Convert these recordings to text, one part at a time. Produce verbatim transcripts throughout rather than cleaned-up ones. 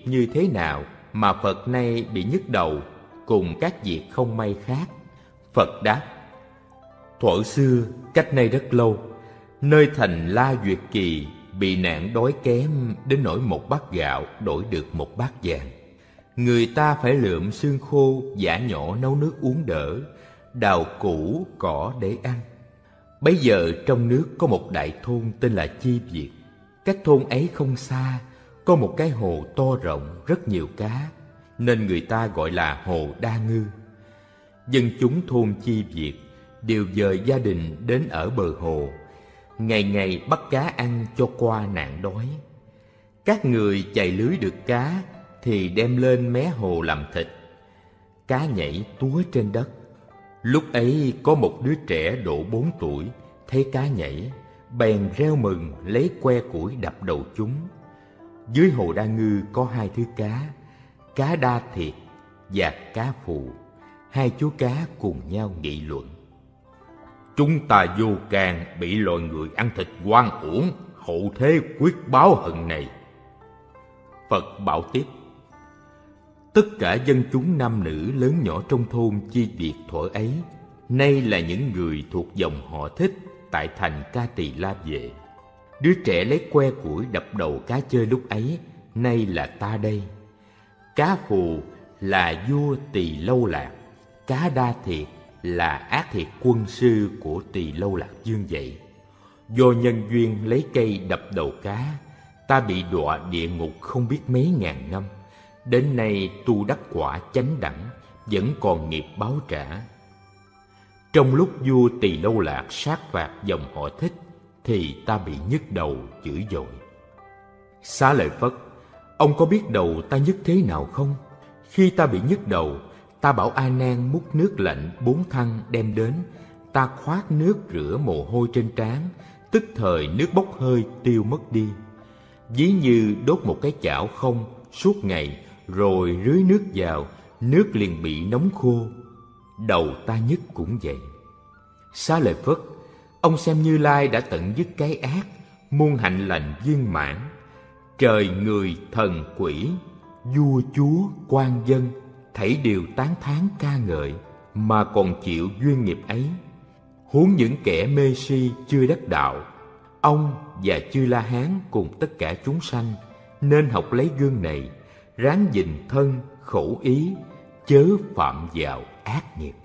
như thế nào mà Phật nay bị nhức đầu cùng các việc không may khác? Phật đáp: thuở xưa, cách nay rất lâu, nơi thành La Duyệt Kỳ bị nạn đói kém đến nỗi một bát gạo đổi được một bát vàng. Người ta phải lượm xương khô, giã nhỏ nấu nước uống đỡ, đào củ cỏ để ăn. Bấy giờ trong nước có một đại thôn tên là Chi Việt. Cách thôn ấy không xa, có một cái hồ to rộng, rất nhiều cá, nên người ta gọi là hồ Đa Ngư. Dân chúng thôn Chi Việt đều dời gia đình đến ở bờ hồ, ngày ngày bắt cá ăn cho qua nạn đói. Các người chài lưới được cá thì đem lên mé hồ làm thịt. Cá nhảy túa trên đất. Lúc ấy có một đứa trẻ độ bốn tuổi thấy cá nhảy, bèn reo mừng lấy que củi đập đầu chúng. Dưới hồ Đa Ngư có hai thứ cá, cá đa thiệt và cá phù. Hai chú cá cùng nhau nghị luận: chúng ta vô can bị loài người ăn thịt oan uổng, hậu thế quyết báo hận này. Phật bảo tiếp: tất cả dân chúng nam nữ lớn nhỏ trong thôn Chi Việt thuở ấy nay là những người thuộc dòng họ Thích tại thành Ca Tỳ La Vệ. Đứa trẻ lấy que củi đập đầu cá chơi lúc ấy nay là ta đây. Cá phù là vua Tỳ Lâu Lạc, cá đa thiệt là ác thiệt quân sư của Tỳ Lâu Lạc Dương vậy. Do nhân duyên lấy cây đập đầu cá, ta bị đọa địa ngục không biết mấy ngàn năm. Đến nay tu đắc quả chánh đẳng, vẫn còn nghiệp báo trả. Trong lúc vua Tỳ Lâu Lạc sát phạt dòng họ Thích thì ta bị nhức đầu dữ dội. Xá Lợi Phất, ông có biết đầu ta nhức thế nào không? Khi ta bị nhức đầu, ta bảo A Nan múc nước lạnh bốn thăng đem đến. Ta khoát nước rửa mồ hôi trên trán, tức thời nước bốc hơi tiêu mất đi. Ví như đốt một cái chảo không suốt ngày, rồi rưới nước vào, nước liền bị nóng khô. Đầu ta nhức cũng vậy. Xá Lợi Phất, ông xem Như Lai đã tận dứt cái ác, muôn hạnh lành viên mãn. Trời người thần quỷ, vua chúa quan dân thảy đều tán thán ca ngợi, mà còn chịu duyên nghiệp ấy. Huống những kẻ mê si chưa đắc đạo, ông và Chư La Hán cùng tất cả chúng sanh nên học lấy gương này, ráng gìn thân khẩu ý, chớ phạm vào ác nghiệp.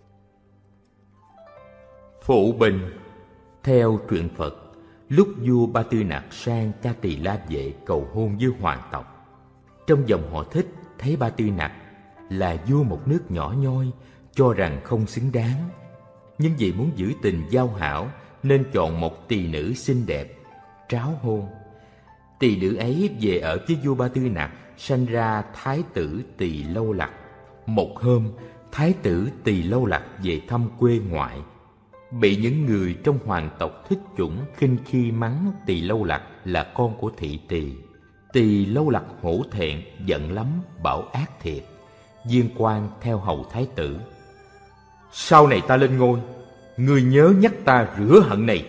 Phụ bình. Theo truyện Phật, lúc vua Ba Tư Nặc sang Ca Tỳ La Vệ cầu hôn với hoàng tộc, trong dòng họ Thích thấy Ba Tư Nặc là vua một nước nhỏ nhoi, cho rằng không xứng đáng. Nhưng vì muốn giữ tình giao hảo nên chọn một tỳ nữ xinh đẹp tráo hôn. Tỳ nữ ấy về ở với vua Ba Tư Nặc, sanh ra Thái tử Tỳ Lâu Lạc. Một hôm, Thái tử Tỳ Lâu Lạc về thăm quê ngoại, bị những người trong hoàng tộc Thích chủng khinh khi mắng Tỳ Lâu Lạc là con của thị tỳ. Tỳ Lâu Lạc hổ thẹn giận lắm, bảo ác thiệt, viên quan theo hầu thái tử: sau này ta lên ngôi, ngươi nhớ nhắc ta rửa hận này.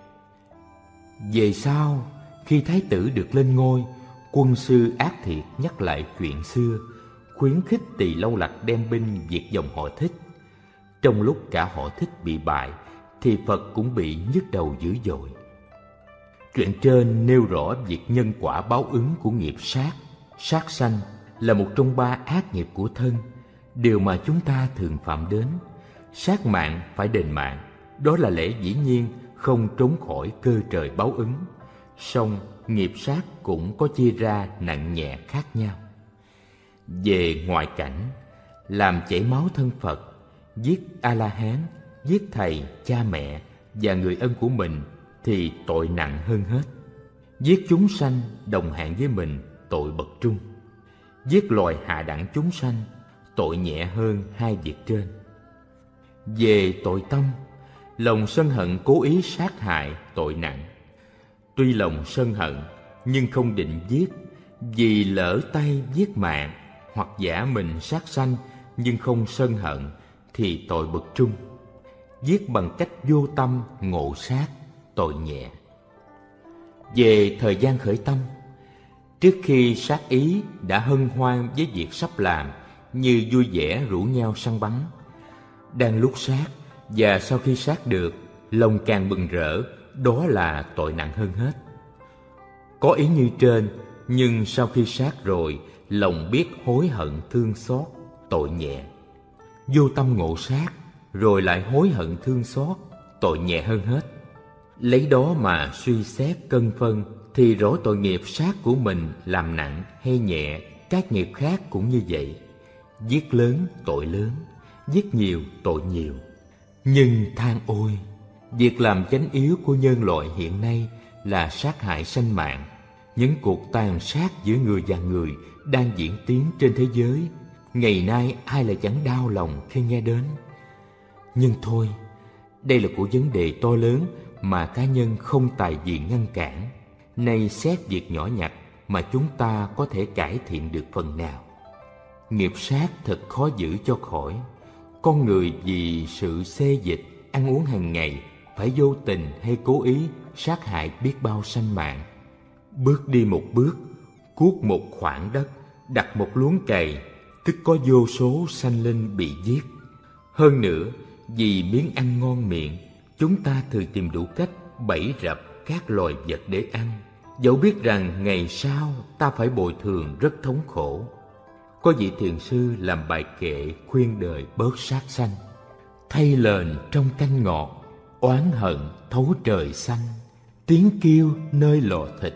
Về sau, khi thái tử được lên ngôi, quân sư ác thiệt nhắc lại chuyện xưa, khuyến khích Tỳ Lâu Lạc đem binh diệt dòng họ Thích. Trong lúc cả họ Thích bị bại, thì Phật cũng bị nhức đầu dữ dội. Chuyện trên nêu rõ việc nhân quả báo ứng của nghiệp sát. Sát sanh là một trong ba ác nghiệp của thân, điều mà chúng ta thường phạm đến. Sát mạng phải đền mạng, đó là lẽ dĩ nhiên, không trốn khỏi cơ trời báo ứng. Song nghiệp sát cũng có chia ra nặng nhẹ khác nhau. Về ngoại cảnh, làm chảy máu thân Phật, giết A-la-hán, giết thầy, cha mẹ và người ân của mình thì tội nặng hơn hết. Giết chúng sanh đồng hạng với mình, tội bậc trung. Giết loài hạ đẳng chúng sanh, tội nhẹ hơn hai việc trên. Về tội tâm, lòng sân hận cố ý sát hại, tội nặng. Tuy lòng sân hận nhưng không định giết, vì lỡ tay giết mạng, hoặc giả mình sát sanh nhưng không sân hận thì tội bậc trung. Giết bằng cách vô tâm ngộ sát, tội nhẹ. Về thời gian khởi tâm, Trước khi sát ý đã hân hoan với việc sắp làm, như vui vẻ rủ nhau săn bắn. Đang lúc sát và sau khi sát được, lòng càng mừng rỡ, đó là tội nặng hơn hết. Có ý như trên, nhưng sau khi sát rồi, lòng biết hối hận thương xót, tội nhẹ. Vô tâm ngộ sát, rồi lại hối hận thương xót, tội nhẹ hơn hết. Lấy đó mà suy xét cân phân, thì rõ tội nghiệp sát của mình làm nặng hay nhẹ, các nghiệp khác cũng như vậy. Giết lớn tội lớn, giết nhiều tội nhiều. Nhưng than ôi, việc làm chánh yếu của nhân loại hiện nay là sát hại sanh mạng. Những cuộc tàn sát giữa người và người đang diễn tiến trên thế giới, ngày nay ai lại chẳng đau lòng khi nghe đến. Nhưng thôi, đây là của vấn đề to lớn mà cá nhân không tài gì ngăn cản. Nay xét việc nhỏ nhặt mà chúng ta có thể cải thiện được phần nào. Nghiệp sát thật khó giữ cho khỏi. Con người vì sự xê dịch, ăn uống hàng ngày, phải vô tình hay cố ý sát hại biết bao sanh mạng. Bước đi một bước, cuốc một khoảng đất, đặt một luống cày, tức có vô số sanh linh bị giết. Hơn nữa, vì miếng ăn ngon miệng, chúng ta thường tìm đủ cách bẫy rập các loài vật để ăn, dẫu biết rằng ngày sau ta phải bồi thường rất thống khổ. Có vị thiền sư làm bài kệ khuyên đời bớt sát sanh. Thay lền trong canh ngọt, oán hận thấu trời xanh, tiếng kêu nơi lò thịt,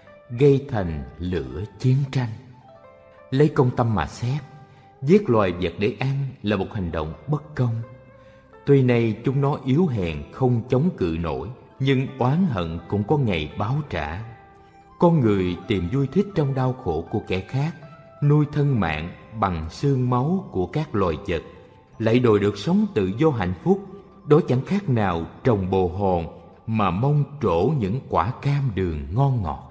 gây thành lửa chiến tranh. Lấy công tâm mà xét, giết loài vật để ăn là một hành động bất công. Tuy nay chúng nó yếu hèn không chống cự nổi, nhưng oán hận cũng có ngày báo trả. Con người tìm vui thích trong đau khổ của kẻ khác, nuôi thân mạng bằng xương máu của các loài vật, lại đòi được sống tự do hạnh phúc. Đó chẳng khác nào trồng bồ hòn mà mong trổ những quả cam đường ngon ngọt.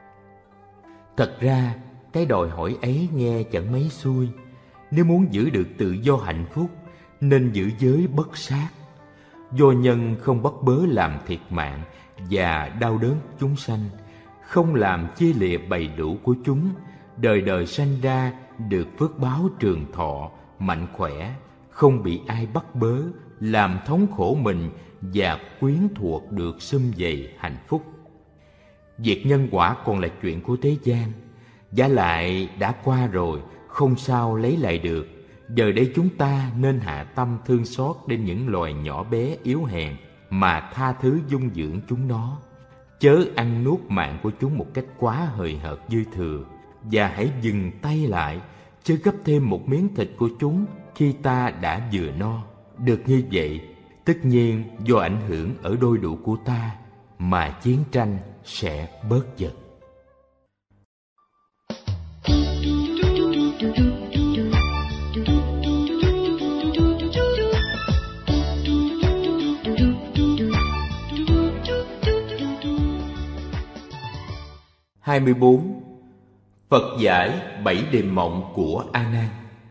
Thật ra, cái đòi hỏi ấy nghe chẳng mấy xuôi. Nếu muốn giữ được tự do hạnh phúc, nên giữ giới bất sát. Do nhân không bắt bớ làm thiệt mạng và đau đớn chúng sanh, không làm chia lìa bầy đủ của chúng, đời đời sanh ra được phước báo trường thọ, mạnh khỏe, không bị ai bắt bớ, làm thống khổ mình và quyến thuộc được sum vầy hạnh phúc. Việc nhân quả còn là chuyện của thế gian, vả lại đã qua rồi, không sao lấy lại được. Giờ đây chúng ta nên hạ tâm thương xót đến những loài nhỏ bé yếu hèn mà tha thứ dung dưỡng chúng nó, chớ ăn nuốt mạng của chúng một cách quá hời hợt dư thừa, và hãy dừng tay lại, chớ gấp thêm một miếng thịt của chúng khi ta đã vừa no. Được như vậy, tất nhiên do ảnh hưởng ở đôi đủ của ta mà chiến tranh sẽ bớt dần. hai mươi bốn. Phật giải bảy đêm mộng của A Nan.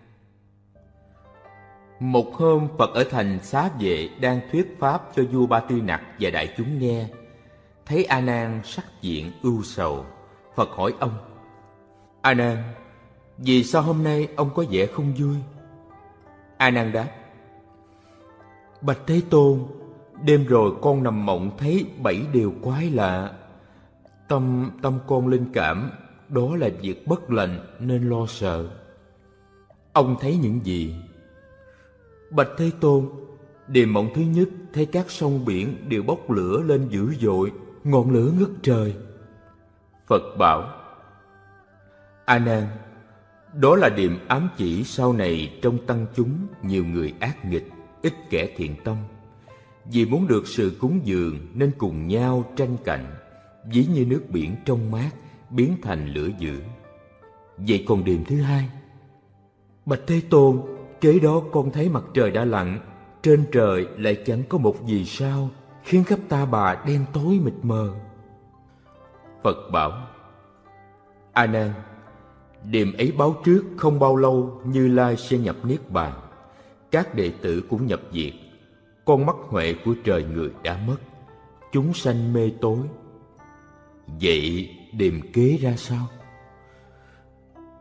Một hôm, Phật ở thành Xá Vệ đang thuyết pháp cho vua Ba Tư Nặc và đại chúng nghe. Thấy A Nan sắc diện ưu sầu, Phật hỏi ông: A Nan, vì sao hôm nay ông có vẻ không vui? A Nan đáp: Bạch Thế Tôn, đêm rồi con nằm mộng thấy bảy điều quái lạ. Tâm tâm con linh cảm đó là việc bất lành nên lo sợ. Ông thấy những gì? Bạch Thế Tôn, đêm mộng thứ nhất thấy các sông biển đều bốc lửa lên dữ dội, ngọn lửa ngất trời. Phật bảo: A Nan, đó là điềm ám chỉ sau này trong tăng chúng nhiều người ác nghịch, ít kẻ thiện tâm. Vì muốn được sự cúng dường nên cùng nhau tranh cạnh, ví như nước biển trong mát biến thành lửa dữ. Vậy còn điềm thứ hai? Bạch Thế Tôn, kế đó con thấy mặt trời đã lặn, trên trời lại chẳng có một vì sao, khiến khắp Ta Bà đen tối mịt mờ. Phật bảo: A Nan, điềm ấy báo trước không bao lâu Như Lai sẽ nhập niết bàn, các đệ tử cũng nhập diệt, con mắt huệ của trời người đã mất, chúng sanh mê tối. Vậy điềm kế ra sao?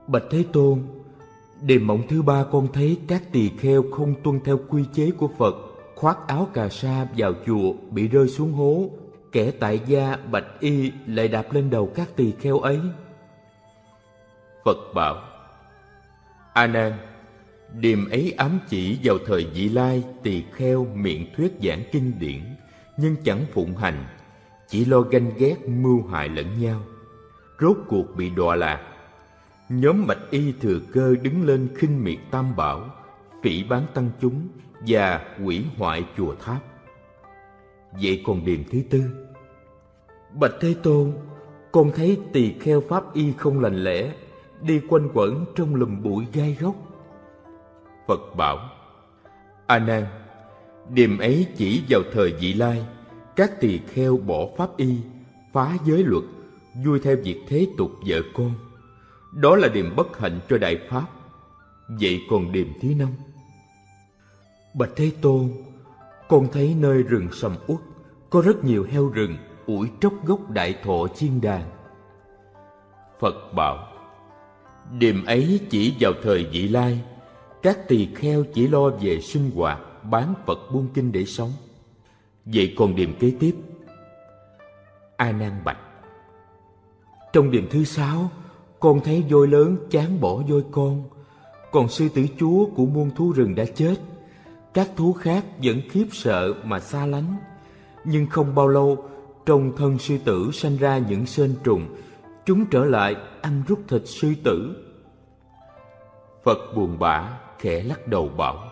Bạch Thế Tôn, đêm mộng thứ ba con thấy các tỳ kheo không tuân theo quy chế của Phật, khoác áo cà sa vào chùa bị rơi xuống hố. Kẻ tại gia bạch y lại đạp lên đầu các tỳ kheo ấy. Phật bảo: A Nan, điềm ấy ám chỉ vào thời Vị Lai tỳ kheo miệng thuyết giảng kinh điển, nhưng chẳng phụng hành, chỉ lo ganh ghét mưu hại lẫn nhau, rốt cuộc bị đọa lạc. Nhóm bạch y thừa cơ đứng lên khinh miệt Tam Bảo, phỉ báng tăng chúng và hủy hoại chùa tháp. Vậy còn điềm thứ tư: Bạch Thế Tôn, con thấy tỳ kheo pháp y không lành lẽ, đi quanh quẩn trong lùm bụi gai góc. Phật bảo: A Nan, điềm ấy chỉ vào thời Vị Lai, các tỳ kheo bỏ pháp y, phá giới luật, vui theo việc thế tục vợ con. Đó là điềm bất hạnh cho đại pháp. Vậy còn điềm thứ năm: Bạch Thế Tôn, con thấy nơi rừng sầm uất có rất nhiều heo rừng ủi tróc gốc đại thọ chiên đàn. Phật bảo: điềm ấy chỉ vào thời Vị Lai, các tỳ kheo chỉ lo về sinh hoạt, bán Phật buôn kinh để sống. Vậy còn điềm kế tiếp? A Nan bạch: trong điềm thứ sáu, con thấy voi lớn chán bỏ voi con, còn sư tử chúa của muôn thú rừng đã chết. Các thú khác vẫn khiếp sợ mà xa lánh, nhưng không bao lâu, trong thân sư tử sanh ra những sên trùng, chúng trở lại ăn rút thịt sư tử. Phật buồn bã khẽ lắc đầu bảo: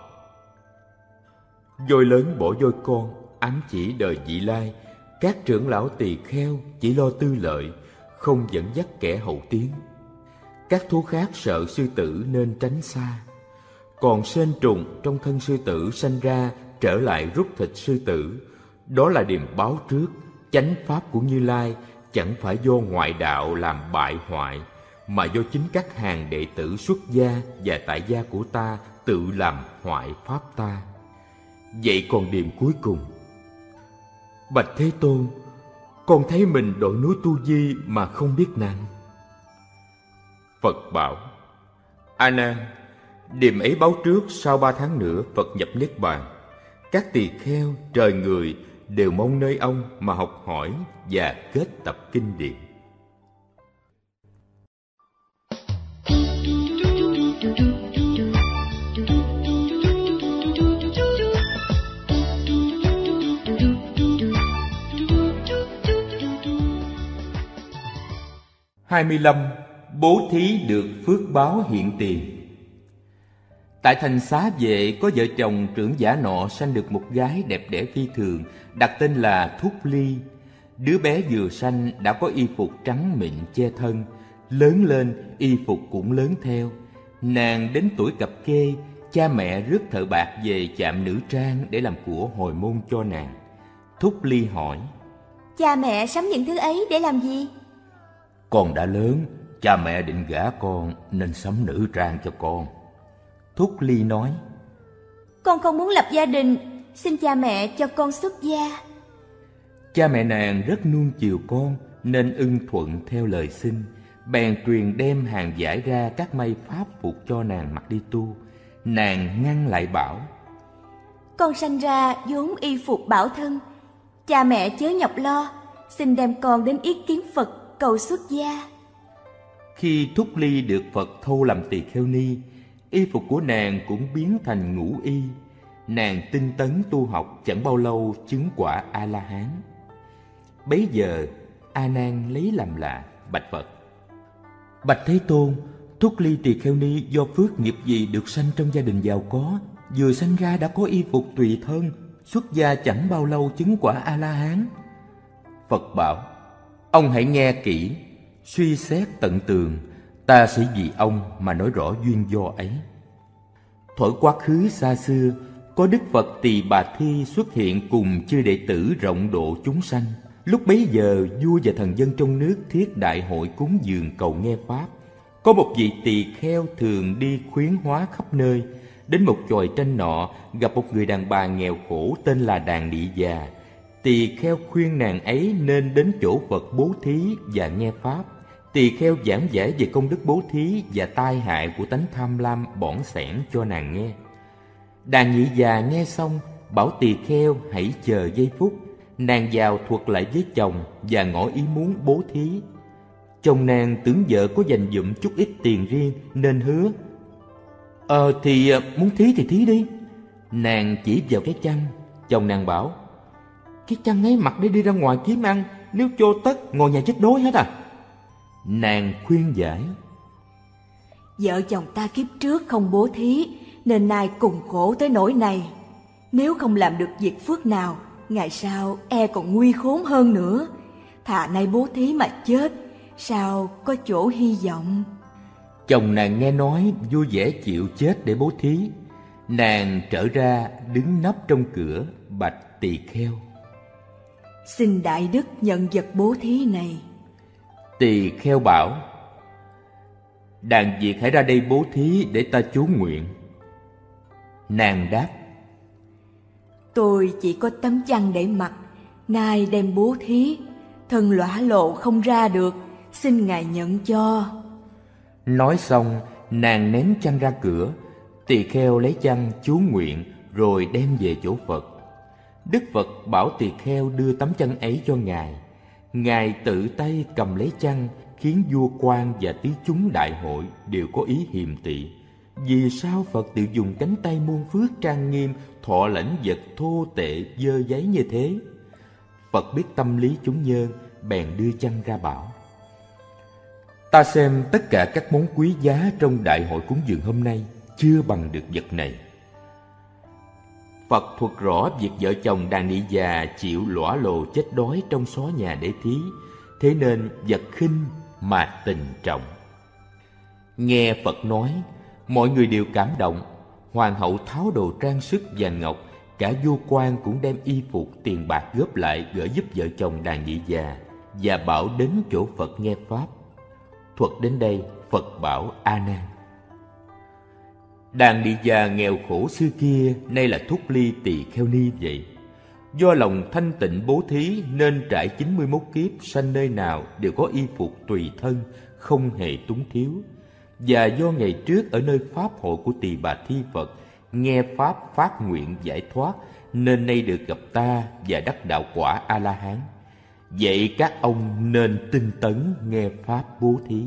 voi lớn bỏ voi con ám chỉ đời Vị Lai, các trưởng lão tỳ kheo chỉ lo tư lợi, không dẫn dắt kẻ hậu tiến. Các thú khác sợ sư tử nên tránh xa, còn sên trùng trong thân sư tử sanh ra trở lại rút thịt sư tử. Đó là điềm báo trước, chánh pháp của Như Lai chẳng phải do ngoại đạo làm bại hoại, mà do chính các hàng đệ tử xuất gia và tại gia của ta tự làm hoại pháp ta. Vậy còn điềm cuối cùng: Bạch Thế Tôn, con thấy mình đội núi Tu Di mà không biết nặng. Phật bảo: A Nan, điềm ấy báo trước sau ba tháng nữa Phật nhập Niết Bàn. Các tỳ kheo, trời người đều mong nơi ông mà học hỏi và kết tập kinh điển. hai mươi lăm. Bố thí được phước báo hiện tiền. Tại thành Xá Vệ có vợ chồng trưởng giả nọ sanh được một gái đẹp đẽ phi thường, đặt tên là Thúc Ly. Đứa bé vừa sanh đã có y phục trắng mịn che thân, lớn lên y phục cũng lớn theo. Nàng đến tuổi cập kê, cha mẹ rước thợ bạc về chạm nữ trang để làm của hồi môn cho nàng. Thúc Ly hỏi: cha mẹ sắm những thứ ấy để làm gì? Con đã lớn, cha mẹ định gả con nên sắm nữ trang cho con. Thúc Ly nói: con không muốn lập gia đình, xin cha mẹ cho con xuất gia. Cha mẹ nàng rất nuông chiều con nên ưng thuận theo lời xin, bèn truyền đem hàng giải ra các may pháp phục cho nàng mặc đi tu. Nàng ngăn lại bảo: con sanh ra vốn y phục bảo thân, cha mẹ chớ nhọc lo, xin đem con đến ý kiến Phật cầu xuất gia. Khi Thúc Ly được Phật thâu làm tỳ kheo ni, y phục của nàng cũng biến thành ngũ y. Nàng tinh tấn tu học chẳng bao lâu chứng quả A-la-hán. Bấy giờ A Nan lấy làm lạ, bạch Phật: Bạch Thế Tôn, Thúc Ly tỳ kheo ni do phước nghiệp gì được sanh trong gia đình giàu có, vừa sanh ra đã có y phục tùy thân, xuất gia chẳng bao lâu chứng quả A-la-hán. Phật bảo: ông hãy nghe kỹ, suy xét tận tường, ta sẽ vì ông mà nói rõ duyên do ấy. Thuở quá khứ xa xưa, có Đức Phật Tỳ Bà Thi xuất hiện cùng chư đệ tử rộng độ chúng sanh. Lúc bấy giờ, vua và thần dân trong nước thiết đại hội cúng dường cầu nghe pháp. Có một vị tỳ kheo thường đi khuyến hóa khắp nơi. Đến một chòi tranh nọ, gặp một người đàn bà nghèo khổ tên là Đàn Địa Già. Tỳ kheo khuyên nàng ấy nên đến chỗ Phật bố thí và nghe pháp. Tỳ kheo giảng giải về công đức bố thí và tai hại của tánh tham lam bỏn sẻn cho nàng nghe. Đàn nhị già nghe xong bảo tỳ kheo hãy chờ giây phút. Nàng vào thuật lại với chồng và ngỏ ý muốn bố thí. Chồng nàng tưởng vợ có dành dụm chút ít tiền riêng nên hứa: Ờ thì muốn thí thì thí đi. Nàng chỉ vào cái chăn. Chồng nàng bảo: Cái chăn ấy mặc để đi ra ngoài kiếm ăn, nếu cho tất ngồi nhà chết đói hết à. Nàng khuyên giải: Vợ chồng ta kiếp trước không bố thí nên nay cùng khổ tới nỗi này. Nếu không làm được việc phước nào, ngày sau e còn nguy khốn hơn nữa. Thà nay bố thí mà chết, sao có chỗ hy vọng. Chồng nàng nghe nói vui vẻ chịu chết để bố thí. Nàng trở ra đứng nấp trong cửa bạch tỳ kheo: Xin đại đức nhận vật bố thí này. Tỳ kheo bảo: Đàn Việt hãy ra đây bố thí để ta chú nguyện. Nàng đáp: Tôi chỉ có tấm chăn để mặc, nay đem bố thí, thân lõa lộ không ra được, xin ngài nhận cho. Nói xong, nàng ném chăn ra cửa. Tỳ kheo lấy chăn chú nguyện rồi đem về chỗ Phật. Đức Phật bảo tỳ kheo đưa tấm chăn ấy cho ngài. Ngài tự tay cầm lấy chăn, khiến vua quan và tứ chúng đại hội đều có ý hiềm tị. Vì sao Phật tự dùng cánh tay muôn phước trang nghiêm thọ lãnh vật thô tệ dơ giấy như thế? Phật biết tâm lý chúng nhân, bèn đưa chăn ra bảo: Ta xem tất cả các món quý giá trong đại hội cúng dường hôm nay chưa bằng được vật này. Phật thuật rõ việc vợ chồng đàn nị già chịu lõa lồ chết đói trong xó nhà để thí, thế nên vật khinh mà tình trọng. Nghe Phật nói, mọi người đều cảm động. Hoàng hậu tháo đồ trang sức vàng ngọc, cả vua quan cũng đem y phục tiền bạc góp lại gửi giúp vợ chồng đàn nị già, và bảo đến chỗ Phật nghe pháp. Thuật đến đây, Phật bảo A Nan: Đàn nị già nghèo khổ xưa kia nay là Thúc Ly Tỳ Kheo Ni vậy. Do lòng thanh tịnh bố thí nên trải chín mươi mốt kiếp sanh nơi nào đều có y phục tùy thân, không hề túng thiếu. Và do ngày trước ở nơi pháp hội của Tỳ Bà Thi Phật nghe pháp phát nguyện giải thoát, nên nay được gặp ta và đắc đạo quả A La Hán. Vậy các ông nên tinh tấn nghe pháp bố thí.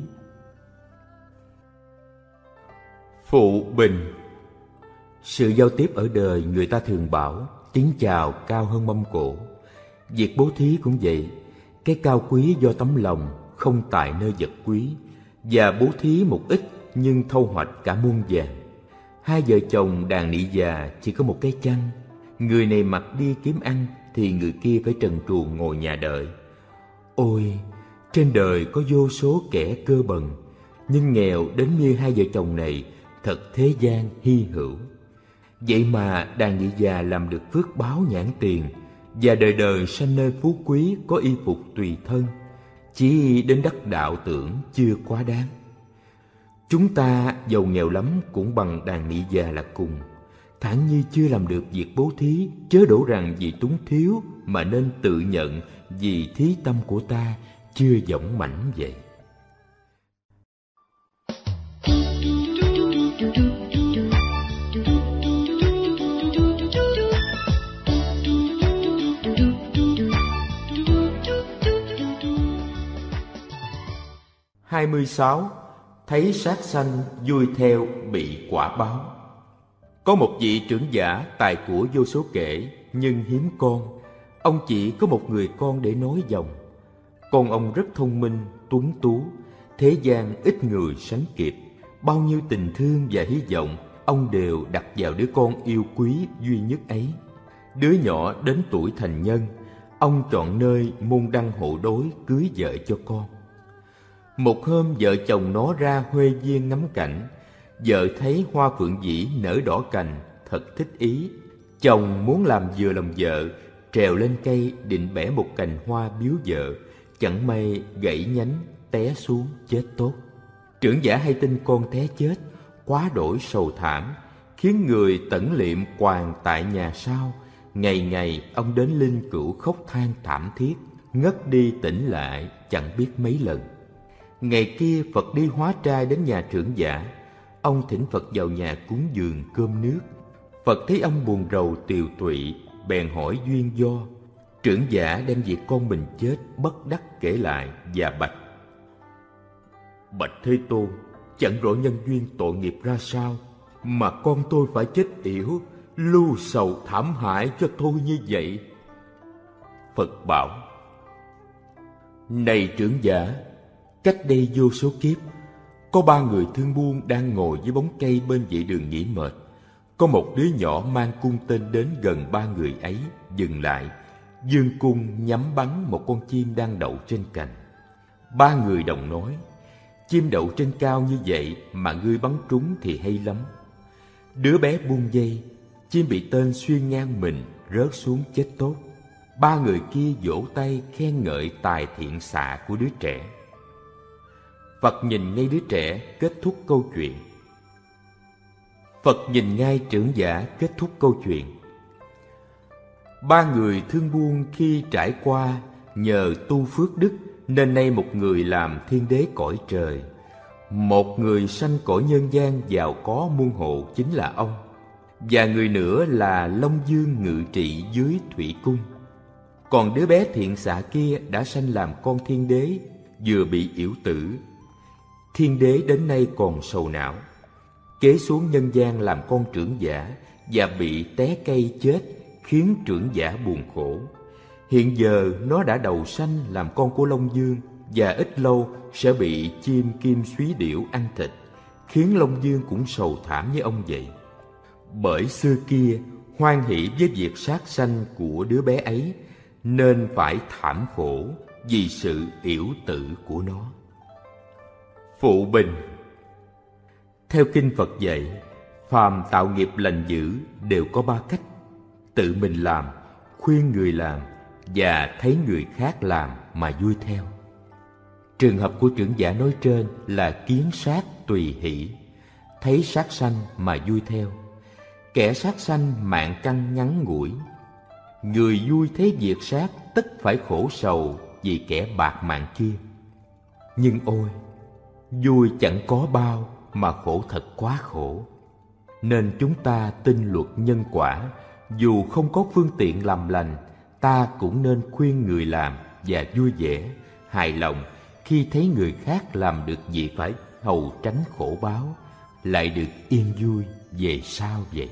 Phụ bình. Sự giao tiếp ở đời người ta thường bảo tiếng chào cao hơn mâm cỗ. Việc bố thí cũng vậy. Cái cao quý do tấm lòng, không tại nơi vật quý. Và bố thí một ít nhưng thâu hoạch cả muôn vàng. Hai vợ chồng đàn nị già chỉ có một cái chăn. Người này mặc đi kiếm ăn thì người kia phải trần truồng ngồi nhà đợi. Ôi, trên đời có vô số kẻ cơ bần, nhưng nghèo đến như hai vợ chồng này thật thế gian hy hữu. Vậy mà đàn nị già làm được phước báo nhãn tiền, và đời đời sanh nơi phú quý có y phục tùy thân. Chỉ đến đắc đạo tưởng chưa quá đáng. Chúng ta giàu nghèo lắm cũng bằng đàn nị già là cùng. Thản như chưa làm được việc bố thí, chớ đổ rằng vì túng thiếu, mà nên tự nhận vì thí tâm của ta chưa dũng mãnh vậy. hai mươi sáu. Thấy sát sanh vui theo bị quả báo. Có một vị trưởng giả tài của vô số kể, nhưng hiếm con. Ông chỉ có một người con để nối dòng. Con ông rất thông minh, tuấn tú, thế gian ít người sánh kịp. Bao nhiêu tình thương và hy vọng ông đều đặt vào đứa con yêu quý duy nhất ấy. Đứa nhỏ đến tuổi thành nhân, ông chọn nơi môn đăng hộ đối cưới vợ cho con. Một hôm vợ chồng nó ra huê viên ngắm cảnh. Vợ thấy hoa phượng vĩ nở đỏ cành, thật thích ý. Chồng muốn làm vừa lòng vợ, trèo lên cây định bẻ một cành hoa biếu vợ. Chẳng may gãy nhánh, té xuống chết tốt. Trưởng giả hay tin con té chết, quá đổi sầu thảm, khiến người tẩn liệm quàng tại nhà sau. Ngày ngày ông đến linh cữu khóc than thảm thiết, ngất đi tỉnh lại chẳng biết mấy lần. Ngày kia Phật đi hóa trai đến nhà trưởng giả. Ông thỉnh Phật vào nhà cúng dường cơm nước. Phật thấy ông buồn rầu tiều tụy, bèn hỏi duyên do. Trưởng giả đem việc con mình chết bất đắc kể lại và bạch: Bạch Thế Tôn, chẳng rõ nhân duyên tội nghiệp ra sao mà con tôi phải chết yểu, lưu sầu thảm hại cho tôi như vậy. Phật bảo: Này trưởng giả, cách đây vô số kiếp, có ba người thương buôn đang ngồi dưới bóng cây bên vệ đường nghỉ mệt. Có một đứa nhỏ mang cung tên đến gần ba người ấy, dừng lại, giương cung nhắm bắn một con chim đang đậu trên cành. Ba người đồng nói: Chim đậu trên cao như vậy mà ngươi bắn trúng thì hay lắm. Đứa bé buông dây, chim bị tên xuyên ngang mình, rớt xuống chết tốt. Ba người kia vỗ tay khen ngợi tài thiện xạ của đứa trẻ. Phật nhìn ngay đứa trẻ, kết thúc câu chuyện. Phật nhìn ngay trưởng giả, kết thúc câu chuyện. Ba người thương buôn khi trải qua nhờ tu phước đức nên nay một người làm thiên đế cõi trời, một người sanh cõi nhân gian giàu có muôn hộ chính là ông, và người nữa là Long Dương ngự trị dưới thủy cung. Còn đứa bé thiện xạ kia đã sanh làm con thiên đế, vừa bị yểu tử. Thiên đế đến nay còn sầu não, kế xuống nhân gian làm con trưởng giả và bị té cây chết, khiến trưởng giả buồn khổ. Hiện giờ nó đã đầu sanh làm con của Long Dương, và ít lâu sẽ bị chim kim súy điểu ăn thịt, khiến Long Dương cũng sầu thảm như ông vậy. Bởi xưa kia hoan hỷ với việc sát sanh của đứa bé ấy, nên phải thảm khổ vì sự yểu tử của nó. Phụ bình. Theo kinh Phật dạy, phàm tạo nghiệp lành dữ đều có ba cách: tự mình làm, khuyên người làm, và thấy người khác làm mà vui theo. Trường hợp của trưởng giả nói trên là kiến sát tùy hỷ, thấy sát sanh mà vui theo. Kẻ sát sanh mạng căn ngắn ngủi, người vui thấy việc sát tất phải khổ sầu vì kẻ bạc mạng kia. Nhưng ôi, vui chẳng có bao mà khổ thật quá khổ. Nên chúng ta tin luật nhân quả, dù không có phương tiện làm lành, ta cũng nên khuyên người làm và vui vẻ, hài lòng khi thấy người khác làm được việc phải hầu tránh khổ báo, lại được yên vui về sau vậy.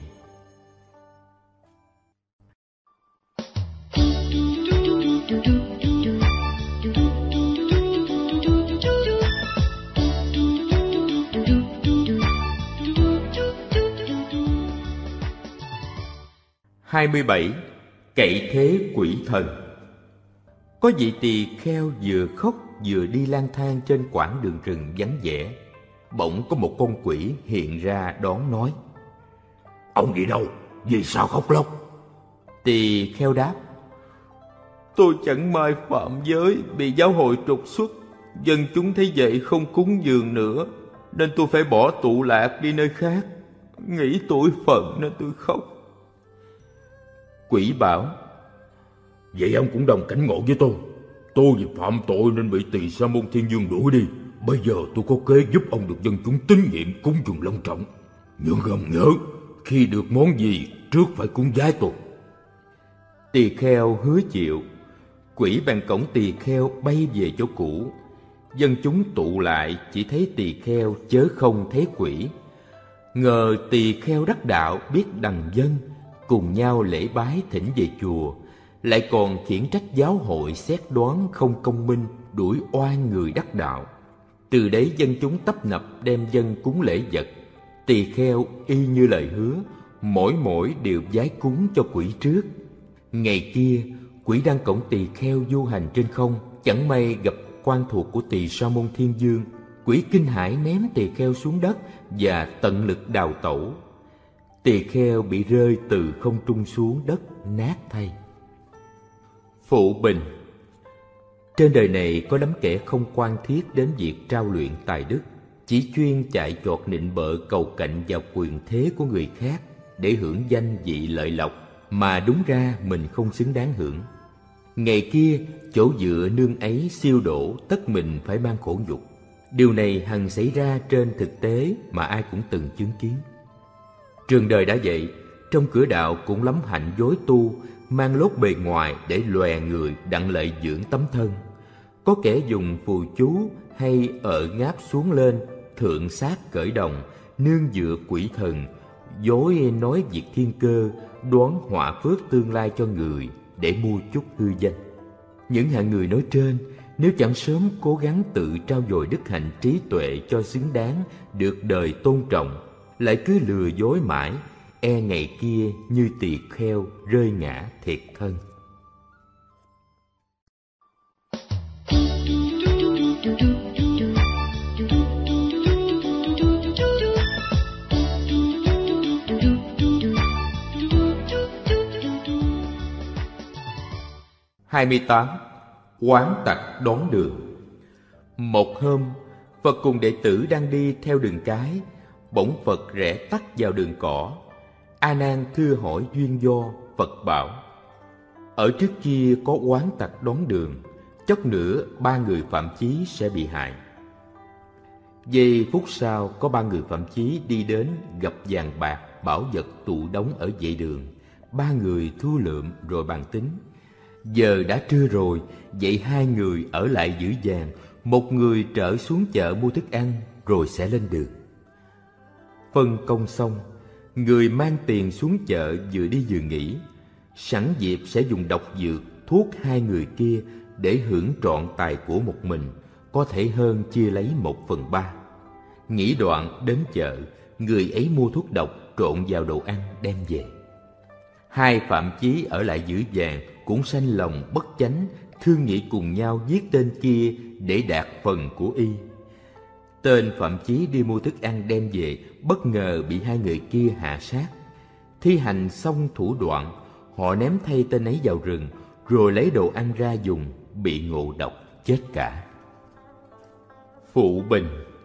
hai mươi bảy. Cậy thế quỷ thần. Có vị tỳ kheo vừa khóc vừa đi lang thang trên quãng đường rừng vắng vẻ. Bỗng có một con quỷ hiện ra đón nói: Ông đi đâu? Vì sao khóc lóc? Tỳ kheo đáp: Tôi chẳng may phạm giới, bị giáo hội trục xuất. Dân chúng thấy vậy không cúng dường nữa, nên tôi phải bỏ tụ lạc đi nơi khác. Nghĩ tuổi phận nên tôi khóc. Quỷ bảo: Vậy ông cũng đồng cảnh ngộ với tôi. Tôi vì phạm tội nên bị Tỳ Sa Môn Thiên Dương đuổi đi. Bây giờ tôi có kế giúp ông được dân chúng tín nhiệm cúng dường long trọng. Nhưng ông nhớ, khi được món gì trước phải cúng vái tôi. Tỳ kheo hứa chịu. Quỷ bèn cõng tỳ kheo bay về chỗ cũ. Dân chúng tụ lại chỉ thấy tỳ kheo chớ không thấy quỷ. Ngờ tỳ kheo đắc đạo biết đằng dân, cùng nhau lễ bái thỉnh về chùa, lại còn khiển trách giáo hội xét đoán không công minh, đuổi oan người đắc đạo. Từ đấy dân chúng tấp nập đem dân cúng lễ vật. Tỳ kheo y như lời hứa, mỗi mỗi đều vái cúng cho quỷ trước. Ngày kia, quỷ đang cõng tỳ kheo du hành trên không, chẳng may gặp quan thuộc của Tỳ Sa Môn Thiên Dương. Quỷ kinh hãi ném tỳ kheo xuống đất và tận lực đào tẩu. Tỳ kheo bị rơi từ không trung xuống đất, nát thay. Phụ bình. Trên đời này có lắm kẻ không quan thiết đến việc trao luyện tài đức, chỉ chuyên chạy chọt nịnh bợ cầu cạnh vào quyền thế của người khác để hưởng danh vị lợi lộc mà đúng ra mình không xứng đáng hưởng. Ngày kia chỗ dựa nương ấy siêu đổ, tất mình phải mang khổ nhục. Điều này hằng xảy ra trên thực tế mà ai cũng từng chứng kiến. Trường đời đã vậy, trong cửa đạo cũng lắm hạnh dối tu, mang lốt bề ngoài để lòe người đặng lợi dưỡng tấm thân. Có kẻ dùng phù chú hay ợ ngáp xuống lên, thượng sát cởi đồng, nương dựa quỷ thần, dối nói việc thiên cơ, đoán họa phước tương lai cho người để mua chút hư danh. Những hạng người nói trên, nếu chẳng sớm cố gắng tự trau dồi đức hạnh trí tuệ cho xứng đáng được đời tôn trọng, lại cứ lừa dối mãi, e ngày kia như tỳ kheo rơi ngã thiệt thân. hai mươi tám. Oán tặc đón đường. Một hôm, Phật cùng đệ tử đang đi theo đường cái, bỗng Phật rẽ tắt vào đường cỏ. A Nan thưa hỏi duyên do. Phật bảo: ở trước kia có oán tặc đón đường, chốc nữa ba người phạm chí sẽ bị hại. Giây phút sau, có ba người phạm chí đi đến gặp vàng bạc bảo vật tụ đóng ở vệ đường. Ba người thu lượm rồi bàn tính. Giờ đã trưa rồi, vậy hai người ở lại giữ vàng, một người trở xuống chợ mua thức ăn rồi sẽ lên đường. Phân công xong, người mang tiền xuống chợ vừa đi vừa nghĩ, sẵn dịp sẽ dùng độc dược thuốc hai người kia để hưởng trọn tài của một mình, có thể hơn chia lấy một phần ba. Nghĩ đoạn đến chợ, người ấy mua thuốc độc trộn vào đồ ăn đem về. Hai phạm chí ở lại giữ vàng cũng sanh lòng bất chánh, thương nghị cùng nhau giết tên kia để đạt phần của y. Tên phạm chí đi mua thức ăn đem về, bất ngờ bị hai người kia hạ sát. Thi hành xong thủ đoạn, họ ném thay tên ấy vào rừng, rồi lấy đồ ăn ra dùng, bị ngộ độc chết cả. Phụ bình.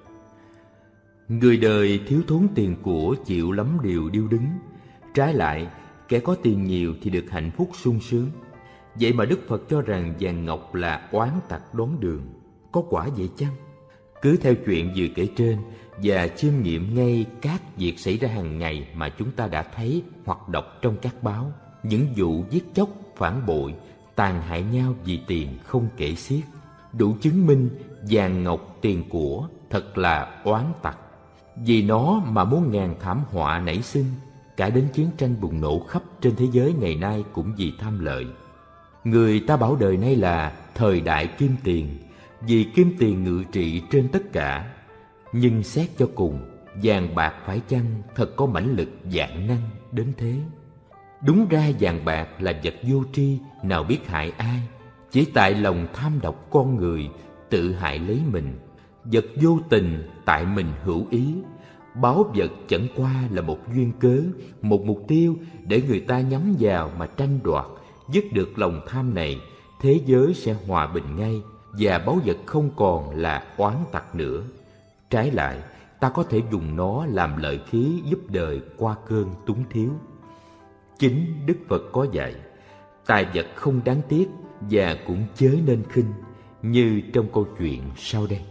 Người đời thiếu thốn tiền của chịu lắm điều điêu đứng, trái lại kẻ có tiền nhiều thì được hạnh phúc sung sướng. Vậy mà Đức Phật cho rằng vàng ngọc là oán tặc đón đường. Có quả vậy chăng? Cứ theo chuyện vừa kể trên và chiêm nghiệm ngay các việc xảy ra hàng ngày mà chúng ta đã thấy hoặc đọc trong các báo, những vụ giết chóc, phản bội, tàn hại nhau vì tiền không kể xiết, đủ chứng minh vàng ngọc tiền của thật là oán tặc. Vì nó mà muôn ngàn thảm họa nảy sinh, cả đến chiến tranh bùng nổ khắp trên thế giới ngày nay cũng vì tham lợi. Người ta bảo đời nay là thời đại kim tiền, vì kim tiền ngự trị trên tất cả. Nhưng xét cho cùng, vàng bạc phải chăng thật có mãnh lực vạn năng đến thế? Đúng ra vàng bạc là vật vô tri, nào biết hại ai, chỉ tại lòng tham độc con người tự hại lấy mình. Vật vô tình tại mình hữu ý, báu vật chẳng qua là một duyên cớ, một mục tiêu để người ta nhắm vào mà tranh đoạt. Dứt được lòng tham này, thế giới sẽ hòa bình ngay, và báu vật không còn là oán tặc nữa. Trái lại, ta có thể dùng nó làm lợi khí giúp đời qua cơn túng thiếu. Chính Đức Phật có dạy, tài vật không đáng tiếc và cũng chớ nên khinh, như trong câu chuyện sau đây.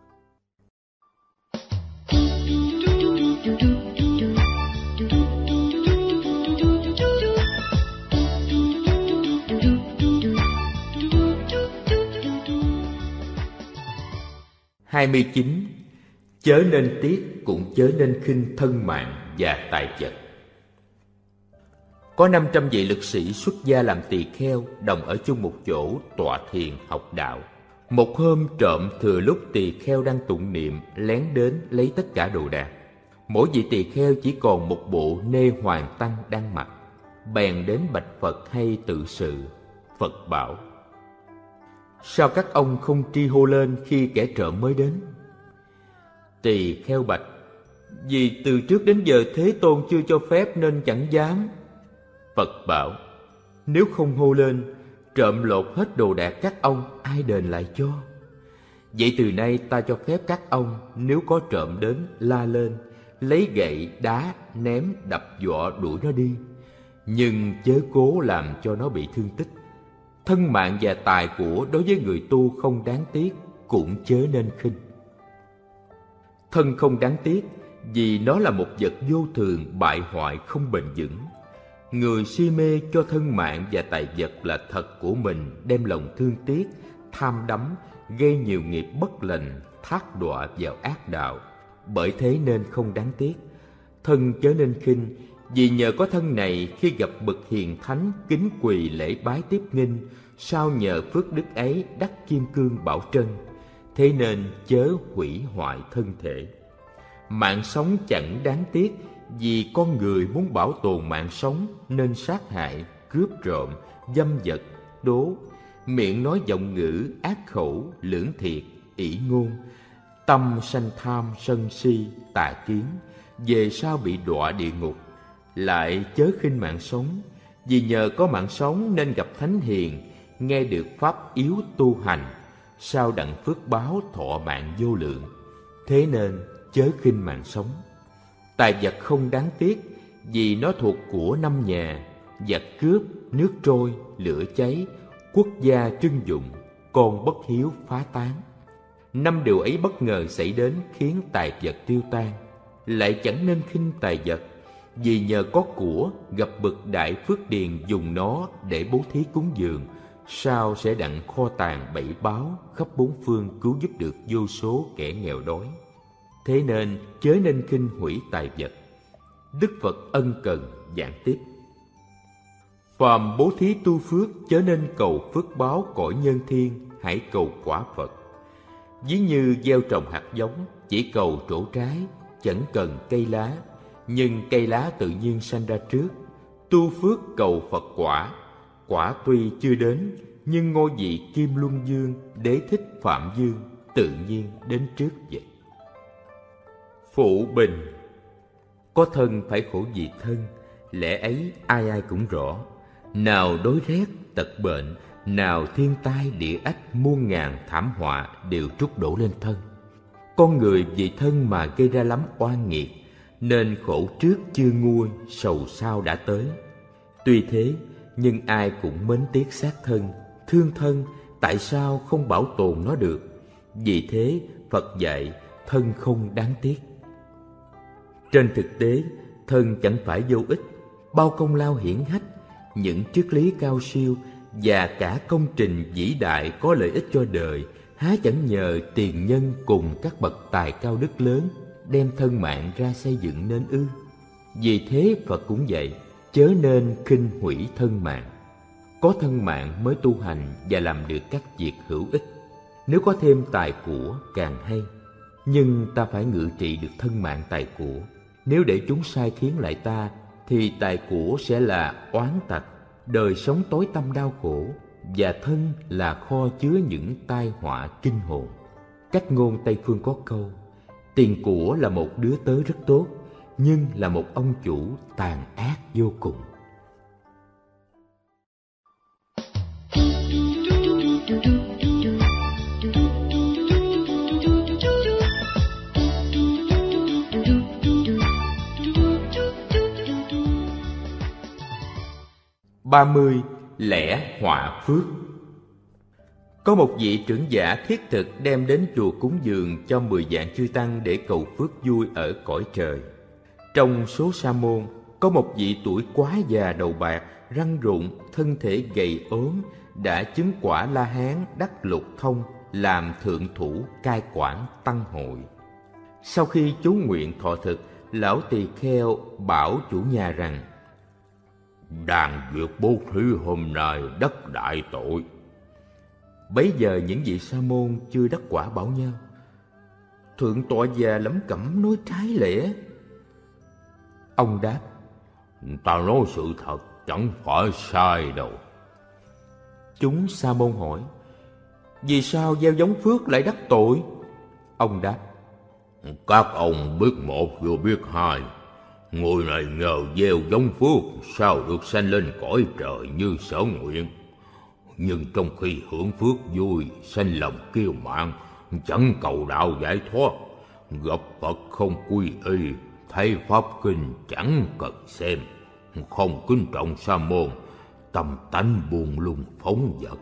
hai mươi chín. Chớ nên tiếc cũng chớ nên khinh thân mạng và tài vật. Có năm trăm vị lực sĩ xuất gia làm tỳ kheo, đồng ở chung một chỗ tọa thiền học đạo. Một hôm trộm thừa lúc tỳ kheo đang tụng niệm lén đến lấy tất cả đồ đạc. Mỗi vị tỳ kheo chỉ còn một bộ nê hoàng tăng đang mặc. Bèn đến bạch Phật hay tự sự. Phật bảo: sao các ông không tri hô lên khi kẻ trộm mới đến? Tỳ kheo bạch: vì từ trước đến giờ Thế Tôn chưa cho phép nên chẳng dám. Phật bảo: nếu không hô lên, trộm lột hết đồ đạc các ông, ai đền lại cho? Vậy từ nay ta cho phép các ông, nếu có trộm đến, la lên, lấy gậy, đá, ném, đập dọa đuổi nó đi, nhưng chớ cố làm cho nó bị thương tích. Thân mạng và tài của đối với người tu không đáng tiếc, cũng chớ nên khinh. Thân không đáng tiếc vì nó là một vật vô thường, bại hoại, không bền vững. Người si mê cho thân mạng và tài vật là thật của mình, đem lòng thương tiếc, tham đắm, gây nhiều nghiệp bất lành, thác đọa vào ác đạo. Bởi thế nên không đáng tiếc. Thân chớ nên khinh, vì nhờ có thân này, khi gặp bậc hiền thánh, kính quỳ lễ bái tiếp nghinh, sao nhờ phước đức ấy đắc kim cương bảo trân. Thế nên chớ hủy hoại thân thể. Mạng sống chẳng đáng tiếc, vì con người muốn bảo tồn mạng sống nên sát hại, cướp trộm, dâm vật, đố, miệng nói vọng ngữ, ác khẩu, lưỡng thiệt, ỷ ngôn, tâm sanh tham, sân si, tà kiến, về sau bị đọa địa ngục. Lại chớ khinh mạng sống, vì nhờ có mạng sống nên gặp thánh hiền, nghe được pháp yếu tu hành, sao đặng phước báo thọ mạng vô lượng. Thế nên chớ khinh mạng sống. Tài vật không đáng tiếc, vì nó thuộc của năm nhà: giặc cướp, nước trôi, lửa cháy, quốc gia trưng dụng, con bất hiếu phá tán. Năm điều ấy bất ngờ xảy đến khiến tài vật tiêu tan. Lại chẳng nên khinh tài vật, vì nhờ có của, gặp bậc đại phước điền dùng nó để bố thí cúng dường, sao sẽ đặng kho tàng bảy báo khắp bốn phương, cứu giúp được vô số kẻ nghèo đói. Thế nên chớ nên khinh hủy tài vật. Đức Phật ân cần giảng tiếp: phàm bố thí tu phước, chớ nên cầu phước báo cõi nhân thiên, hãy cầu quả Phật. Ví như gieo trồng hạt giống, chỉ cầu trổ trái, chẳng cần cây lá, nhưng cây lá tự nhiên sanh ra trước. Tu phước cầu Phật quả, quả tuy chưa đến, nhưng ngôi vị Kim Luân Dương, Đế Thích Phạm Dương tự nhiên đến trước vậy. Phụ bình: có thân phải khổ vì thân, lẽ ấy ai ai cũng rõ. Nào đói rét, tật bệnh, nào thiên tai địa ách, muôn ngàn thảm họa đều trút đổ lên thân. Con người vì thân mà gây ra lắm oan nghiệt, nên khổ trước chưa nguôi, sầu sau đã tới. Tuy thế, nhưng ai cũng mến tiếc xác thân, thương thân, tại sao không bảo tồn nó được? Vì thế, Phật dạy thân không đáng tiếc. Trên thực tế, thân chẳng phải vô ích, bao công lao hiển hách, những triết lý cao siêu và cả công trình vĩ đại có lợi ích cho đời, há chẳng nhờ tiền nhân cùng các bậc tài cao đức lớn đem thân mạng ra xây dựng nên ư? Vì thế Phật cũng dạy, chớ nên khinh hủy thân mạng. Có thân mạng mới tu hành và làm được các việc hữu ích. Nếu có thêm tài của càng hay, nhưng ta phải ngự trị được thân mạng tài của. Nếu để chúng sai khiến lại ta, thì tài của sẽ là oán tạch, đời sống tối tăm đau khổ, và thân là kho chứa những tai họa kinh hồn. Cách ngôn Tây phương có câu: tiền của là một đứa tớ rất tốt, nhưng là một ông chủ tàn ác vô cùng. ba mươi. Lẽ họa phước. Có một vị trưởng giả thiết thực đem đến chùa cúng dường cho mười vạn chư tăng để cầu phước vui ở cõi trời. Trong số sa môn, có một vị tuổi quá già đầu bạc, răng rụng, thân thể gầy ốm, đã chứng quả La Hán đắc lục thông, làm thượng thủ cai quản tăng hội. Sau khi chú nguyện thọ thực, lão tỳ kheo bảo chủ nhà rằng: đàn việc bố thí hôm nay đắc đại tội. Bấy giờ những vị sa môn chưa đắc quả bảo nhau: thượng tọa già lẩm cẩm nói trái lẽ. Ông đáp: ta nói sự thật, chẳng phải sai đâu. Chúng sa môn hỏi: vì sao gieo giống phước lại đắc tội? Ông đáp: các ông biết một vừa biết hai. Người này nhờ gieo giống phước, sao được sanh lên cõi trời như sở nguyện. Nhưng trong khi hưởng phước vui, sanh lòng kiêu mạn, chẳng cầu đạo giải thoát, gặp Phật không quy y, thấy pháp kinh chẳng cần xem, không kính trọng sa môn, tâm tánh buông lung phóng dật.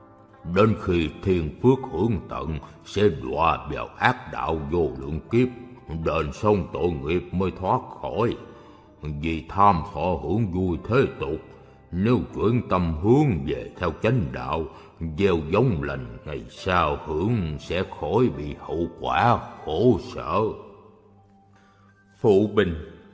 Đến khi thiên phước hưởng tận, sẽ đọa vào ác đạo vô lượng kiếp, đền xong tội nghiệp mới thoát khỏi. Vì tham thọ hưởng vui thế tục, nếu chuyển tâm hướng về theo chánh đạo, gieo giống lành, ngày sau hưởng sẽ khỏi bị hậu quả khổ sở. Phụ bình: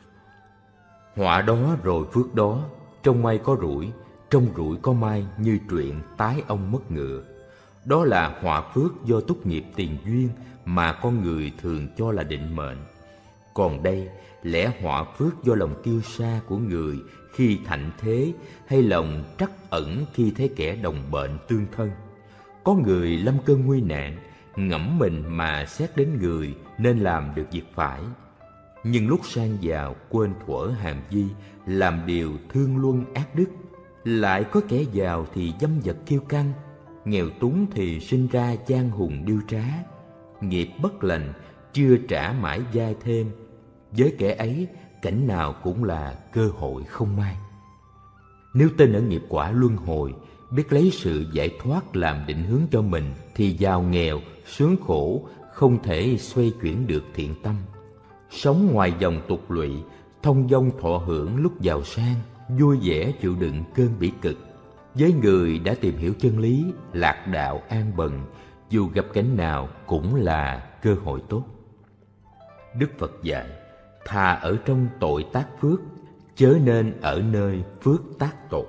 họa đó rồi phước đó, trong may có rủi, trong rủi có may, như truyện tái ông mất ngựa. Đó là họa phước do túc nghiệp tiền duyên mà con người thường cho là định mệnh. Còn đây, lẽ họa phước do lòng kiêu sa của người khi thạnh thế, hay lòng trắc ẩn khi thấy kẻ đồng bệnh tương thân. Có người lâm cơn nguy nạn, ngẫm mình mà xét đến người nên làm được việc phải, nhưng lúc sang giàu quên thuở hàm vi, làm điều thương luân ác đức. Lại có kẻ giàu thì dâm vật kiêu căng, nghèo túng thì sinh ra gian hùng điêu trá. Nghiệp bất lành chưa trả mãi dai thêm, với kẻ ấy cảnh nào cũng là cơ hội không may. Nếu tin ở nghiệp quả luân hồi, biết lấy sự giải thoát làm định hướng cho mình, thì giàu nghèo, sướng khổ không thể xoay chuyển được thiện tâm. Sống ngoài dòng tục lụy, thông dong thọ hưởng lúc giàu sang, vui vẻ chịu đựng cơn bỉ cực. Với người đã tìm hiểu chân lý, lạc đạo an bần, dù gặp cảnh nào cũng là cơ hội tốt. Đức Phật dạy, thà ở trong tội tác phước, chớ nên ở nơi phước tác tội.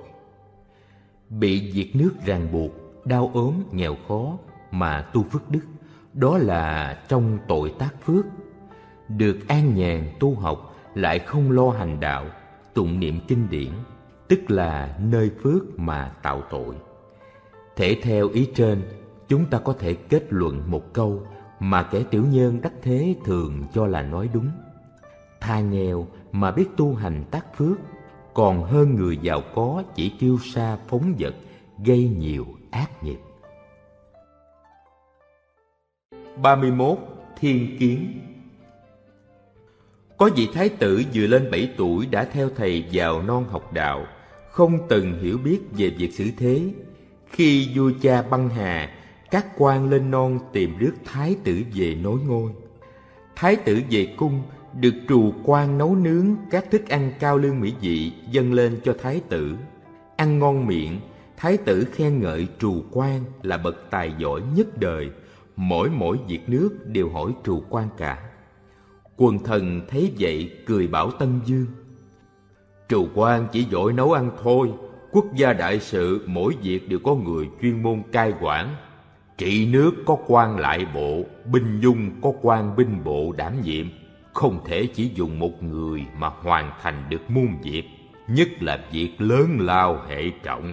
Bị diệt nước ràng buộc, đau ốm, nghèo khó mà tu phước đức, đó là trong tội tác phước. Được an nhàn tu học lại không lo hành đạo, tụng niệm kinh điển, tức là nơi phước mà tạo tội. Thể theo ý trên, chúng ta có thể kết luận một câu mà kẻ tiểu nhân đắc thế thường cho là nói đúng: thà nghèo mà biết tu hành tác phước, còn hơn người giàu có chỉ kiêu sa phóng dật, gây nhiều ác nghiệp. ba mươi mốt. Thiên kiến. Có vị thái tử vừa lên bảy tuổi đã theo thầy vào non học đạo, không từng hiểu biết về việc xử thế. Khi vua cha băng hà, các quan lên non tìm rước thái tử về nối ngôi. Thái tử về cung, được trù quan nấu nướng các thức ăn cao lương mỹ vị dâng lên cho thái tử. Ăn ngon miệng, thái tử khen ngợi trù quan là bậc tài giỏi nhất đời, mỗi mỗi việc nước đều hỏi trù quan cả. Quần thần thấy vậy cười bảo Tân Dương: trù quan chỉ giỏi nấu ăn thôi, quốc gia đại sự mỗi việc đều có người chuyên môn cai quản. Trị nước có quan lại bộ, binh dung có quan binh bộ đảm nhiệm, không thể chỉ dùng một người mà hoàn thành được muôn việc, nhất là việc lớn lao hệ trọng.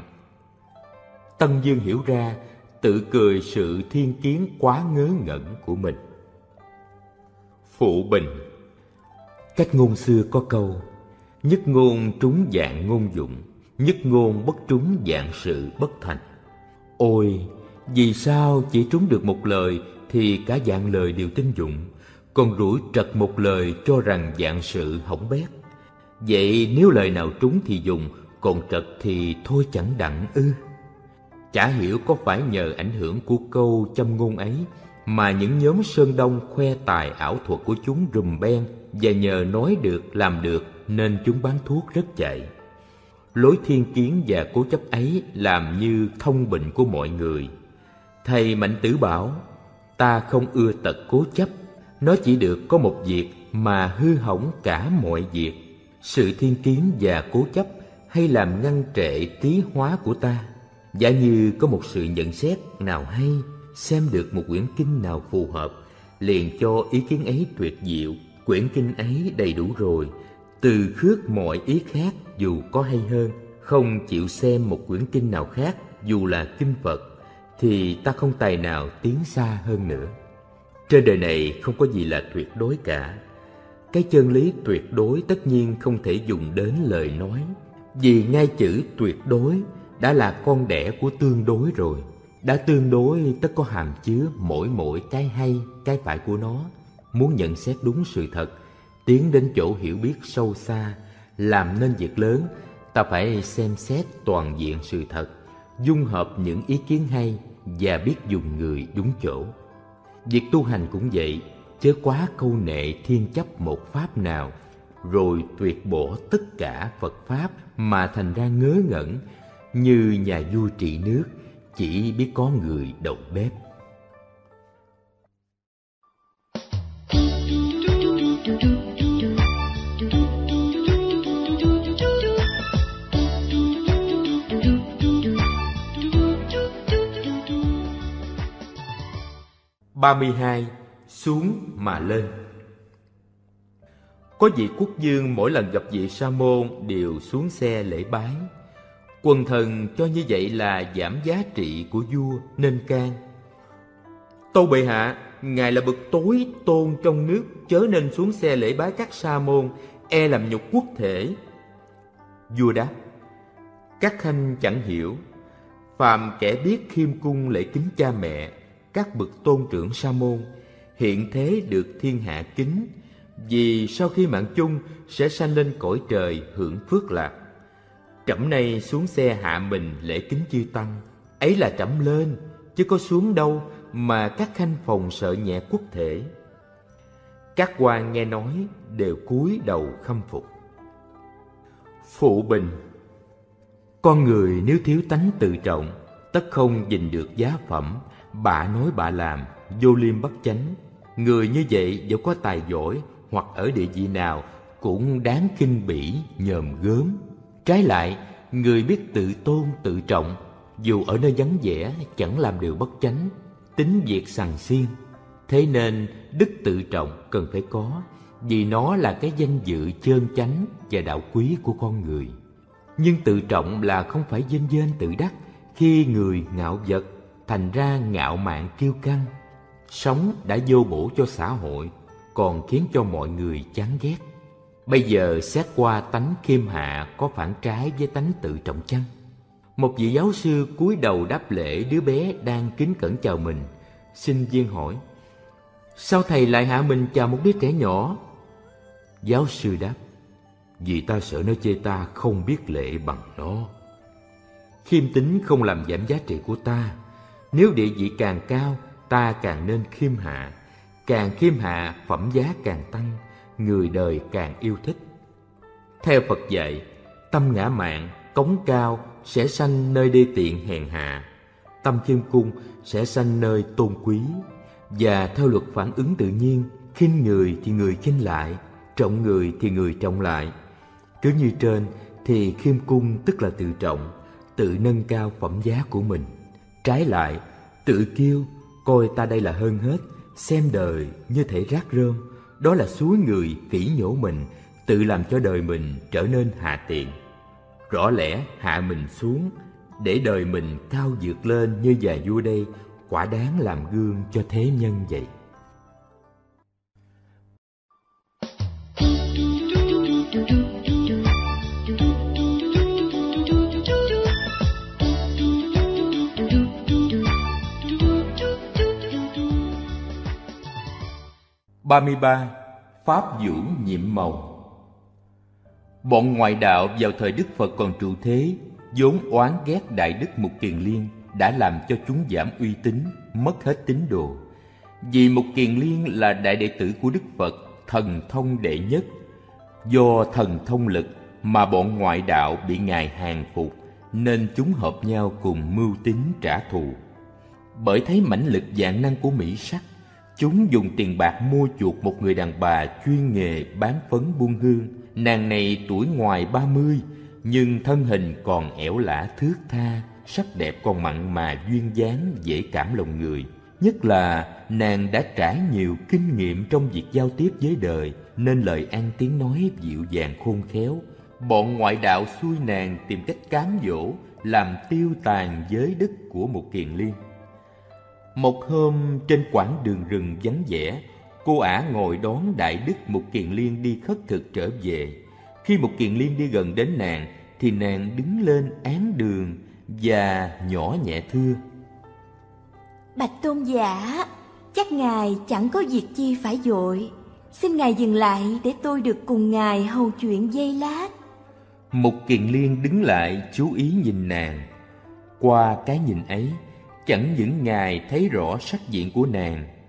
Tân Dương hiểu ra, tự cười sự thiên kiến quá ngớ ngẩn của mình. Phụ bình: cách ngôn xưa có câu: nhất ngôn trúng dạng ngôn dụng, nhất ngôn bất trúng dạng sự bất thành. Ôi, vì sao chỉ trúng được một lời thì cả dạng lời đều tin dụng, còn rủi trật một lời cho rằng dạng sự hỏng bét. Vậy nếu lời nào trúng thì dùng, còn trật thì thôi chẳng đặng ư? Chả hiểu có phải nhờ ảnh hưởng của câu châm ngôn ấy mà những nhóm Sơn Đông khoe tài ảo thuật của chúng rùm beng, và nhờ nói được làm được nên chúng bán thuốc rất chạy. Lối thiên kiến và cố chấp ấy làm như thông bệnh của mọi người. Thầy Mạnh Tử bảo, ta không ưa tật cố chấp, nó chỉ được có một việc mà hư hỏng cả mọi việc. Sự thiên kiến và cố chấp hay làm ngăn trệ trí hóa của ta. Giả như có một sự nhận xét nào hay, xem được một quyển kinh nào phù hợp, liền cho ý kiến ấy tuyệt diệu, quyển kinh ấy đầy đủ rồi, từ khước mọi ý khác dù có hay hơn, không chịu xem một quyển kinh nào khác dù là kinh Phật, thì ta không tài nào tiến xa hơn nữa. Trên đời này không có gì là tuyệt đối cả. Cái chân lý tuyệt đối tất nhiên không thể dùng đến lời nói, vì ngay chữ tuyệt đối đã là con đẻ của tương đối rồi. Đã tương đối tất có hàm chứa mỗi mỗi cái hay, cái phải của nó. Muốn nhận xét đúng sự thật, tiến đến chỗ hiểu biết sâu xa, làm nên việc lớn, ta phải xem xét toàn diện sự thật, dung hợp những ý kiến hay và biết dùng người đúng chỗ. Việc tu hành cũng vậy, chớ quá câu nệ thiên chấp một pháp nào, rồi tuyệt bỏ tất cả Phật pháp mà thành ra ngớ ngẩn, như nhà vua trị nước chỉ biết có người đầu bếp. ba mươi hai. Xuống mà lên. Có vị quốc vương mỗi lần gặp vị sa môn đều xuống xe lễ bái. Quần thần cho như vậy là giảm giá trị của vua nên can: Tâu bệ hạ, ngài là bậc tối tôn trong nước, chớ nên xuống xe lễ bái các sa môn, e làm nhục quốc thể. Vua đáp: Các khanh chẳng hiểu, phàm kẻ biết khiêm cung lễ kính cha mẹ, các bậc tôn trưởng sa môn, hiện thế được thiên hạ kính, vì sau khi mạng chung sẽ sanh lên cõi trời hưởng phước lạc. Trẫm nay xuống xe hạ mình lễ kính chư tăng, ấy là trẫm lên, chứ có xuống đâu mà các khanh phòng sợ nhẹ quốc thể. Các quan nghe nói đều cúi đầu khâm phục. Phụ bình: Con người nếu thiếu tánh tự trọng, tất không gìn được giá phẩm, bạ nói bạ làm, vô liêm bất chánh. Người như vậy dẫu có tài giỏi hoặc ở địa vị nào cũng đáng khinh bỉ nhòm gớm. Trái lại, người biết tự tôn tự trọng, dù ở nơi vắng vẻ chẳng làm điều bất chánh, tính việc sằng xiên. Thế nên đức tự trọng cần phải có, vì nó là cái danh dự chơn chánh và đạo quý của con người. Nhưng tự trọng là không phải vênh vênh tự đắc, khi người ngạo vật, thành ra ngạo mạn kiêu căng. Sống đã vô bổ cho xã hội, còn khiến cho mọi người chán ghét. Bây giờ xét qua tánh khiêm hạ có phản trái với tánh tự trọng chăng? Một vị giáo sư cúi đầu đáp lễ đứa bé đang kính cẩn chào mình. Sinh viên hỏi: Sao thầy lại hạ mình chào một đứa trẻ nhỏ? Giáo sư đáp: Vì ta sợ nó chê ta không biết lễ bằng nó. Khiêm tính không làm giảm giá trị của ta. Nếu địa vị càng cao, ta càng nên khiêm hạ. Càng khiêm hạ, phẩm giá càng tăng, người đời càng yêu thích. Theo Phật dạy, tâm ngã mạn, cống cao sẽ sanh nơi đê tiện hèn hạ, tâm khiêm cung sẽ sanh nơi tôn quý. Và theo luật phản ứng tự nhiên, khinh người thì người khinh lại, trọng người thì người trọng lại. Cứ như trên thì khiêm cung tức là tự trọng, tự nâng cao phẩm giá của mình. Trái lại, tự kiêu, coi ta đây là hơn hết, xem đời như thể rác rơm, đó là xúi người phỉ nhổ mình, tự làm cho đời mình trở nên hạ tiện. Rõ lẽ hạ mình xuống để đời mình cao vượt lên như nhà vua đây, quả đáng làm gương cho thế nhân vậy. ba mươi ba. Pháp vũ nhiệm màu. Bọn ngoại đạo vào thời Đức Phật còn trụ thế, vốn oán ghét Đại Đức Mục Kiền Liên, đã làm cho chúng giảm uy tín, mất hết tín đồ. Vì Mục Kiền Liên là đại đệ tử của Đức Phật, thần thông đệ nhất. Do thần thông lực mà bọn ngoại đạo bị Ngài hàng phục, nên chúng hợp nhau cùng mưu tính trả thù. Bởi thấy mãnh lực vạn năng của mỹ sắc, chúng dùng tiền bạc mua chuộc một người đàn bà chuyên nghề bán phấn buôn hương. Nàng này tuổi ngoài ba mươi, nhưng thân hình còn ẻo lả thướt tha, sắc đẹp còn mặn mà duyên dáng dễ cảm lòng người. Nhất là nàng đã trải nhiều kinh nghiệm trong việc giao tiếp với đời, nên lời ăn tiếng nói dịu dàng khôn khéo. Bọn ngoại đạo xui nàng tìm cách cám dỗ, làm tiêu tàn giới đức của một Kiền Liên. Một hôm trên quãng đường rừng vắng vẻ, cô ả ngồi đón Đại Đức Mục Kiền Liên đi khất thực trở về. Khi Mục Kiền Liên đi gần đến nàng, thì nàng đứng lên án đường và nhỏ nhẹ thưa: Bạch tôn giả, chắc ngài chẳng có việc chi phải vội, xin ngài dừng lại để tôi được cùng ngài hầu chuyện giây lát. Mục Kiền Liên đứng lại chú ý nhìn nàng. Qua cái nhìn ấy, chẳng những ngài thấy rõ sắc diện của nàng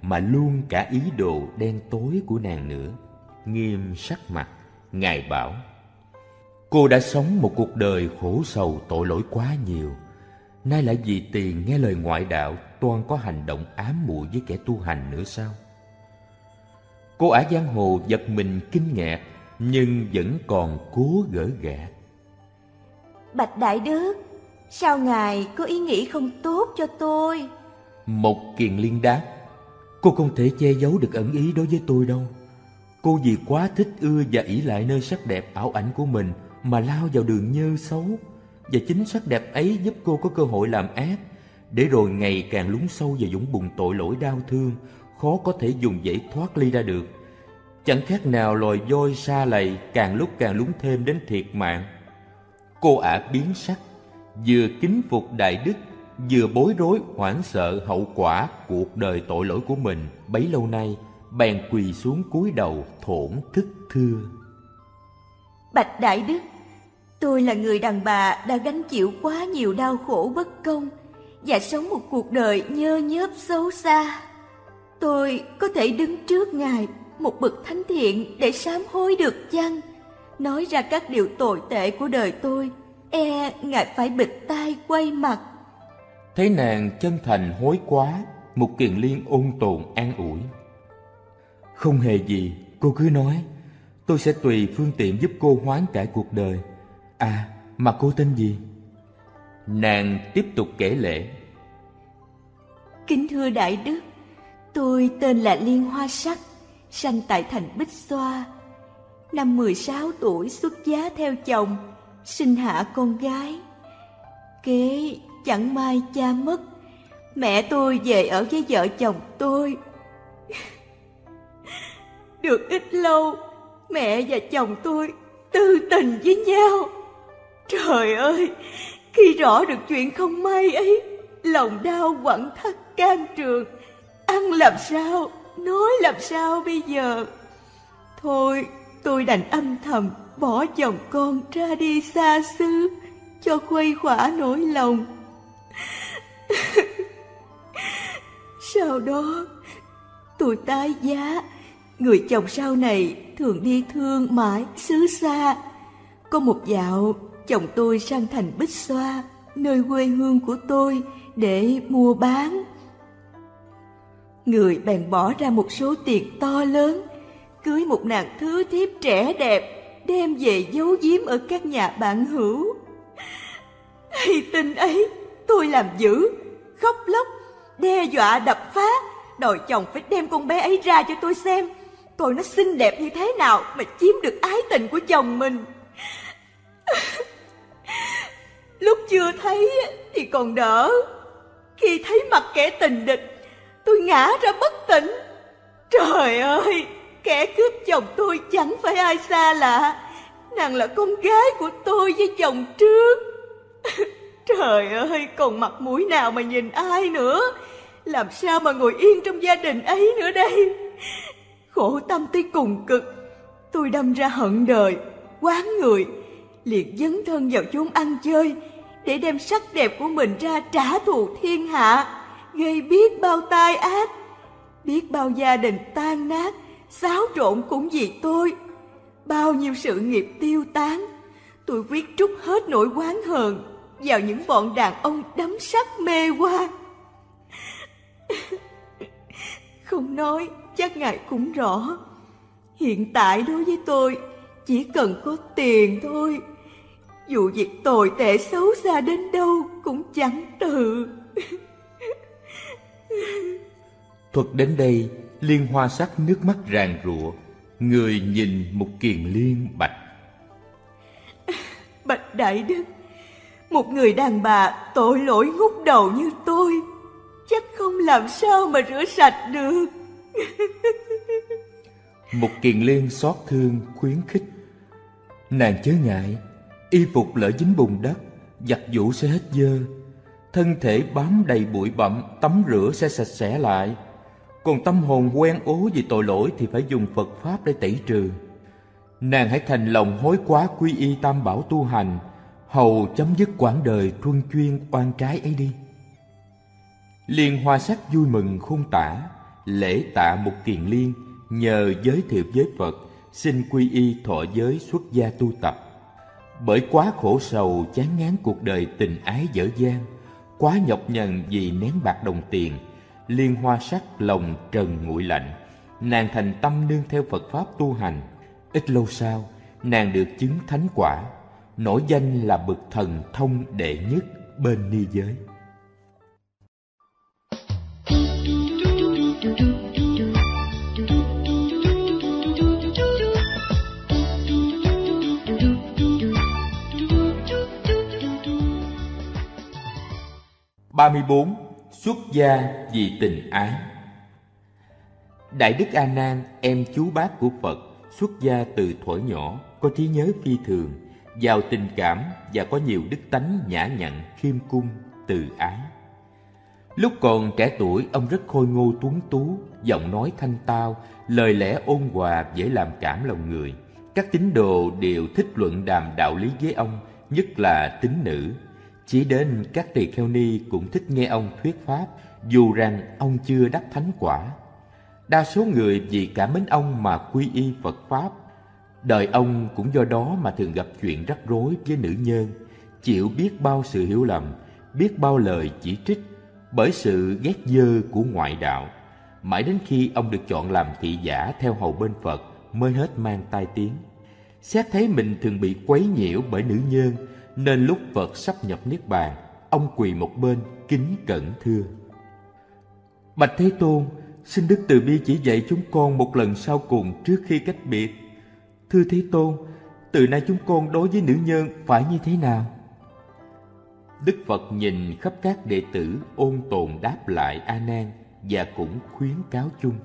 mà luôn cả ý đồ đen tối của nàng nữa. Nghiêm sắc mặt, Ngài bảo: cô đã sống một cuộc đời khổ sầu tội lỗi quá nhiều, nay lại vì tiền nghe lời ngoại đạo toan có hành động ám muội với kẻ tu hành nữa sao? Cô ả giang hồ giật mình kinh ngạc, nhưng vẫn còn cố gỡ gạc. Bạch Đại Đức, sao Ngài có ý nghĩ không tốt cho tôi? Một Kiền Liên đáp: cô không thể che giấu được ẩn ý đối với tôi đâu. Cô vì quá thích ưa và ỷ lại nơi sắc đẹp ảo ảnh của mình mà lao vào đường nhơ xấu, và chính sắc đẹp ấy giúp cô có cơ hội làm ác, để rồi ngày càng lún sâu vào vũng bùn tội lỗi đau thương, khó có thể dùng dãy thoát ly ra được. Chẳng khác nào loài voi sa lầy càng lúc càng lún thêm đến thiệt mạng. Cô ả biến sắc, vừa kính phục Đại Đức, vừa bối rối hoảng sợ hậu quả cuộc đời tội lỗi của mình bấy lâu nay, bèn quỳ xuống cúi đầu thổn thức thưa: Bạch Đại Đức, tôi là người đàn bà đã gánh chịu quá nhiều đau khổ bất công và sống một cuộc đời nhơ nhớp xấu xa. Tôi có thể đứng trước Ngài, một bậc thánh thiện, để sám hối được chăng? Nói ra các điều tồi tệ của đời tôi, e Ngài phải bịt tai quay mặt. Thấy nàng chân thành hối quá, Mục Kiền Liên ôn tồn an ủi: không hề gì, cô cứ nói, tôi sẽ tùy phương tiện giúp cô hoán cải cuộc đời. À, mà cô tên gì? Nàng tiếp tục kể lễ: Kính thưa Đại Đức, tôi tên là Liên Hoa Sắc, sanh tại thành Bích Xoa. Năm mười sáu tuổi xuất giá theo chồng, sinh hạ con gái. Kế chẳng may cha mất, mẹ tôi về ở với vợ chồng tôi. Được ít lâu, mẹ và chồng tôi tư tình với nhau. Trời ơi, khi rõ được chuyện không may ấy, lòng đau quặn thắt can trường. Ăn làm sao, nói làm sao bây giờ? Thôi, tôi đành âm thầm bỏ chồng con ra đi xa xứ, cho khuây khỏa nỗi lòng. Sau đó, tôi tái giá. Người chồng sau này thường đi thương mãi xứ xa. Có một dạo, chồng tôi sang thành Bích Xoa, nơi quê hương của tôi, để mua bán. Người bèn bỏ ra một số tiền to lớn, cưới một nàng thứ thiếp trẻ đẹp, đem về giấu giếm ở các nhà bạn hữu. Hay tin ấy, tôi làm dữ, khóc lóc, đe dọa đập phá, đòi chồng phải đem con bé ấy ra cho tôi xem, coi nó xinh đẹp như thế nào mà chiếm được ái tình của chồng mình. Lúc chưa thấy thì còn đỡ, khi thấy mặt kẻ tình địch, tôi ngã ra bất tỉnh. Trời ơi, kẻ cướp chồng tôi chẳng phải ai xa lạ, nàng là con gái của tôi với chồng trước. Trời ơi, còn mặt mũi nào mà nhìn ai nữa, làm sao mà ngồi yên trong gia đình ấy nữa đây? Khổ tâm tới cùng cực, tôi đâm ra hận đời, oán người, liền dấn thân vào chốn ăn chơi, để đem sắc đẹp của mình ra trả thù thiên hạ, gây biết bao tai ác, biết bao gia đình tan nát, xáo trộn cũng vì tôi, bao nhiêu sự nghiệp tiêu tán. Tôi quyết trút hết nỗi oán hờn vào những bọn đàn ông đắm sắc mê hoa. Không nói chắc ngài cũng rõ, hiện tại đối với tôi chỉ cần có tiền thôi, dù việc tồi tệ xấu xa đến đâu cũng chẳng từ. Thuật đến đây, Liên Hoa Sắc nước mắt ràn rụa, người nhìn Mục Kiền Liên bạch: Bạch Đại Đức, một người đàn bà tội lỗi ngút đầu như tôi chắc không làm sao mà rửa sạch được. Mục Kiền Liên xót thương khuyến khích: nàng chớ ngại, y phục lỡ dính bùn đất, giặt giũ sẽ hết dơ, thân thể bám đầy bụi bặm, tắm rửa sẽ sạch sẽ lại. Còn tâm hồn quen ố vì tội lỗi thì phải dùng Phật Pháp để tẩy trừ. Nàng hãy thành lòng hối quá quy y tam bảo tu hành, hầu chấm dứt quãng đời truân chuyên oan trái ấy đi. Liên Hoa Sắc vui mừng khôn tả, lễ tạ một kiền liên, nhờ giới thiệu với Phật, xin quy y thọ giới xuất gia tu tập. Bởi quá khổ sầu chán ngán cuộc đời tình ái dở dang, quá nhọc nhằn vì nén bạc đồng tiền, liên hoa sắc lòng trần nguội lạnh, nàng thành tâm nương theo Phật pháp tu hành. Ít lâu sau, nàng được chứng thánh quả, nổi danh là bậc thần thông đệ nhất bên ni giới. ba mươi bốn. Xuất gia vì tình ái. Đại đức A Nan, em chú bác của Phật, xuất gia từ thuở nhỏ, có trí nhớ phi thường, giàu tình cảm và có nhiều đức tánh nhã nhặn, khiêm cung, từ ái. Lúc còn trẻ tuổi, ông rất khôi ngô tuấn tú, giọng nói thanh tao, lời lẽ ôn hòa dễ làm cảm lòng người. Các tín đồ đều thích luận đàm đạo lý với ông, nhất là tín nữ. Chỉ đến các tỳ kheo ni cũng thích nghe ông thuyết pháp, dù rằng ông chưa đắc thánh quả. Đa số người vì cảm mến ông mà quy y Phật pháp. Đời ông cũng do đó mà thường gặp chuyện rắc rối với nữ nhân, chịu biết bao sự hiểu lầm, biết bao lời chỉ trích bởi sự ghét dơ của ngoại đạo. Mãi đến khi ông được chọn làm thị giả theo hầu bên Phật mới hết mang tai tiếng. Xét thấy mình thường bị quấy nhiễu bởi nữ nhân, nên lúc Phật sắp nhập niết bàn, ông quỳ một bên kính cẩn thưa: Bạch Thế Tôn, xin Đức từ bi chỉ dạy chúng con một lần sau cùng trước khi cách biệt. Thưa Thế Tôn, từ nay chúng con đối với nữ nhân phải như thế nào? Đức Phật nhìn khắp các đệ tử, ôn tồn đáp lại A Nan và cũng khuyến cáo chung: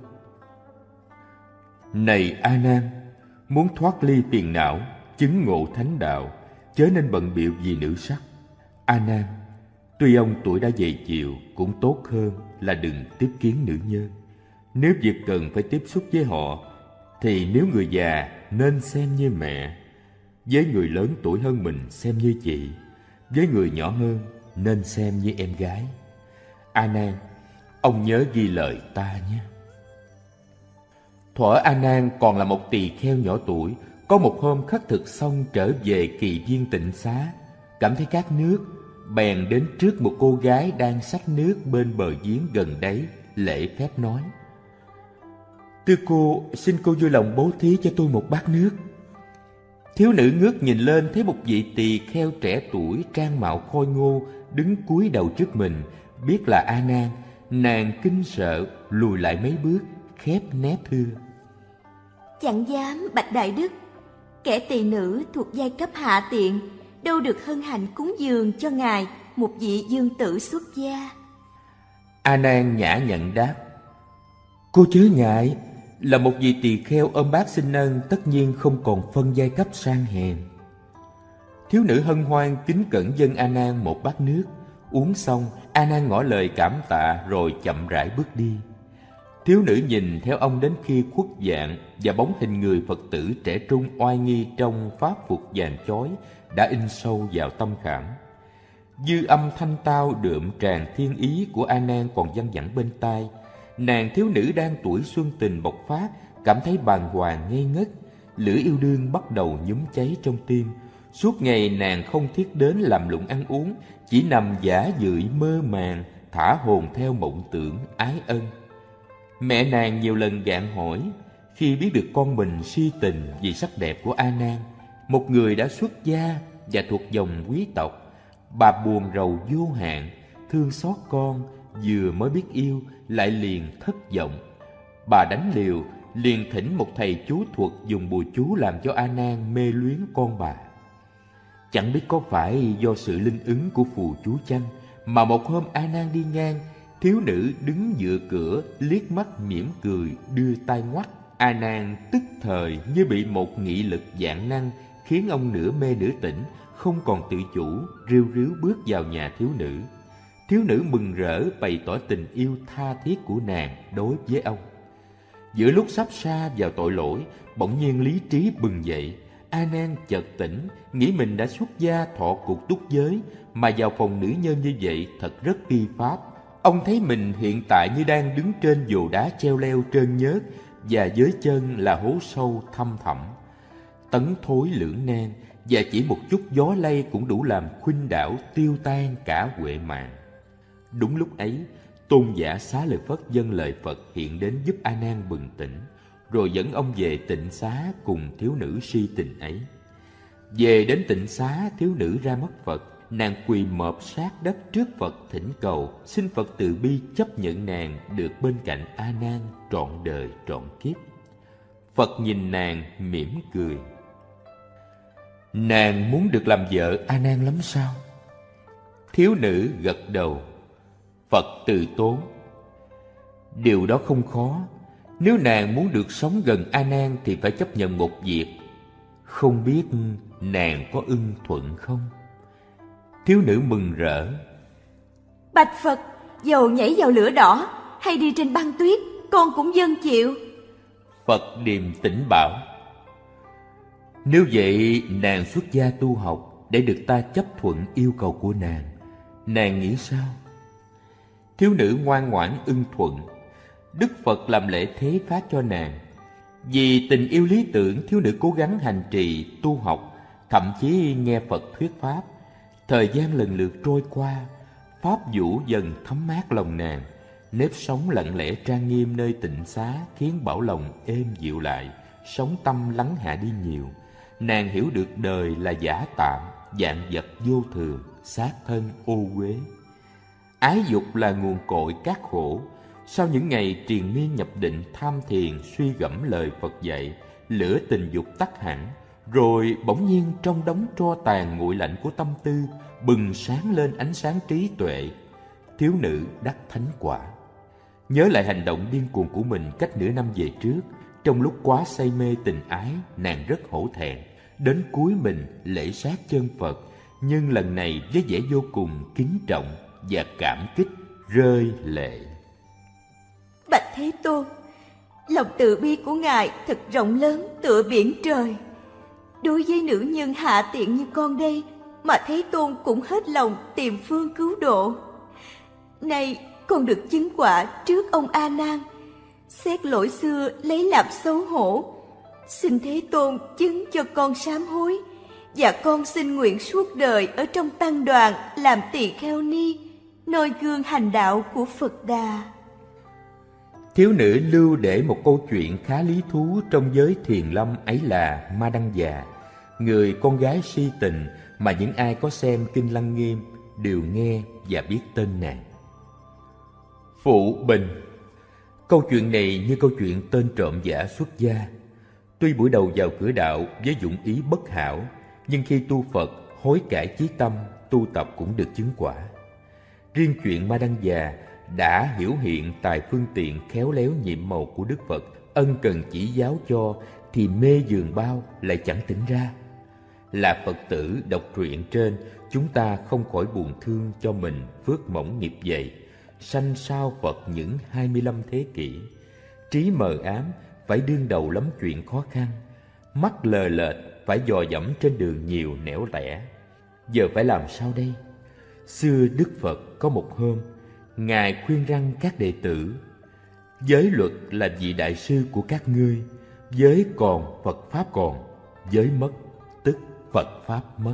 Này A Nan, muốn thoát ly phiền não, chứng ngộ thánh đạo, chớ nên bận bịu vì nữ sắc. A Nan, tuy ông tuổi đã dày chịu, cũng tốt hơn là đừng tiếp kiến nữ nhân. Nếu việc cần phải tiếp xúc với họ, thì nếu người già nên xem như mẹ, với người lớn tuổi hơn mình xem như chị, với người nhỏ hơn nên xem như em gái. A Nan, ông nhớ ghi lời ta nhé. Thuở A Nan còn là một tỳ kheo nhỏ tuổi, có một hôm khất thực xong trở về kỳ viên tịnh xá, cảm thấy khát nước, bèn đến trước một cô gái đang xách nước bên bờ giếng gần đấy, lễ phép nói: Thưa cô, xin cô vui lòng bố thí cho tôi một bát nước. Thiếu nữ ngước nhìn lên, thấy một vị tỳ kheo trẻ tuổi trang mạo khôi ngô đứng cúi đầu trước mình, biết là A Nan. Nàng kinh sợ lùi lại mấy bước, khép nép thưa: Chẳng dám bạch đại đức, kẻ tỳ nữ thuộc giai cấp hạ tiện, đâu được hân hạnh cúng dường cho ngài một vị dương tử xuất gia. A Nan nhã nhặn đáp: Cô chớ ngại, là một vị tỳ kheo ôm bát xin ân, tất nhiên không còn phân giai cấp sang hèn. Thiếu nữ hân hoan kính cẩn dâng A Nan một bát nước. Uống xong, A Nan ngỏ lời cảm tạ rồi chậm rãi bước đi. Thiếu nữ nhìn theo ông đến khi khuất dạng, và bóng hình người Phật tử trẻ trung oai nghi trong pháp phục vàng chói đã in sâu vào tâm khảm. Dư âm thanh tao đượm tràn thiên ý của A Nan còn văng vẳng bên tai. Nàng thiếu nữ đang tuổi xuân tình bộc phát, cảm thấy bàng hoàng ngây ngất, lửa yêu đương bắt đầu nhúm cháy trong tim. Suốt ngày nàng không thiết đến làm lụng ăn uống, chỉ nằm giả dưỡi mơ màng, thả hồn theo mộng tưởng ái ân. Mẹ nàng nhiều lần gạn hỏi, khi biết được con mình si tình vì sắc đẹp của A Nan, một người đã xuất gia và thuộc dòng quý tộc, bà buồn rầu vô hạn, thương xót con, vừa mới biết yêu lại liền thất vọng. Bà đánh liều, liền thỉnh một thầy chú thuật dùng bùa chú làm cho A Nan mê luyến con bà. Chẳng biết có phải do sự linh ứng của phù chú chăng, mà một hôm A Nan đi ngang, thiếu nữ đứng dựa cửa liếc mắt mỉm cười đưa tay ngoắt. A Nan tức thời như bị một nghị lực vạn năng khiến ông nửa mê nửa tỉnh, không còn tự chủ, ríu ríu bước vào nhà thiếu nữ. Thiếu nữ mừng rỡ bày tỏ tình yêu tha thiết của nàng đối với ông. Giữa lúc sắp sa vào tội lỗi, bỗng nhiên lý trí bừng dậy. A Nan chợt tỉnh, nghĩ mình đã xuất gia thọ cuộc túc giới, mà vào phòng nữ nhân như vậy thật rất kỳ pháp. Ông thấy mình hiện tại như đang đứng trên vồ đá treo leo trơn nhớt, và dưới chân là hố sâu thăm thẳm, tấn thối lưỡng nan, và chỉ một chút gió lay cũng đủ làm khuynh đảo tiêu tan cả huệ mạng. Đúng lúc ấy, tôn giả Xá Lợi Phất dâng lời Phật hiện đến giúp A Nan bừng tỉnh, rồi dẫn ông về tịnh xá cùng thiếu nữ si tình ấy. Về đến tịnh xá, thiếu nữ ra mắt Phật. Nàng quỳ mọp sát đất trước Phật thỉnh cầu, xin Phật từ bi chấp nhận nàng được bên cạnh A Nan trọn đời trọn kiếp. Phật nhìn nàng mỉm cười. Nàng muốn được làm vợ A Nan lắm sao? Thiếu nữ gật đầu. Phật từ tốn. Điều đó không khó. Nếu nàng muốn được sống gần A Nan thì phải chấp nhận một việc. Không biết nàng có ưng thuận không? Thiếu nữ mừng rỡ. Bạch Phật, dầu nhảy vào lửa đỏ hay đi trên băng tuyết, con cũng dâng chịu. Phật điềm tĩnh bảo. Nếu vậy nàng xuất gia tu học để được ta chấp thuận yêu cầu của nàng, nàng nghĩ sao? Thiếu nữ ngoan ngoãn ưng thuận. Đức Phật làm lễ thế phát cho nàng. Vì tình yêu lý tưởng, thiếu nữ cố gắng hành trì tu học, thậm chí nghe Phật thuyết pháp. Thời gian lần lượt trôi qua, pháp vũ dần thấm mát lòng nàng. Nếp sống lặng lẽ trang nghiêm nơi tịnh xá khiến bảo lòng êm dịu lại, sống tâm lắng hạ đi nhiều. Nàng hiểu được đời là giả tạm, vạn vật vô thường, xác thân ô uế. Ái dục là nguồn cội các khổ. Sau những ngày triền miên nhập định tham thiền suy gẫm lời Phật dạy, lửa tình dục tắt hẳn, rồi bỗng nhiên trong đống tro tàn nguội lạnh của tâm tư bừng sáng lên ánh sáng trí tuệ. Thiếu nữ đắc thánh quả. Nhớ lại hành động điên cuồng của mình cách nửa năm về trước, trong lúc quá say mê tình ái, nàng rất hổ thẹn, đến cúi mình lễ sát chân Phật, nhưng lần này với vẻ vô cùng kính trọng và cảm kích rơi lệ. Bạch Thế Tôn, lòng từ bi của Ngài thật rộng lớn tựa biển trời. Đối với nữ nhân hạ tiện như con đây mà Thế Tôn cũng hết lòng tìm phương cứu độ. Nay con được chứng quả trước ông A Nan, xét lỗi xưa lấy làm xấu hổ. Xin Thế Tôn chứng cho con sám hối, và con xin nguyện suốt đời ở trong tăng đoàn làm tỳ kheo ni, noi gương hành đạo của Phật Đà. Thiếu nữ lưu để một câu chuyện khá lý thú trong giới thiền lâm ấy là Ma Đăng Già, người con gái si tình mà những ai có xem Kinh Lăng Nghiêm đều nghe và biết tên nàng. Phụ Bình. Câu chuyện này như câu chuyện tên trộm giả xuất gia. Tuy buổi đầu vào cửa đạo với dụng ý bất hảo, nhưng khi tu Phật hối cải chí tâm, tu tập cũng được chứng quả. Riêng chuyện Ma Đăng Già đã hiểu hiện tài phương tiện khéo léo nhiệm màu của Đức Phật, ân cần chỉ giáo cho thì mê giường bao lại chẳng tỉnh ra. Là Phật tử đọc truyện trên, chúng ta không khỏi buồn thương cho mình phước mỏng nghiệp dày, sanh sao Phật những hai mươi lăm thế kỷ. Trí mờ ám phải đương đầu lắm chuyện khó khăn, mắt lờ lệch phải dò dẫm trên đường nhiều nẻo lẻ. Giờ phải làm sao đây? Xưa Đức Phật có một hôm, Ngài khuyên răn các đệ tử: giới luật là vị đại sư của các ngươi, giới còn Phật Pháp còn, giới mất tức Phật Pháp mất.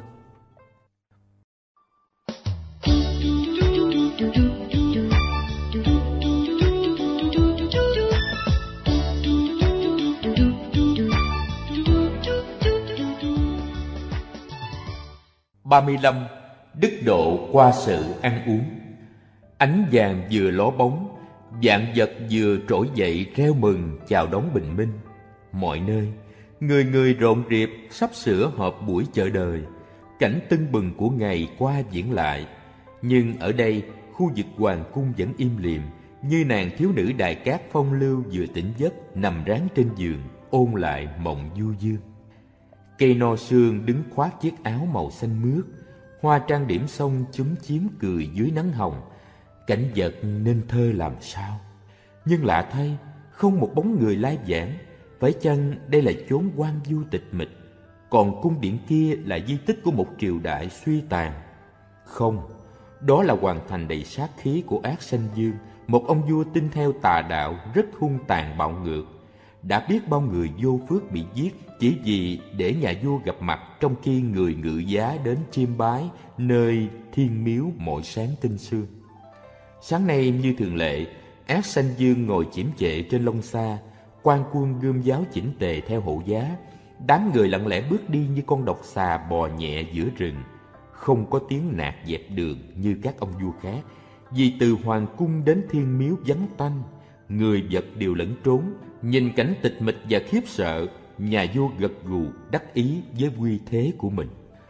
ba mươi lăm. Đức độ qua sự ăn uống. Ánh vàng vừa ló bóng, vạn vật vừa trỗi dậy reo mừng chào đón bình minh. Mọi nơi, người người rộn rịp sắp sửa họp buổi chợ đời. Cảnh tưng bừng của ngày qua diễn lại. Nhưng ở đây, khu vực hoàng cung vẫn im lìm, như nàng thiếu nữ Đài Cát phong lưu vừa tỉnh giấc nằm ráng trên giường, ôn lại mộng du dương. Cây no sương đứng khoác chiếc áo màu xanh mướt, hoa trang điểm xong chúm chím cười dưới nắng hồng. Cảnh vật nên thơ làm sao. Nhưng lạ thay, không một bóng người lai vãng. Phải chăng đây là chốn hoang vu tịch mịch, còn cung điện kia là di tích của một triều đại suy tàn? Không, Đó là hoàn thành đầy sát khí của Ác Sanh Dương, một ông vua tin theo tà đạo rất hung tàn bạo ngược. Đã biết bao người vô phước bị giết chỉ vì để nhà vua gặp mặt, trong khi người ngự giá đến chiêm bái nơi thiên miếu mỗi sáng tinh sương. Sáng nay như thường lệ, Ác Sanh Dương ngồi chiếm trệ trên lông xa, quan quân gươm giáo chỉnh tề theo hộ giá. Đám người lặng lẽ bước đi như con độc xà bò nhẹ giữa rừng, không có tiếng nạt dẹp đường như các ông vua khác, vì từ hoàng cung đến thiên miếu vắng tanh, người vật đều lẫn trốn. Nhìn cảnh tịch mịch và khiếp sợ, nhà vua gật gù đắc ý với uy thế của mình.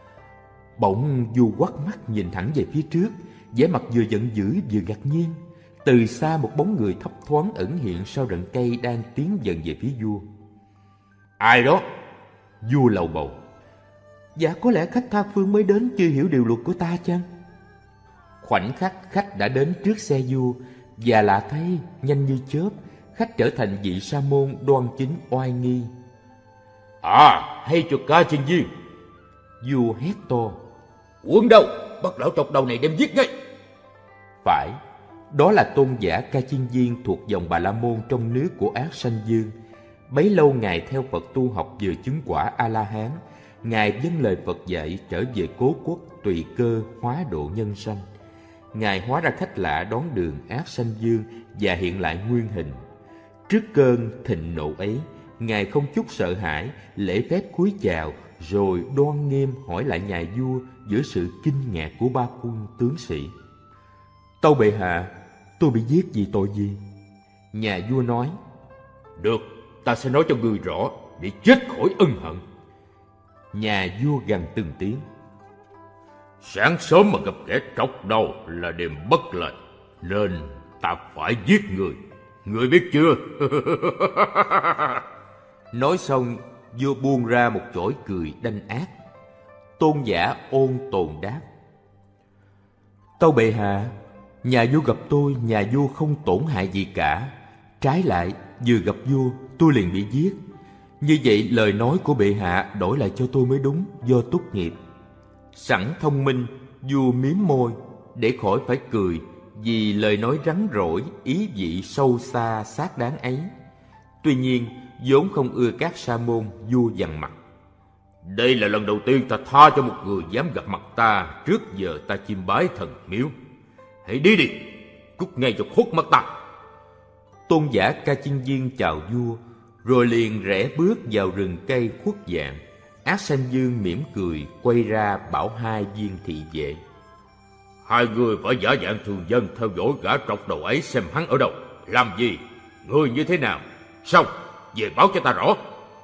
Bỗng vua quắt mắt nhìn thẳng về phía trước, vẻ mặt vừa giận dữ vừa ngạc nhiên. Từ xa một bóng người thấp thoáng ẩn hiện sau rặng cây đang tiến dần về phía vua. Ai đó? Vua lầu bầu. Dạ có lẽ khách tha phương mới đến chưa hiểu điều luật của ta chăng? Khoảnh khắc khách đã đến trước xe vua, và lạ thay, nhanh như chớp, khách trở thành vị sa môn đoan chính oai nghi. À, hay cho Ca Chiên Viên! Vua hét to. Quân đâu? Bắt lão trọc đầu này đem giết ngay! Phải, đó là tôn giả Ca Chiên Viên thuộc dòng Bà La Môn trong nước của Ác Sanh Dương. Bấy lâu Ngài theo Phật tu học vừa chứng quả A-la-hán, Ngài vâng lời Phật dạy trở về cố quốc tùy cơ hóa độ nhân sanh. Ngài hóa ra khách lạ đón đường Ác Sanh Dương và hiện lại nguyên hình. Trước cơn thịnh nộ ấy, Ngài không chút sợ hãi, lễ phép cúi chào, rồi đoan nghiêm hỏi lại nhà vua giữa sự kinh ngạc của ba quân tướng sĩ. Tâu bệ hạ, tôi bị giết vì tội gì? Nhà vua nói. Được, ta sẽ nói cho ngươi rõ để chết khỏi ân hận. Nhà vua gằn từng tiếng. Sáng sớm mà gặp kẻ trọc đầu là đêm bất lợi, nên ta phải giết người. Ngươi biết chưa? Nói xong, vua buông ra một chổi cười đanh ác. Tôn giả ôn tồn đáp. Tâu bệ hạ, nhà vua gặp tôi, nhà vua không tổn hại gì cả. Trái lại, vừa gặp vua, tôi liền bị giết. Như vậy lời nói của bệ hạ đổi lại cho tôi mới đúng, do túc nghiệp. Sẵn thông minh, vua miếm môi để khỏi phải cười vì lời nói rắn rỏi, ý vị sâu xa xác đáng ấy. Tuy nhiên, vốn không ưa các sa môn, vua dằn mặt. Đây là lần đầu tiên ta tha cho một người dám gặp mặt ta trước giờ ta chiêm bái thần miếu. Hãy đi đi, cút ngay cho khuất mắt ta. Tôn giả Ca Chiên Viên chào vua, rồi liền rẽ bước vào rừng cây khuất dạng. Ác Sanh Dương mỉm cười quay ra bảo hai viên thị vệ. Hai người phải giả dạng thường dân theo dõi gã trọc đầu ấy xem hắn ở đâu, làm gì, người như thế nào. Xong, về báo cho ta rõ.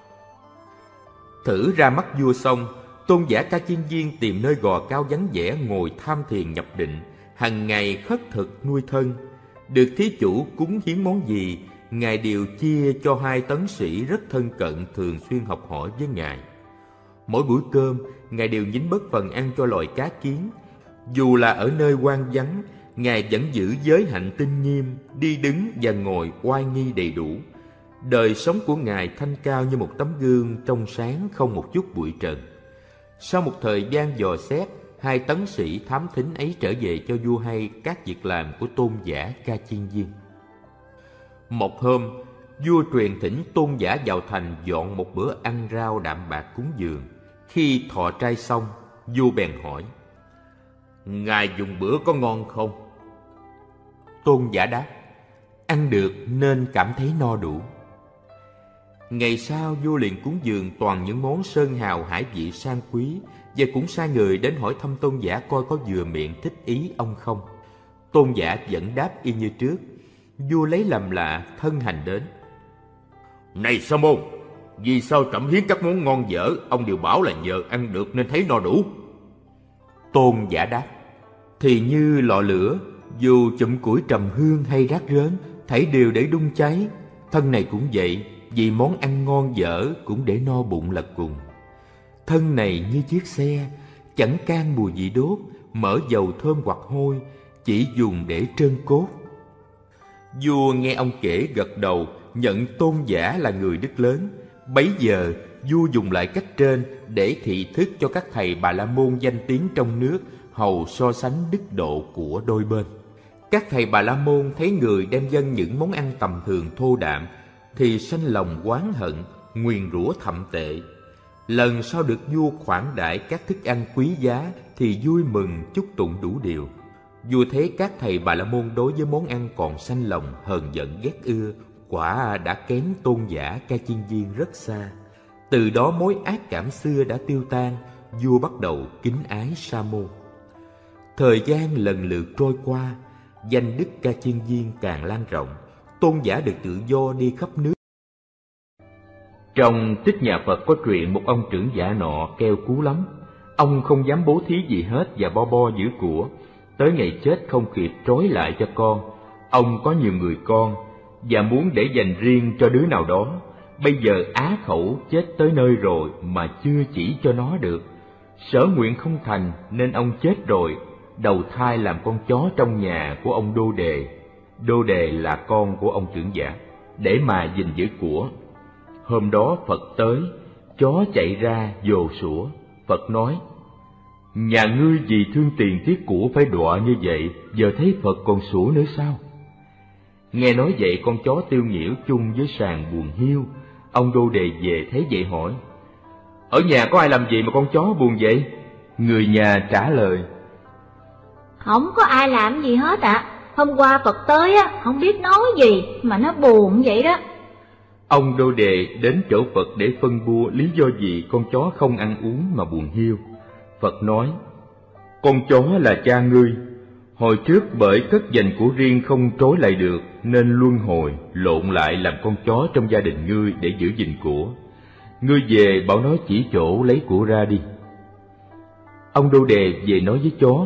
Thử ra mắt vua xong, tôn giả Ca Chiên Viên tìm nơi gò cao vắng vẻ ngồi tham thiền nhập định, hằng ngày khất thực nuôi thân. Được thí chủ cúng hiến món gì, Ngài đều chia cho hai tấn sĩ rất thân cận thường xuyên học hỏi với Ngài. Mỗi buổi cơm, Ngài đều nhín bớt phần ăn cho loài cá kiến. Dù là ở nơi hoang vắng, Ngài vẫn giữ giới hạnh tinh nghiêm, đi đứng và ngồi oai nghi đầy đủ. Đời sống của Ngài thanh cao như một tấm gương trong sáng không một chút bụi trần. Sau một thời gian dò xét, hai tấn sĩ thám thính ấy trở về cho vua hay các việc làm của tôn giả Ca Chiên Viên. Một hôm, vua truyền thỉnh tôn giả vào thành dọn một bữa ăn rau đạm bạc cúng dường. Khi thọ trai xong, vua bèn hỏi: Ngài dùng bữa có ngon không? Tôn giả đáp: Ăn được nên cảm thấy no đủ. Ngày sau, vua liền cúng dường toàn những món sơn hào hải vị sang quý, và cũng sai người đến hỏi thăm tôn giả coi có vừa miệng thích ý ông không. Tôn giả vẫn đáp y như trước. Vua lấy làm lạ, thân hành đến. Này sa môn, vì sao trẫm hiến các món ngon dở, ông đều bảo là nhờ ăn được nên thấy no đủ? Tôn giả đáp: Thì như lò lửa, dù chụm củi trầm hương hay rác rến, thảy đều để đun cháy. Thân này cũng vậy, vì món ăn ngon dở cũng để no bụng là cùng. Thân này như chiếc xe, chẳng can mùi vị đốt, mỡ dầu thơm hoặc hôi, chỉ dùng để trơn cốt. Vua nghe ông kể gật đầu, nhận tôn giả là người đức lớn. Bấy giờ vua dùng lại cách trên để thị thức cho các thầy Bà La Môn danh tiếng trong nước, hầu so sánh đức độ của đôi bên. Các thầy Bà La Môn thấy người đem dâng những món ăn tầm thường thô đạm thì sanh lòng oán hận, nguyền rủa thậm tệ. Lần sau được vua khoản đãi các thức ăn quý giá thì vui mừng chúc tụng đủ điều. Vua thấy các thầy Bà La Môn đối với món ăn còn sanh lòng hờn giận ghét ưa, quả đã kém tôn giả Ca Chiên Viên rất xa. Từ đó mối ác cảm xưa đã tiêu tan, vua bắt đầu kính ái Sa môn. Thời gian lần lượt trôi qua, danh đức Ca Chiên Viên càng lan rộng, tôn giả được tự do đi khắp nước. Trong tích nhà Phật có chuyện một ông trưởng giả nọ keo cú lắm. Ông không dám bố thí gì hết và bo bo giữ của. Tới ngày chết không kịp trói lại cho con. Ông có nhiều người con và muốn để dành riêng cho đứa nào đó. Bây giờ á khẩu chết tới nơi rồi mà chưa chỉ cho nó được. Sở nguyện không thành nên ông chết rồi, đầu thai làm con chó trong nhà của ông Đô Đề. Đô Đề là con của ông trưởng giả, để mà gìn giữ của. Hôm đó Phật tới, chó chạy ra vồ sủa. Phật nói: nhà ngươi vì thương tiền tiếc của phải đọa như vậy, giờ thấy Phật còn sủa nữa sao? Nghe nói vậy, con chó tiêu nghỉu chung với sàn buồn hiu. Ông Đô Đề về thấy vậy hỏi: ở nhà có ai làm gì mà con chó buồn vậy? Người nhà trả lời: không có ai làm gì hết ạ. À. Hôm qua Phật tới á, không biết nói gì mà nó buồn vậy đó. Ông Đô Đề đến chỗ Phật để phân bua lý do gì con chó không ăn uống mà buồn hiu. Phật nói: con chó là cha ngươi, hồi trước bởi cất dành của riêng không trối lại được nên luân hồi lộn lại làm con chó trong gia đình ngươi để giữ gìn của. Ngươi về bảo nó chỉ chỗ lấy của ra đi. Ông Đô Đề về nói với chó: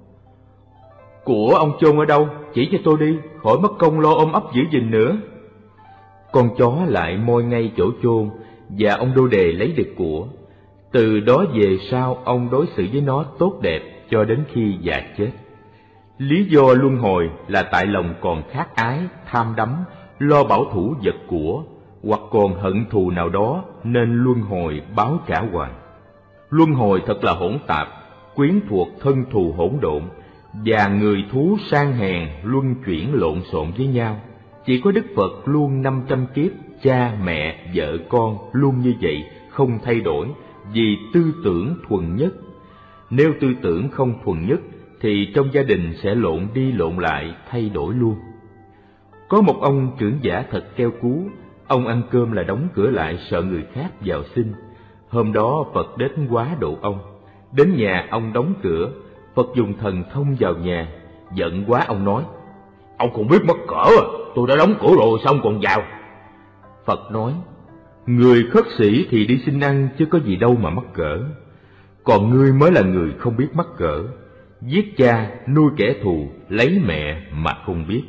của ông chôn ở đâu, chỉ cho tôi đi, khỏi mất công lo ôm ấp giữ gìn nữa. Con chó lại moi ngay chỗ chôn và ông Đô Đề lấy được của. Từ đó về sau ông đối xử với nó tốt đẹp cho đến khi già chết. Lý do luân hồi là tại lòng còn khát ái, tham đắm, lo bảo thủ vật của, hoặc còn hận thù nào đó nên luân hồi báo trả hoài. Luân hồi thật là hỗn tạp, quyến thuộc thân thù hỗn độn, và người thú sang hèn luân chuyển lộn xộn với nhau. Chỉ có Đức Phật luôn năm trăm kiếp, cha, mẹ, vợ, con luôn như vậy, không thay đổi, vì tư tưởng thuần nhất. Nếu tư tưởng không thuần nhất, thì trong gia đình sẽ lộn đi lộn lại, thay đổi luôn. Có một ông trưởng giả thật keo cú, ông ăn cơm là đóng cửa lại sợ người khác vào xin. Hôm đó Phật đến quá độ ông. Đến nhà ông đóng cửa, Phật dùng thần thông vào nhà. Giận quá ông nói: ông còn biết mắc cỡ à, tôi đã đóng cửa rồi sao ông còn vào? Phật nói: người khất sĩ thì đi xin ăn chứ có gì đâu mà mắc cỡ. Còn ngươi mới là người không biết mắc cỡ, giết cha, nuôi kẻ thù, lấy mẹ mà không biết.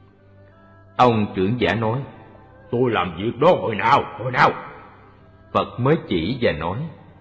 Ông trưởng giả nói: tôi làm việc đó hồi nào, hồi nào? Phật mới chỉ và nói: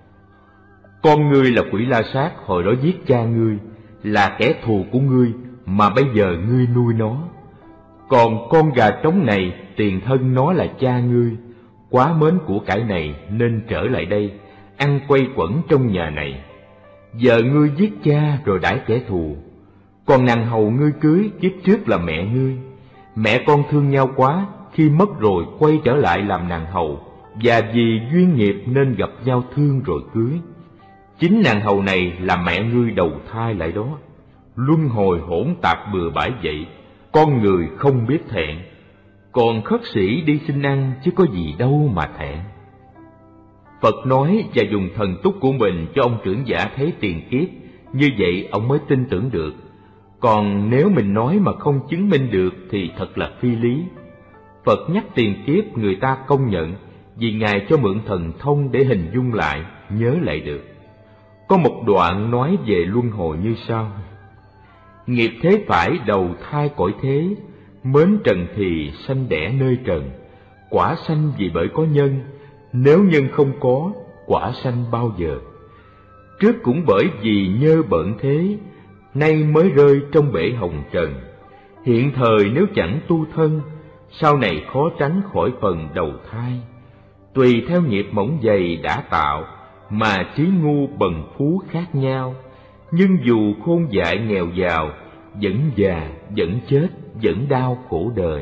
con ngươi là quỷ La Sát, hồi đó giết cha ngươi, là kẻ thù của ngươi, mà bây giờ ngươi nuôi nó. Còn con gà trống này, tiền thân nó là cha ngươi, quá mến của cải này nên trở lại đây, ăn quay quẩn trong nhà này. Giờ ngươi giết cha rồi đãi kẻ thù. Còn nàng hầu ngươi cưới kiếp trước là mẹ ngươi. Mẹ con thương nhau quá, khi mất rồi quay trở lại làm nàng hầu, và vì duyên nghiệp nên gặp nhau thương rồi cưới. Chính nàng hầu này là mẹ ngươi đầu thai lại đó. Luân hồi hỗn tạp bừa bãi vậy, con người không biết thẹn. Còn khất sĩ đi xin ăn chứ có gì đâu mà thẹn. Phật nói và dùng thần túc của mình cho ông trưởng giả thấy tiền kiếp, như vậy ông mới tin tưởng được. Còn nếu mình nói mà không chứng minh được thì thật là phi lý. Phật nhắc tiền kiếp người ta công nhận, vì Ngài cho mượn thần thông để hình dung lại, nhớ lại được. Có một đoạn nói về luân hồi như sau: nghiệp thế phải đầu thai cõi thế, mến trần thì sanh đẻ nơi trần. Quả sanh vì bởi có nhân, nếu nhân không có, quả sanh bao giờ. Trước cũng bởi vì nhơ bận thế, nay mới rơi trong bể hồng trần. Hiện thời nếu chẳng tu thân, sau này khó tránh khỏi phần đầu thai. tùy theo nghiệp mỏng dày đã tạo, mà trí ngu bần phú khác nhau. Nhưng dù khôn dại nghèo giàu, vẫn già, vẫn chết, vẫn đau khổ đời.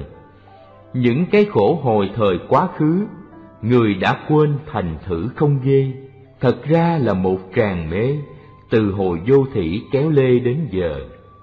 Những cái khổ hồi thời quá khứ, người đã quên thành thử không ghê. Thật ra là một tràng mê, từ hồi vô thủy kéo lê đến giờ.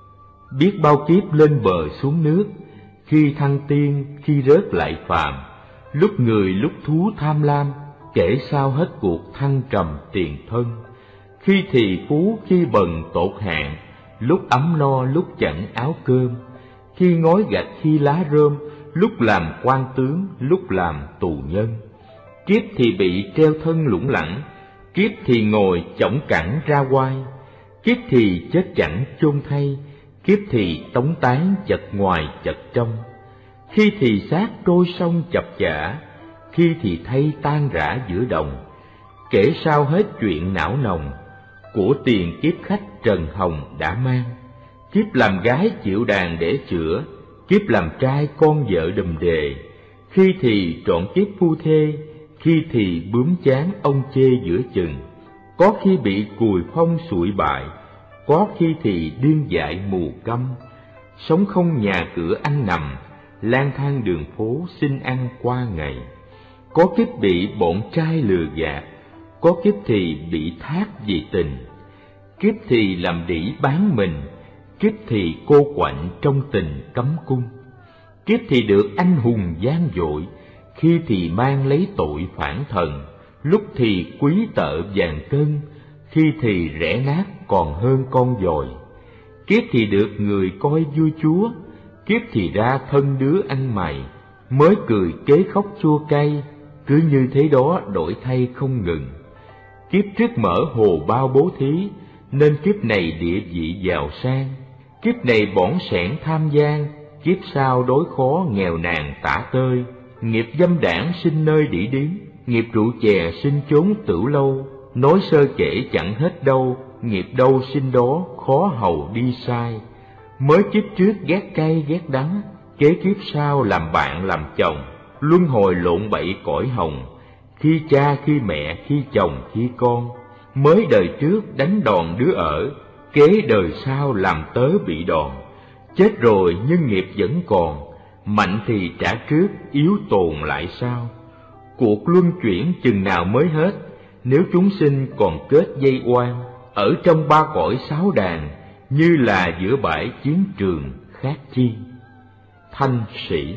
Biết bao kiếp lên bờ xuống nước, khi thăng tiên, khi rớt lại phàm. Lúc người lúc thú tham lam, kể sao hết cuộc thăng trầm tiền thân. Khi thì phú, khi bần tột hạn, lúc ấm no, lúc chẳng áo cơm. Khi ngói gạch, khi lá rơm, lúc làm quan tướng, lúc làm tù nhân. Kiếp thì bị treo thân lủng lẳng, kiếp thì ngồi chõng cẳng ra oai. Kiếp thì chết chẳng chôn thay, kiếp thì tống tán chật ngoài chật trong. Khi thì xác trôi sông chập chả, khi thì thay tan rã giữa đồng. Kể sao hết chuyện não nồng, của tiền kiếp khách trần hồng đã mang. Kiếp làm gái chịu đàn để chữa, kiếp làm trai con vợ đùm đề. Khi thì trọn kiếp phu thê, khi thì bướm chán ông chê giữa chừng. Có khi bị cùi phong sụi bại, có khi thì điên dại mù câm. Sống không nhà cửa ăn nằm, lang thang đường phố xin ăn qua ngày. Có kiếp bị bọn trai lừa gạt, có kiếp thì bị thác vì tình. Kiếp thì làm đĩ bán mình, kiếp thì cô quạnh trong tình cấm cung. Kiếp thì được anh hùng gian dội, khi thì mang lấy tội phản thần. Lúc thì quý tợ vàng cân, khi thì rẻ nát còn hơn con dồi. Kiếp thì được người coi vua chúa, kiếp thì ra thân đứa ăn mày. Mới cười kế khóc chua cay, cứ như thế đó đổi thay không ngừng. Kiếp trước mở hồ bao bố thí, nên kiếp này địa vị giàu sang. Kiếp này bỏn sẻn tham gian, kiếp sau đối khó nghèo nàn tả tơi. Nghiệp dâm đảng sinh nơi đỉ điếm, nghiệp rượu chè sinh chốn tửu lâu. Nói sơ kể chẳng hết đâu, nghiệp đâu sinh đó khó hầu đi sai. Mới kiếp trước ghét cay ghét đắng, kế kiếp sau làm bạn làm chồng. Luân hồi lộn bậy cõi hồng, khi cha khi mẹ khi chồng khi con. Mới đời trước đánh đòn đứa ở, kế đời sau làm tớ bị đòn. Chết rồi nhưng nghiệp vẫn còn, mạnh thì trả trước, yếu tồn lại sao. Cuộc luân chuyển chừng nào mới hết, nếu chúng sinh còn kết dây oan. Ở trong ba cõi sáu đàn, như là giữa bãi chiến trường khác chi. Thanh sĩ.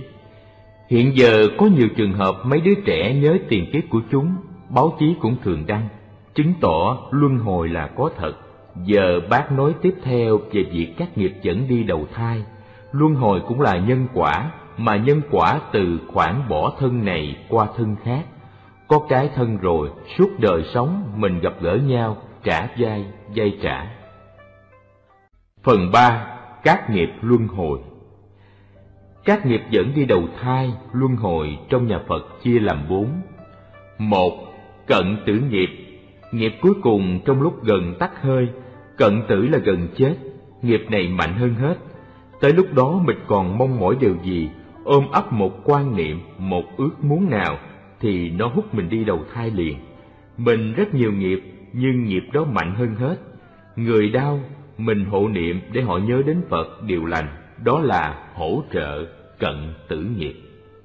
Hiện giờ có nhiều trường hợp mấy đứa trẻ nhớ tiền kiếp của chúng, báo chí cũng thường đăng, chứng tỏ luân hồi là có thật. Giờ bác nói tiếp theo về việc các nghiệp dẫn đi đầu thai. Luân hồi cũng là nhân quả, mà nhân quả từ khoản bỏ thân này qua thân khác. Có cái thân rồi, suốt đời sống mình gặp gỡ nhau, trả vai, vay trả. Phần ba. Các nghiệp luân hồi. Các nghiệp dẫn đi đầu thai, luân hồi trong nhà Phật chia làm bốn. Một. Cận tử nghiệp. Nghiệp cuối cùng trong lúc gần tắt hơi. Cận tử là gần chết. Nghiệp này mạnh hơn hết. Tới lúc đó mình còn mong mỏi điều gì, ôm ấp một quan niệm, một ước muốn nào, thì nó hút mình đi đầu thai liền. Mình rất nhiều nghiệp, nhưng nghiệp đó mạnh hơn hết. Người đau, mình hộ niệm để họ nhớ đến Phật điều lành, đó là hỗ trợ cận tử nghiệp.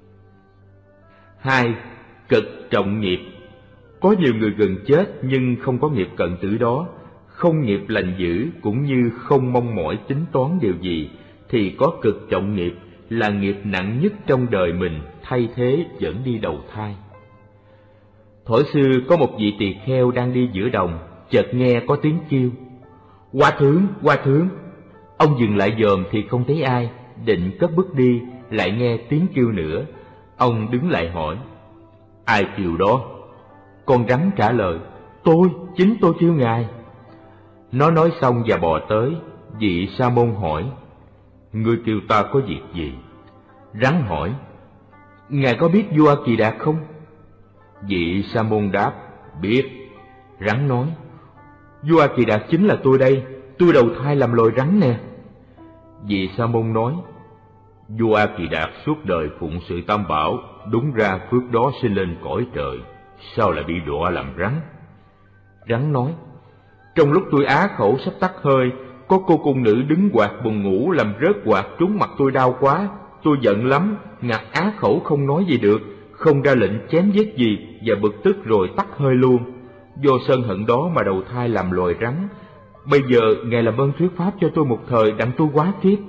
Hai. Cực trọng nghiệp. Có nhiều người gần chết nhưng không có nghiệp cận tử đó, không nghiệp lành dữ cũng như không mong mỏi tính toán điều gì, thì có cực trọng nghiệp, là nghiệp nặng nhất trong đời mình, thay thế dẫn đi đầu thai. Thuở xưa có một vị tỳ kheo đang đi giữa đồng, chợt nghe có tiếng kêu: "Hòa thượng, hòa thượng!" Ông dừng lại dòm thì không thấy ai, định cất bước đi, lại nghe tiếng kêu nữa. Ông đứng lại hỏi: "Ai kêu đó?" Con rắn trả lời: "Tôi, chính tôi kêu ngài." Nó nói xong và bò tới. Vị sa môn hỏi: "Ngươi kêu ta có việc gì?" Rắn hỏi: "Ngài có biết vua A Kỳ Đạt không?" Vị sa môn đáp: "Biết." Rắn nói: "Vua A Kỳ Đạt chính là tôi đây, tôi đầu thai làm loài rắn nè." Vị sa môn nói: "Vua A Kỳ Đạt suốt đời phụng sự Tam Bảo, đúng ra phước đó sinh lên cõi trời. sao lại bị đọa làm rắn? Rắn nói: Trong lúc tôi á khẩu sắp tắt hơi, có cô cung nữ đứng quạt buồn ngủ làm rớt quạt trúng mặt tôi đau quá. Tôi giận lắm, ngặt á khẩu không nói gì được, không ra lệnh chém giết gì, và bực tức rồi tắt hơi luôn. Do sân hận đó mà đầu thai làm loài rắn. Bây giờ ngài làm ơn thuyết pháp cho tôi một thời, đặng tôi hóa kiếp.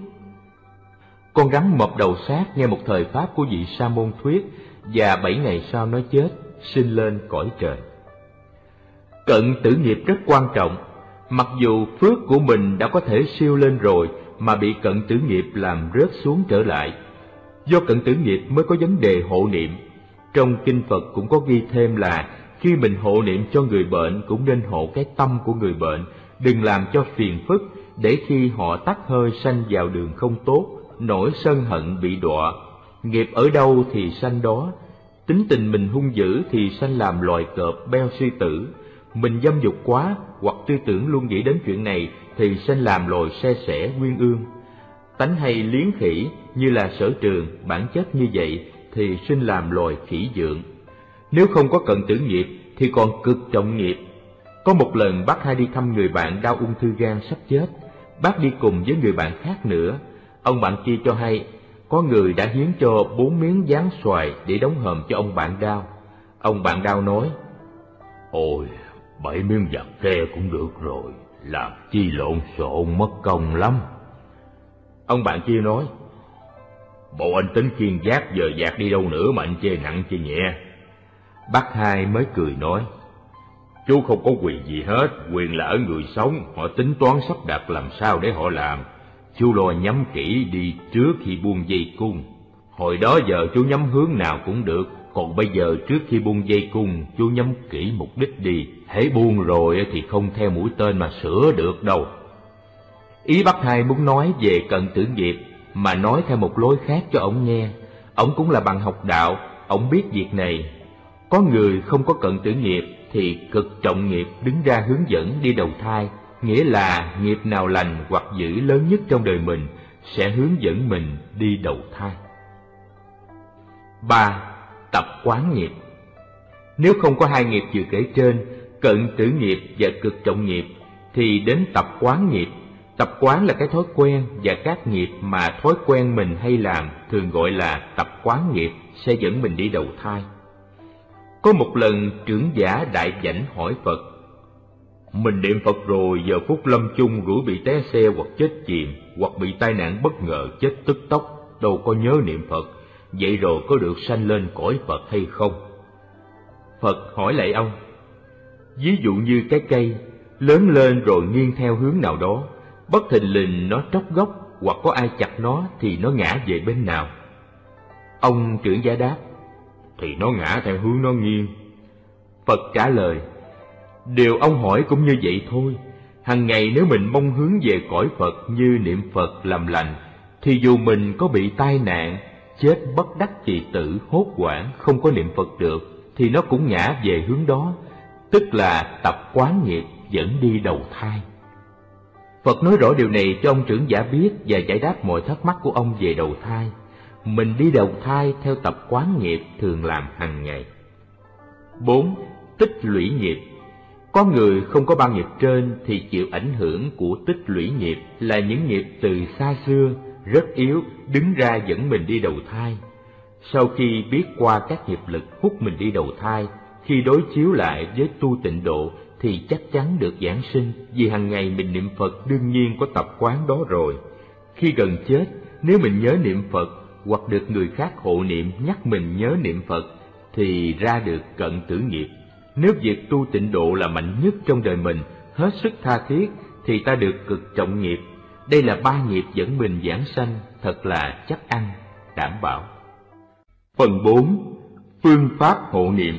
Con rắn mập đầu sát nghe một thời pháp của vị Sa môn thuyết, và bảy ngày sau nó chết, sinh lên cõi trời. Cận tử nghiệp rất quan trọng. Mặc dù phước của mình đã có thể siêu lên rồi, mà bị cận tử nghiệp làm rớt xuống trở lại. Do cận tử nghiệp mới có vấn đề hộ niệm. Trong kinh Phật cũng có ghi thêm là khi mình hộ niệm cho người bệnh cũng nên hộ cái tâm của người bệnh, đừng làm cho phiền phức, để khi họ tắt hơi sanh vào đường không tốt, nỗi sân hận bị đọa. Nghiệp ở đâu thì sanh đó. Tính tình mình hung dữ thì sanh làm loài cọp beo sư tử. Mình dâm dục quá hoặc tư tưởng luôn nghĩ đến chuyện này thì sanh làm loài xe sẻ nguyên ương. Tánh hay liến khỉ như là Sở Trường, bản chất như vậy thì sinh làm loài khỉ dượng. Nếu không có cận tử nghiệp thì còn cực trọng nghiệp. Có một lần bác hai đi thăm người bạn đau ung thư gan sắp chết. Bác đi cùng với người bạn khác nữa. Ông bạn kia cho hay có người đã hiến cho bốn miếng gián xoài để đóng hòm cho ông bạn đau. Ông bạn đau nói: Ôi, bảy miếng vặt tre cũng được rồi, làm chi lộn xộn mất công lắm. Ông bạn kia nói: Bộ anh tính khiêng vác giờ vạt đi đâu nữa mà anh chê nặng chê nhẹ? Bác hai mới cười nói: Chú không có quyền gì hết, quyền là ở người sống, họ tính toán sắp đặt làm sao để họ làm. Chú lo nhắm kỹ đi trước khi buông dây cung. Hồi đó giờ chú nhắm hướng nào cũng được, còn bây giờ trước khi buông dây cung, chú nhắm kỹ mục đích đi. Hễ buông rồi thì không theo mũi tên mà sửa được đâu. Ý bác hai muốn nói về cận tử nghiệp, mà nói theo một lối khác cho ổng nghe. Ổng cũng là bằng học đạo, ổng biết việc này. Có người không có cận tử nghiệp thì cực trọng nghiệp đứng ra hướng dẫn đi đầu thai, nghĩa là nghiệp nào lành hoặc dữ lớn nhất trong đời mình sẽ hướng dẫn mình đi đầu thai. Ba. Tập quán nghiệp. Nếu không có hai nghiệp vừa kể trên, cận tử nghiệp và cực trọng nghiệp, thì đến tập quán nghiệp. Tập quán là cái thói quen, và các nghiệp mà thói quen mình hay làm thường gọi là tập quán nghiệp sẽ dẫn mình đi đầu thai. Có một lần trưởng giả Đại Vãnh hỏi Phật: Mình niệm Phật rồi, giờ phút lâm chung rủi bị té xe hoặc chết chìm, hoặc bị tai nạn bất ngờ chết tức tốc, đâu có nhớ niệm Phật, vậy rồi có được sanh lên cõi Phật hay không? Phật hỏi lại ông: Ví dụ như cái cây lớn lên rồi nghiêng theo hướng nào đó, bất thình lình nó tróc gốc, hoặc có ai chặt nó thì nó ngã về bên nào? Ông trưởng giả đáp: Thì nó ngã theo hướng nó nghiêng. Phật trả lời: Điều ông hỏi cũng như vậy thôi. Hằng ngày nếu mình mong hướng về cõi Phật như niệm Phật làm lành, thì dù mình có bị tai nạn, chết bất đắc kỳ tử, hốt hoảng, không có niệm Phật được, thì nó cũng ngã về hướng đó, tức là tập quán nghiệp dẫn đi đầu thai. Phật nói rõ điều này cho ông trưởng giả biết và giải đáp mọi thắc mắc của ông về đầu thai. Mình đi đầu thai theo tập quán nghiệp thường làm hàng ngày. Bốn. Tích lũy nghiệp. Có người không có ba nghiệp trên thì chịu ảnh hưởng của tích lũy nghiệp, là những nghiệp từ xa xưa, rất yếu, đứng ra dẫn mình đi đầu thai. Sau khi biết qua các nghiệp lực hút mình đi đầu thai, khi đối chiếu lại với tu tịnh độ thì chắc chắn được giảng sinh, vì hàng ngày mình niệm Phật đương nhiên có tập quán đó rồi. Khi gần chết, nếu mình nhớ niệm Phật hoặc được người khác hộ niệm nhắc mình nhớ niệm Phật thì ra được cận tử nghiệp. Nếu việc tu tịnh độ là mạnh nhất trong đời mình, hết sức tha thiết, thì ta được cực trọng nghiệp. Đây là ba nghiệp dẫn mình giảng sanh, thật là chắc ăn, đảm bảo. Phần bốn. Phương pháp hộ niệm.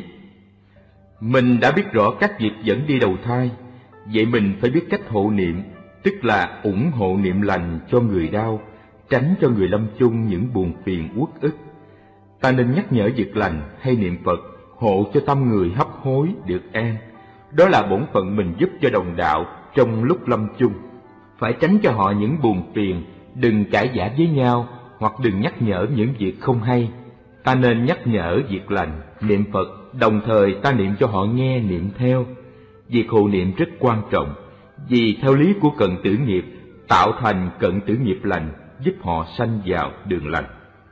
Mình đã biết rõ các việc dẫn đi đầu thai, vậy mình phải biết cách hộ niệm, tức là ủng hộ niệm lành cho người đau, tránh cho người lâm chung những buồn phiền uất ức. Ta nên nhắc nhở việc lành hay niệm Phật, hộ cho tâm người hấp hối được an. Đó là bổn phận mình giúp cho đồng đạo trong lúc lâm chung. Phải tránh cho họ những buồn phiền, đừng cãi vã với nhau, hoặc đừng nhắc nhở những việc không hay. Ta nên nhắc nhở việc lành, niệm Phật, đồng thời ta niệm cho họ nghe niệm theo. Việc hộ niệm rất quan trọng, vì theo lý của cận tử nghiệp, tạo thành cận tử nghiệp lành, giúp họ sanh vào đường lành.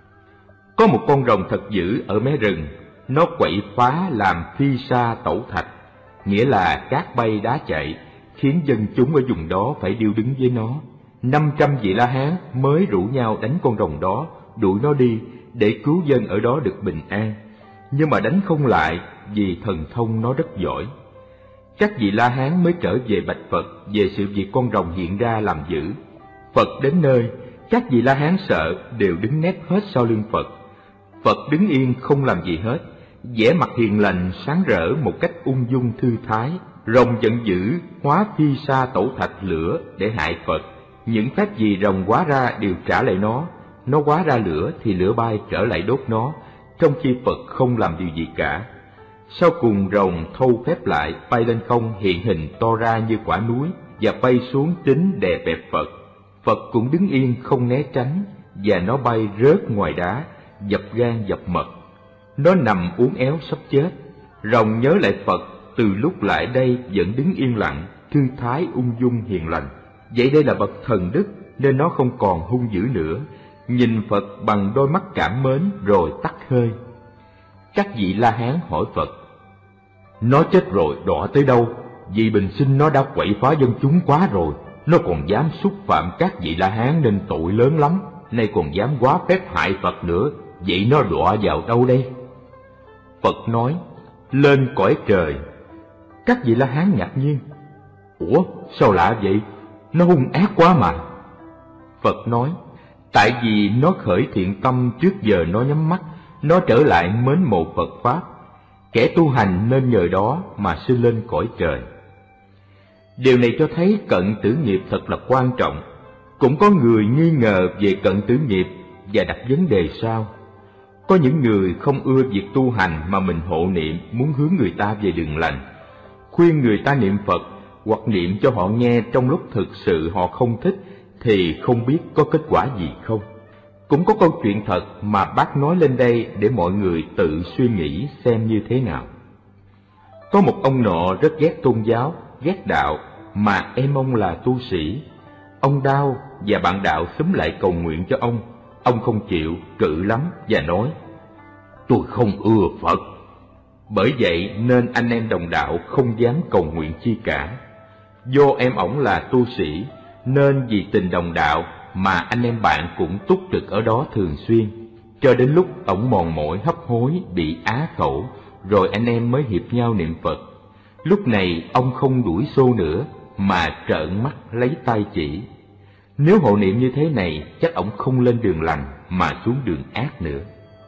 Có một con rồng thật dữ ở mé rừng, nó quậy phá làm phi sa tẩu thạch, nghĩa là cát bay đá chạy, khiến dân chúng ở vùng đó phải điêu đứng với nó. Năm trăm vị La Hán mới rủ nhau đánh con rồng đó, đuổi nó đi để cứu dân ở đó được bình an, nhưng mà đánh không lại vì thần thông nó rất giỏi. Các vị La Hán mới trở về bạch Phật về sự việc con rồng hiện ra làm dữ. Phật đến nơi, các vị La Hán sợ đều đứng nép hết sau lưng Phật. Phật đứng yên không làm gì hết, vẻ mặt hiền lành sáng rỡ một cách ung dung thư thái. Rồng giận dữ hóa phi sa tẩu thạch lửa để hại Phật. Những phép gì rồng hóa ra đều trả lại nó. Nó hóa ra lửa thì lửa bay trở lại đốt nó, trong khi Phật không làm điều gì cả. Sau cùng rồng thâu phép lại, bay lên không hiện hình to ra như quả núi và bay xuống tính đè bẹp Phật. Phật cũng đứng yên không né tránh, và nó bay rớt ngoài đá, dập gan dập mật. Nó nằm uốn éo sắp chết. Rồng nhớ lại Phật, từ lúc lại đây vẫn đứng yên lặng, thư thái ung dung hiền lành. Vậy đây là bậc thần đức nên nó không còn hung dữ nữa, nhìn Phật bằng đôi mắt cảm mến rồi tắt hơi. Các vị La Hán hỏi Phật: Nó chết rồi đọa tới đâu? Vì bình sinh nó đã quậy phá dân chúng quá rồi, nó còn dám xúc phạm các vị La Hán nên tội lớn lắm, nay còn dám quá phép hại Phật nữa, vậy nó đọa vào đâu đây? Phật nói: Lên cõi trời. Các vị La Hán ngạc nhiên: Ủa, sao lạ vậy? Nó hung ác quá mà. Phật nói: Tại vì nó khởi thiện tâm trước giờ nó nhắm mắt, nó trở lại mến mộ Phật Pháp. Kẻ tu hành nên nhờ đó mà sinh lên cõi trời. Điều này cho thấy cận tử nghiệp thật là quan trọng. Cũng có người nghi ngờ về cận tử nghiệp và đặt vấn đề sau: có những người không ưa việc tu hành mà mình hộ niệm, muốn hướng người ta về đường lành. Khuyên người ta niệm Phật hoặc niệm cho họ nghe trong lúc thực sự họ không thích thì không biết có kết quả gì không. Cũng có câu chuyện thật mà bác nói lên đây để mọi người tự suy nghĩ xem như thế nào. Có một ông nọ rất ghét tôn giáo, ghét đạo, mà em ông là tu sĩ. Ông đau và bạn đạo xúm lại cầu nguyện cho ông. Ông không chịu, cự lắm và nói: Tôi không ưa Phật. Bởi vậy nên anh em đồng đạo không dám cầu nguyện chi cả. Do em ổng là tu sĩ nên vì tình đồng đạo mà anh em bạn cũng túc trực ở đó thường xuyên, cho đến lúc ổng mòn mỏi hấp hối bị á khẩu, rồi anh em mới hiệp nhau niệm Phật. Lúc này ông không đuổi xô nữa mà trợn mắt lấy tay chỉ. Nếu hộ niệm như thế này chắc ổng không lên đường lành mà xuống đường ác nữa.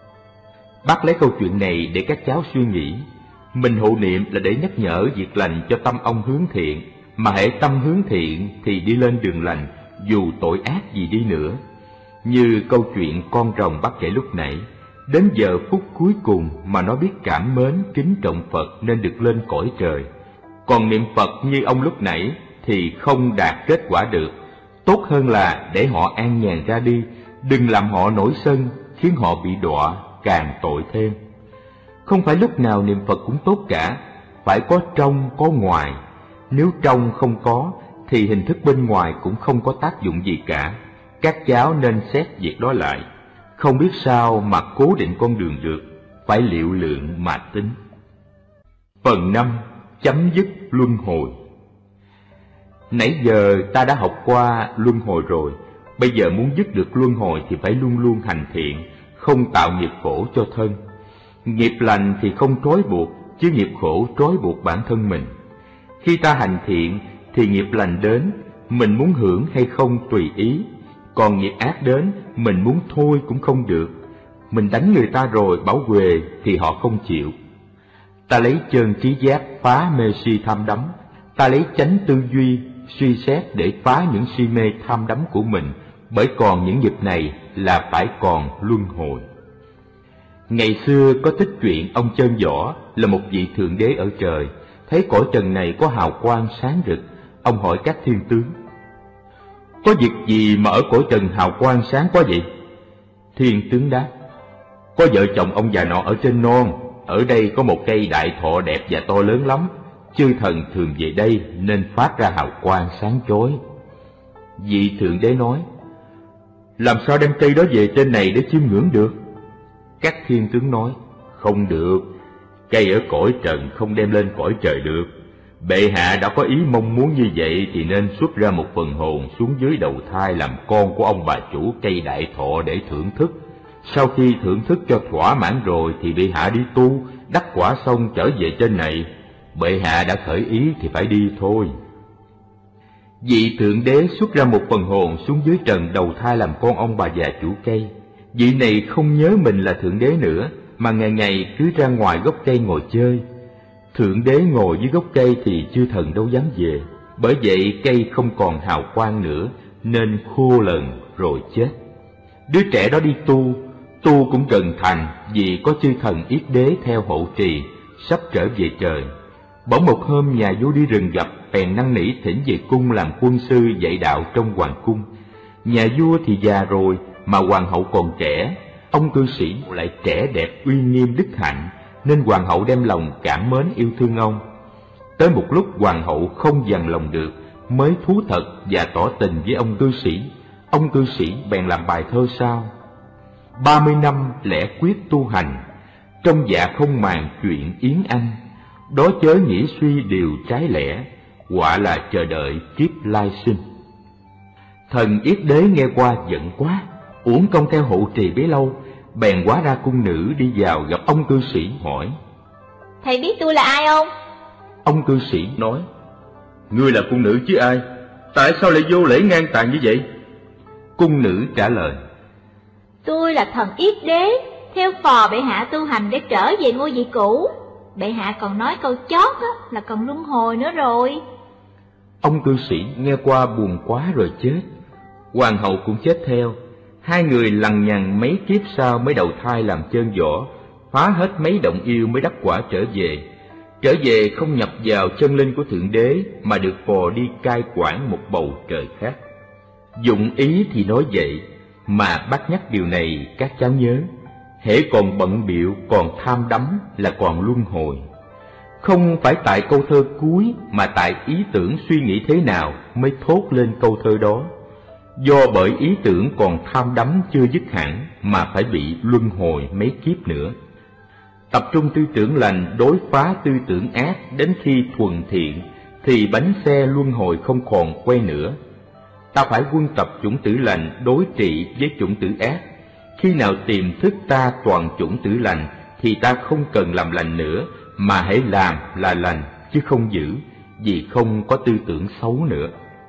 Bác lấy câu chuyện này để các cháu suy nghĩ. Mình hộ niệm là để nhắc nhở việc lành cho tâm ông hướng thiện, mà hễ tâm hướng thiện thì đi lên đường lành dù tội ác gì đi nữa. Như câu chuyện con rồng bác kể lúc nãy, đến giờ phút cuối cùng mà nó biết cảm mến kính trọng Phật nên được lên cõi trời. Còn niệm Phật như ông lúc nãy thì không đạt kết quả được. Tốt hơn là để họ an nhàn ra đi, đừng làm họ nổi sân khiến họ bị đọa càng tội thêm. Không phải lúc nào niệm Phật cũng tốt cả, phải có trong có ngoài. Nếu trong không có thì hình thức bên ngoài cũng không có tác dụng gì cả. Các cháu nên xét việc đó lại. Không biết sao mà cố định con đường được, phải liệu lượng mà tính. Phần năm. Chấm dứt luân hồi. Nãy giờ ta đã học qua luân hồi rồi. Bây giờ muốn dứt được luân hồi thì phải luôn luôn hành thiện, không tạo nghiệp khổ cho thân. Nghiệp lành thì không trói buộc, chứ nghiệp khổ trói buộc bản thân mình. Khi ta hành thiện thì nghiệp lành đến, mình muốn hưởng hay không tùy ý. Còn nghiệp ác đến, mình muốn thôi cũng không được. Mình đánh người ta rồi bảo huề thì họ không chịu. Ta lấy chân trí giác phá mê si tham đắm. Ta lấy chánh tư duy suy xét để phá những si mê tham đắm của mình. Bởi còn những nghiệp này là phải còn luân hồi. Ngày xưa có tích chuyện ông Chân Võ là một vị thượng đế ở trời, thấy cõi trần này có hào quang sáng rực. Ông hỏi các thiên tướng: Có việc gì mà ở cõi trần hào quang sáng quá vậy? Thiên tướng đáp: Có vợ chồng ông già nọ ở trên non, Ở đây có một cây đại thọ đẹp và to lớn lắm. Chư thần thường về đây nên phát ra hào quang sáng chói. Vị Thượng Đế nói: làm sao đem cây đó về trên này để chiêm ngưỡng được? Các thiên tướng nói: không được, cây ở cõi trần không đem lên cõi trời được. Bệ hạ đã có ý mong muốn như vậy thì nên xuất ra một phần hồn xuống dưới đầu thai làm con của ông bà chủ cây đại thọ để thưởng thức. Sau khi thưởng thức cho thỏa mãn rồi thì bệ hạ đi tu, đắc quả xong trở về trên này. Bệ hạ đã khởi ý thì phải đi thôi. Vị Thượng Đế xuất ra một phần hồn xuống dưới trần đầu thai làm con ông bà già chủ cây. Vị này không nhớ mình là Thượng Đế nữa, mà ngày ngày cứ ra ngoài gốc cây ngồi chơi. Thượng Đế ngồi dưới gốc cây thì chư thần đâu dám về. Bởi vậy cây không còn hào quang nữa, nên khô lần rồi chết. Đứa trẻ đó đi tu, tu cũng gần thành, vì có chư thần yết đế theo hộ trì, sắp trở về trời. Bỗng một hôm nhà vua đi rừng gặp, bèn năn nỉ thỉnh về cung làm quân sư dạy đạo trong hoàng cung. Nhà vua thì già rồi, mà hoàng hậu còn trẻ. Ông cư sĩ lại trẻ đẹp uy nghiêm đức hạnh, nên hoàng hậu đem lòng cảm mến yêu thương ông. Tới một lúc hoàng hậu không dằn lòng được, mới thú thật và tỏ tình với ông cư sĩ. Ông cư sĩ bèn làm bài thơ sau: ba mươi năm lẽ quyết tu hành, trong dạ không màng chuyện yến ăn. Đó chớ nghĩ suy điều trái lẽ, quả là chờ đợi kiếp lai sinh. Thần yết đế nghe qua giận quá, uổng công theo hộ trì bấy lâu, bèn hóa ra cung nữ đi vào gặp ông cư sĩ hỏi: thầy biết tôi là ai không? Ông cư sĩ nói: ngươi là cung nữ chứ ai, tại sao lại vô lễ ngang tàn như vậy? Cung nữ trả lời: tôi là thần yết đế, theo phò bệ hạ tu hành để trở về ngôi vị cũ. Bệ hạ còn nói câu chót á, là còn luân hồi nữa rồi. Ông cư sĩ nghe qua buồn quá rồi chết. Hoàng hậu cũng chết theo. Hai người lằng nhằng mấy kiếp sau mới đầu thai làm chân võ, phá hết mấy động yêu mới đắc quả trở về. Trở về không nhập vào chân linh của Thượng Đế, mà được phò đi cai quản một bầu trời khác. Dụng ý thì nói vậy, mà bác nhắc điều này các cháu nhớ. Hễ còn bận bịu, còn tham đắm là còn luân hồi. Không phải tại câu thơ cuối, mà tại ý tưởng suy nghĩ thế nào mới thốt lên câu thơ đó. Do bởi ý tưởng còn tham đắm chưa dứt hẳn, mà phải bị luân hồi mấy kiếp nữa. Tập trung tư tưởng lành đối phá tư tưởng ác đến khi thuần thiện, thì bánh xe luân hồi không còn quay nữa. Ta phải quân tập chủng tử lành đối trị với chủng tử ác. Khi nào tiềm thức ta toàn chủng tử lành, thì ta không cần làm lành nữa, mà hãy làm là lành chứ không giữ, vì không có tư tưởng xấu nữa.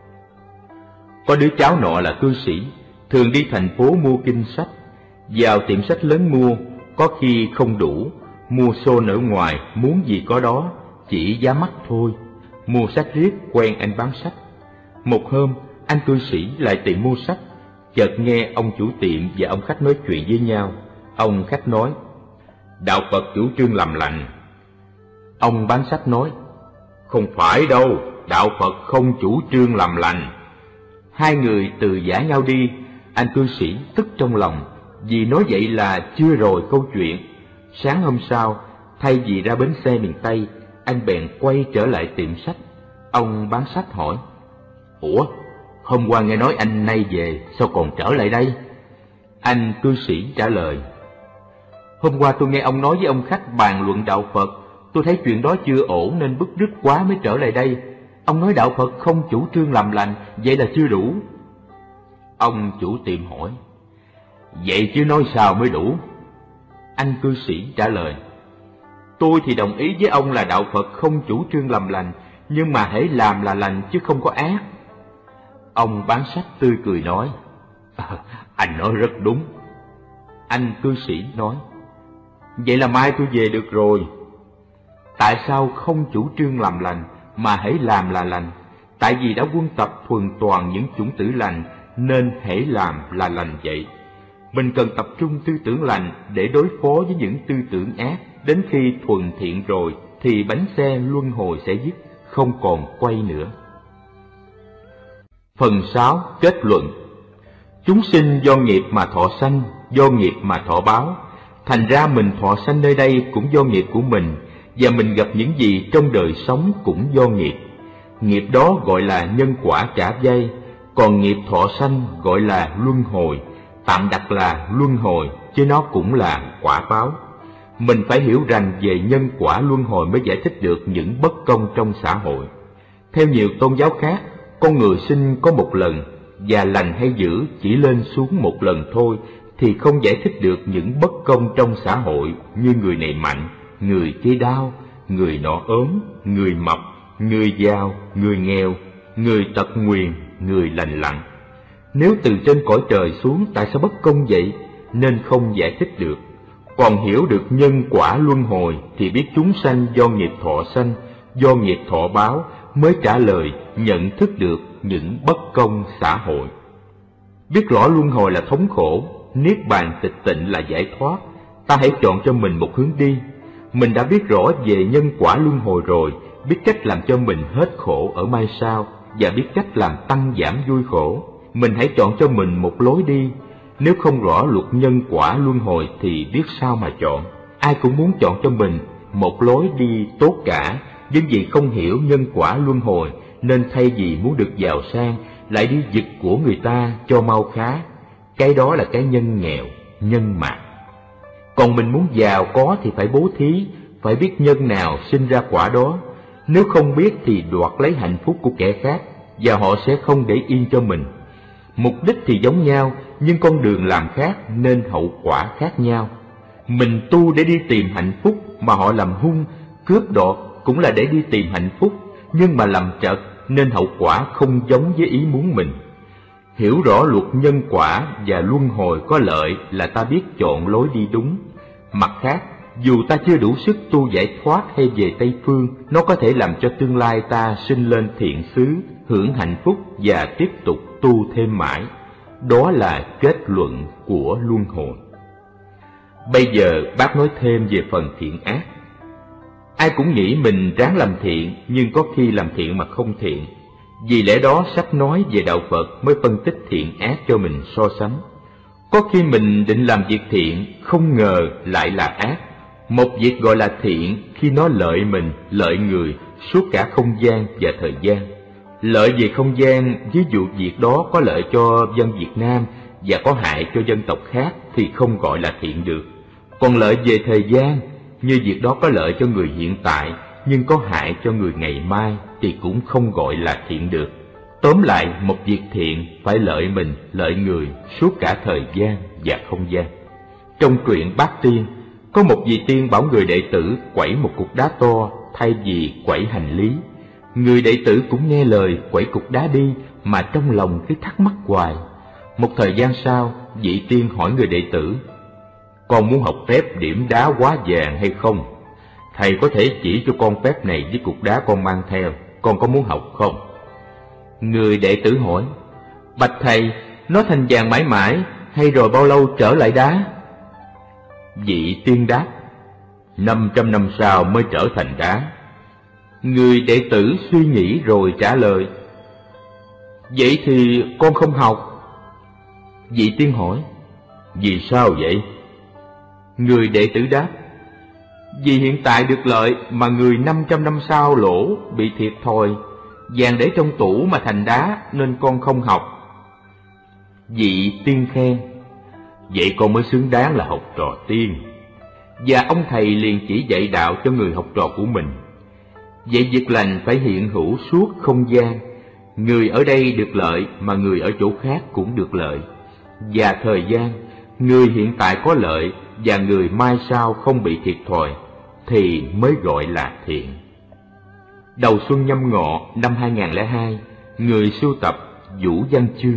Có đứa cháu nọ là cư sĩ, thường đi thành phố mua kinh sách. Vào tiệm sách lớn mua, có khi không đủ, mua xôn ở ngoài muốn gì có đó, chỉ giá mắc thôi. Mua sách riết quen anh bán sách. Một hôm, anh cư sĩ lại tiệm mua sách, chợt nghe ông chủ tiệm và ông khách nói chuyện với nhau. Ông khách nói: đạo Phật chủ trương làm lành. Ông bán sách nói: không phải đâu, đạo Phật không chủ trương làm lành. Hai người từ giã nhau đi. Anh cư sĩ tức trong lòng, vì nói vậy là chưa rồi câu chuyện. Sáng hôm sau, thay vì ra bến xe miền Tây, anh bèn quay trở lại tiệm sách. Ông bán sách hỏi: ủa, hôm qua nghe nói anh nay về, sao còn trở lại đây? Anh cư sĩ trả lời: hôm qua tôi nghe ông nói với ông khách bàn luận đạo Phật, tôi thấy chuyện đó chưa ổn nên bứt rứt quá mới trở lại đây. Ông nói đạo Phật không chủ trương làm lành, vậy là chưa đủ. Ông chủ tiệm hỏi: vậy chứ nói sao mới đủ? Anh cư sĩ trả lời: tôi thì đồng ý với ông là đạo Phật không chủ trương làm lành, nhưng mà hãy làm là lành chứ không có ác. Ông bán sách tươi cười nói: à, anh nói rất đúng. Anh cư sĩ nói: vậy là mai tôi về được rồi. Tại sao không chủ trương làm lành, mà hãy làm là lành? Tại vì đã quân tập thuần toàn những chủng tử lành, nên hãy làm là lành vậy. Mình cần tập trung tư tưởng lành để đối phó với những tư tưởng ác. Đến khi thuần thiện rồi thì bánh xe luân hồi sẽ dứt, không còn quay nữa. Phần sáu. Kết luận. Chúng sinh do nghiệp mà thọ sanh, do nghiệp mà thọ báo. Thành ra mình thọ sanh nơi đây cũng do nghiệp của mình, và mình gặp những gì trong đời sống cũng do nghiệp. Nghiệp đó gọi là nhân quả trả dây, còn nghiệp thọ sanh gọi là luân hồi, tạm đặt là luân hồi, chứ nó cũng là quả báo. Mình phải hiểu rằng về nhân quả luân hồi mới giải thích được những bất công trong xã hội. Theo nhiều tôn giáo khác, con người sinh có một lần, và lành hay dữ chỉ lên xuống một lần thôi, thì không giải thích được những bất công trong xã hội như người này mạnh, người kia đau, người nọ ốm, người mập, người giàu, người nghèo, người tật nguyền, người lành lặn. Nếu từ trên cõi trời xuống tại sao bất công vậy, nên không giải thích được. Còn hiểu được nhân quả luân hồi thì biết chúng sanh do nghiệp thọ sanh, do nghiệp thọ báo, mới trả lời nhận thức được những bất công xã hội. Biết rõ luân hồi là thống khổ, niết bàn tịch tịnh là giải thoát, ta hãy chọn cho mình một hướng đi. Mình đã biết rõ về nhân quả luân hồi rồi, biết cách làm cho mình hết khổ ở mai sau, và biết cách làm tăng giảm vui khổ. Mình hãy chọn cho mình một lối đi. Nếu không rõ luật nhân quả luân hồi thì biết sao mà chọn. Ai cũng muốn chọn cho mình một lối đi tốt cả, nhưng vì không hiểu nhân quả luân hồi nên thay vì muốn được giàu sang lại đi giật của người ta cho mau khá. Cái đó là cái nhân nghèo, nhân mạt. Còn mình muốn giàu có thì phải bố thí, phải biết nhân nào sinh ra quả đó. Nếu không biết thì đoạt lấy hạnh phúc của kẻ khác, và họ sẽ không để yên cho mình. Mục đích thì giống nhau, nhưng con đường làm khác nên hậu quả khác nhau. Mình tu để đi tìm hạnh phúc, mà họ làm hung, cướp đoạt cũng là để đi tìm hạnh phúc, nhưng mà làm trật nên hậu quả không giống với ý muốn mình. Hiểu rõ luật nhân quả và luân hồi có lợi là ta biết chọn lối đi đúng. Mặt khác, dù ta chưa đủ sức tu giải thoát hay về Tây Phương, nó có thể làm cho tương lai ta sinh lên thiện xứ, hưởng hạnh phúc và tiếp tục tu thêm mãi. Đó là kết luận của luân hồi. Bây giờ bác nói thêm về phần thiện ác. Ai cũng nghĩ mình ráng làm thiện, nhưng có khi làm thiện mà không thiện. Vì lẽ đó sách nói về đạo Phật mới phân tích thiện ác cho mình so sánh. Có khi mình định làm việc thiện, không ngờ lại là ác. Một việc gọi là thiện khi nó lợi mình, lợi người suốt cả không gian và thời gian. Lợi về không gian, ví dụ việc đó có lợi cho dân Việt Nam và có hại cho dân tộc khác thì không gọi là thiện được. Còn lợi về thời gian, như việc đó có lợi cho người hiện tại nhưng có hại cho người ngày mai thì cũng không gọi là thiện được. Tóm lại, một việc thiện phải lợi mình, lợi người suốt cả thời gian và không gian. Trong truyện Bát Tiên, có một vị tiên bảo người đệ tử quẩy một cục đá to thay vì quẩy hành lý. Người đệ tử cũng nghe lời quẩy cục đá đi, mà trong lòng cứ thắc mắc hoài. Một thời gian sau, vị tiên hỏi người đệ tử: con muốn học phép điểm đá hóa vàng hay không? Thầy có thể chỉ cho con phép này với cục đá con mang theo, con có muốn học không? Người đệ tử hỏi: bạch thầy, nó thành vàng mãi mãi hay rồi bao lâu trở lại đá? Vị tiên đáp: năm trăm năm sau mới trở thành đá. Người đệ tử suy nghĩ rồi trả lời: vậy thì con không học. Vị tiên hỏi: vì sao vậy? Người đệ tử đáp: vì hiện tại được lợi mà người năm trăm năm sau lỗ, bị thiệt thòi. Vàng để trong tủ mà thành đá nên con không học. Vị tiên khen: vậy con mới xứng đáng là học trò tiên. Và ông thầy liền chỉ dạy đạo cho người học trò của mình. Vậy việc lành phải hiện hữu suốt không gian. Người ở đây được lợi mà người ở chỗ khác cũng được lợi. Và thời gian, người hiện tại có lợi và người mai sau không bị thiệt thòi thì mới gọi là thiện. Đầu xuân Nhâm Ngọ năm hai nghìn không trăm lẻ hai, người sưu tập Vũ Văn Chương.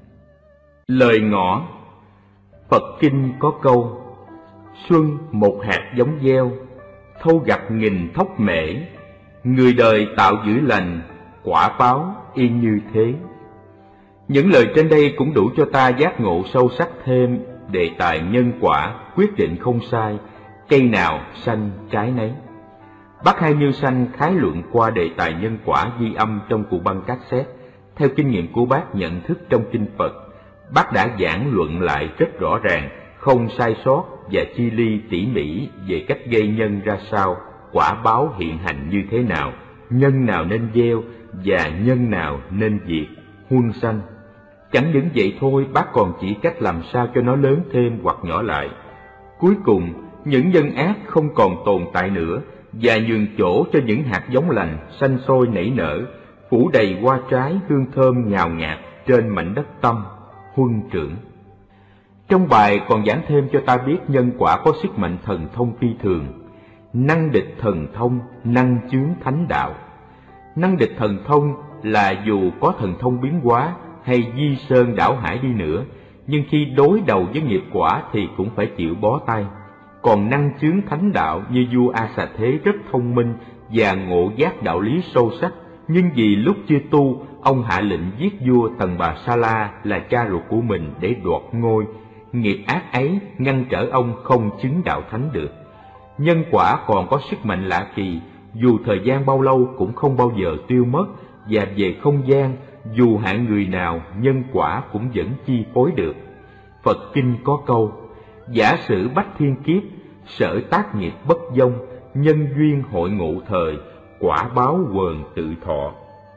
Lời ngõ. Phật kinh có câu: xuân một hạt giống gieo, thâu gặt nghìn thóc mễ. Người đời tạo dữ lành, quả báo y như thế. Những lời trên đây cũng đủ cho ta giác ngộ sâu sắc thêm đề tài nhân quả, quyết định không sai, cây nào sanh trái nấy. Bác Hai Như Sanh khái luận qua đề tài nhân quả ghi âm trong cụ băng cassette. Theo kinh nghiệm của bác nhận thức trong kinh Phật, bác đã giảng luận lại rất rõ ràng, không sai sót và chi ly tỉ mỉ về cách gây nhân ra sao, quả báo hiện hành như thế nào, nhân nào nên gieo và nhân nào nên diệt, huân sanh. Chẳng những vậy thôi, bác còn chỉ cách làm sao cho nó lớn thêm hoặc nhỏ lại. Cuối cùng, những nhân ác không còn tồn tại nữa, và nhường chỗ cho những hạt giống lành xanh sôi nảy nở, phủ đầy hoa trái hương thơm ngào ngạt trên mảnh đất tâm, huân trưởng. Trong bài còn giảng thêm cho ta biết nhân quả có sức mạnh thần thông phi thường, năng địch thần thông, năng chướng thánh đạo. Năng địch thần thông là dù có thần thông biến hóa hay di sơn đảo hải đi nữa, nhưng khi đối đầu với nghiệp quả thì cũng phải chịu bó tay. Còn năng chướng thánh đạo như vua A Xà Thế rất thông minh và ngộ giác đạo lý sâu sắc, nhưng vì lúc chưa tu, ông hạ lệnh giết vua Tần Bà Sa La là cha ruột của mình để đoạt ngôi. Nghiệp ác ấy ngăn trở ông không chứng đạo thánh được. Nhân quả còn có sức mạnh lạ kỳ, dù thời gian bao lâu cũng không bao giờ tiêu mất, và về không gian, dù hạng người nào, nhân quả cũng vẫn chi phối được. Phật Kinh có câu: giả sử bách thiên kiếp, sở tác nghiệp bất vong, nhân duyên hội ngộ thời, quả báo quờn tự thọ.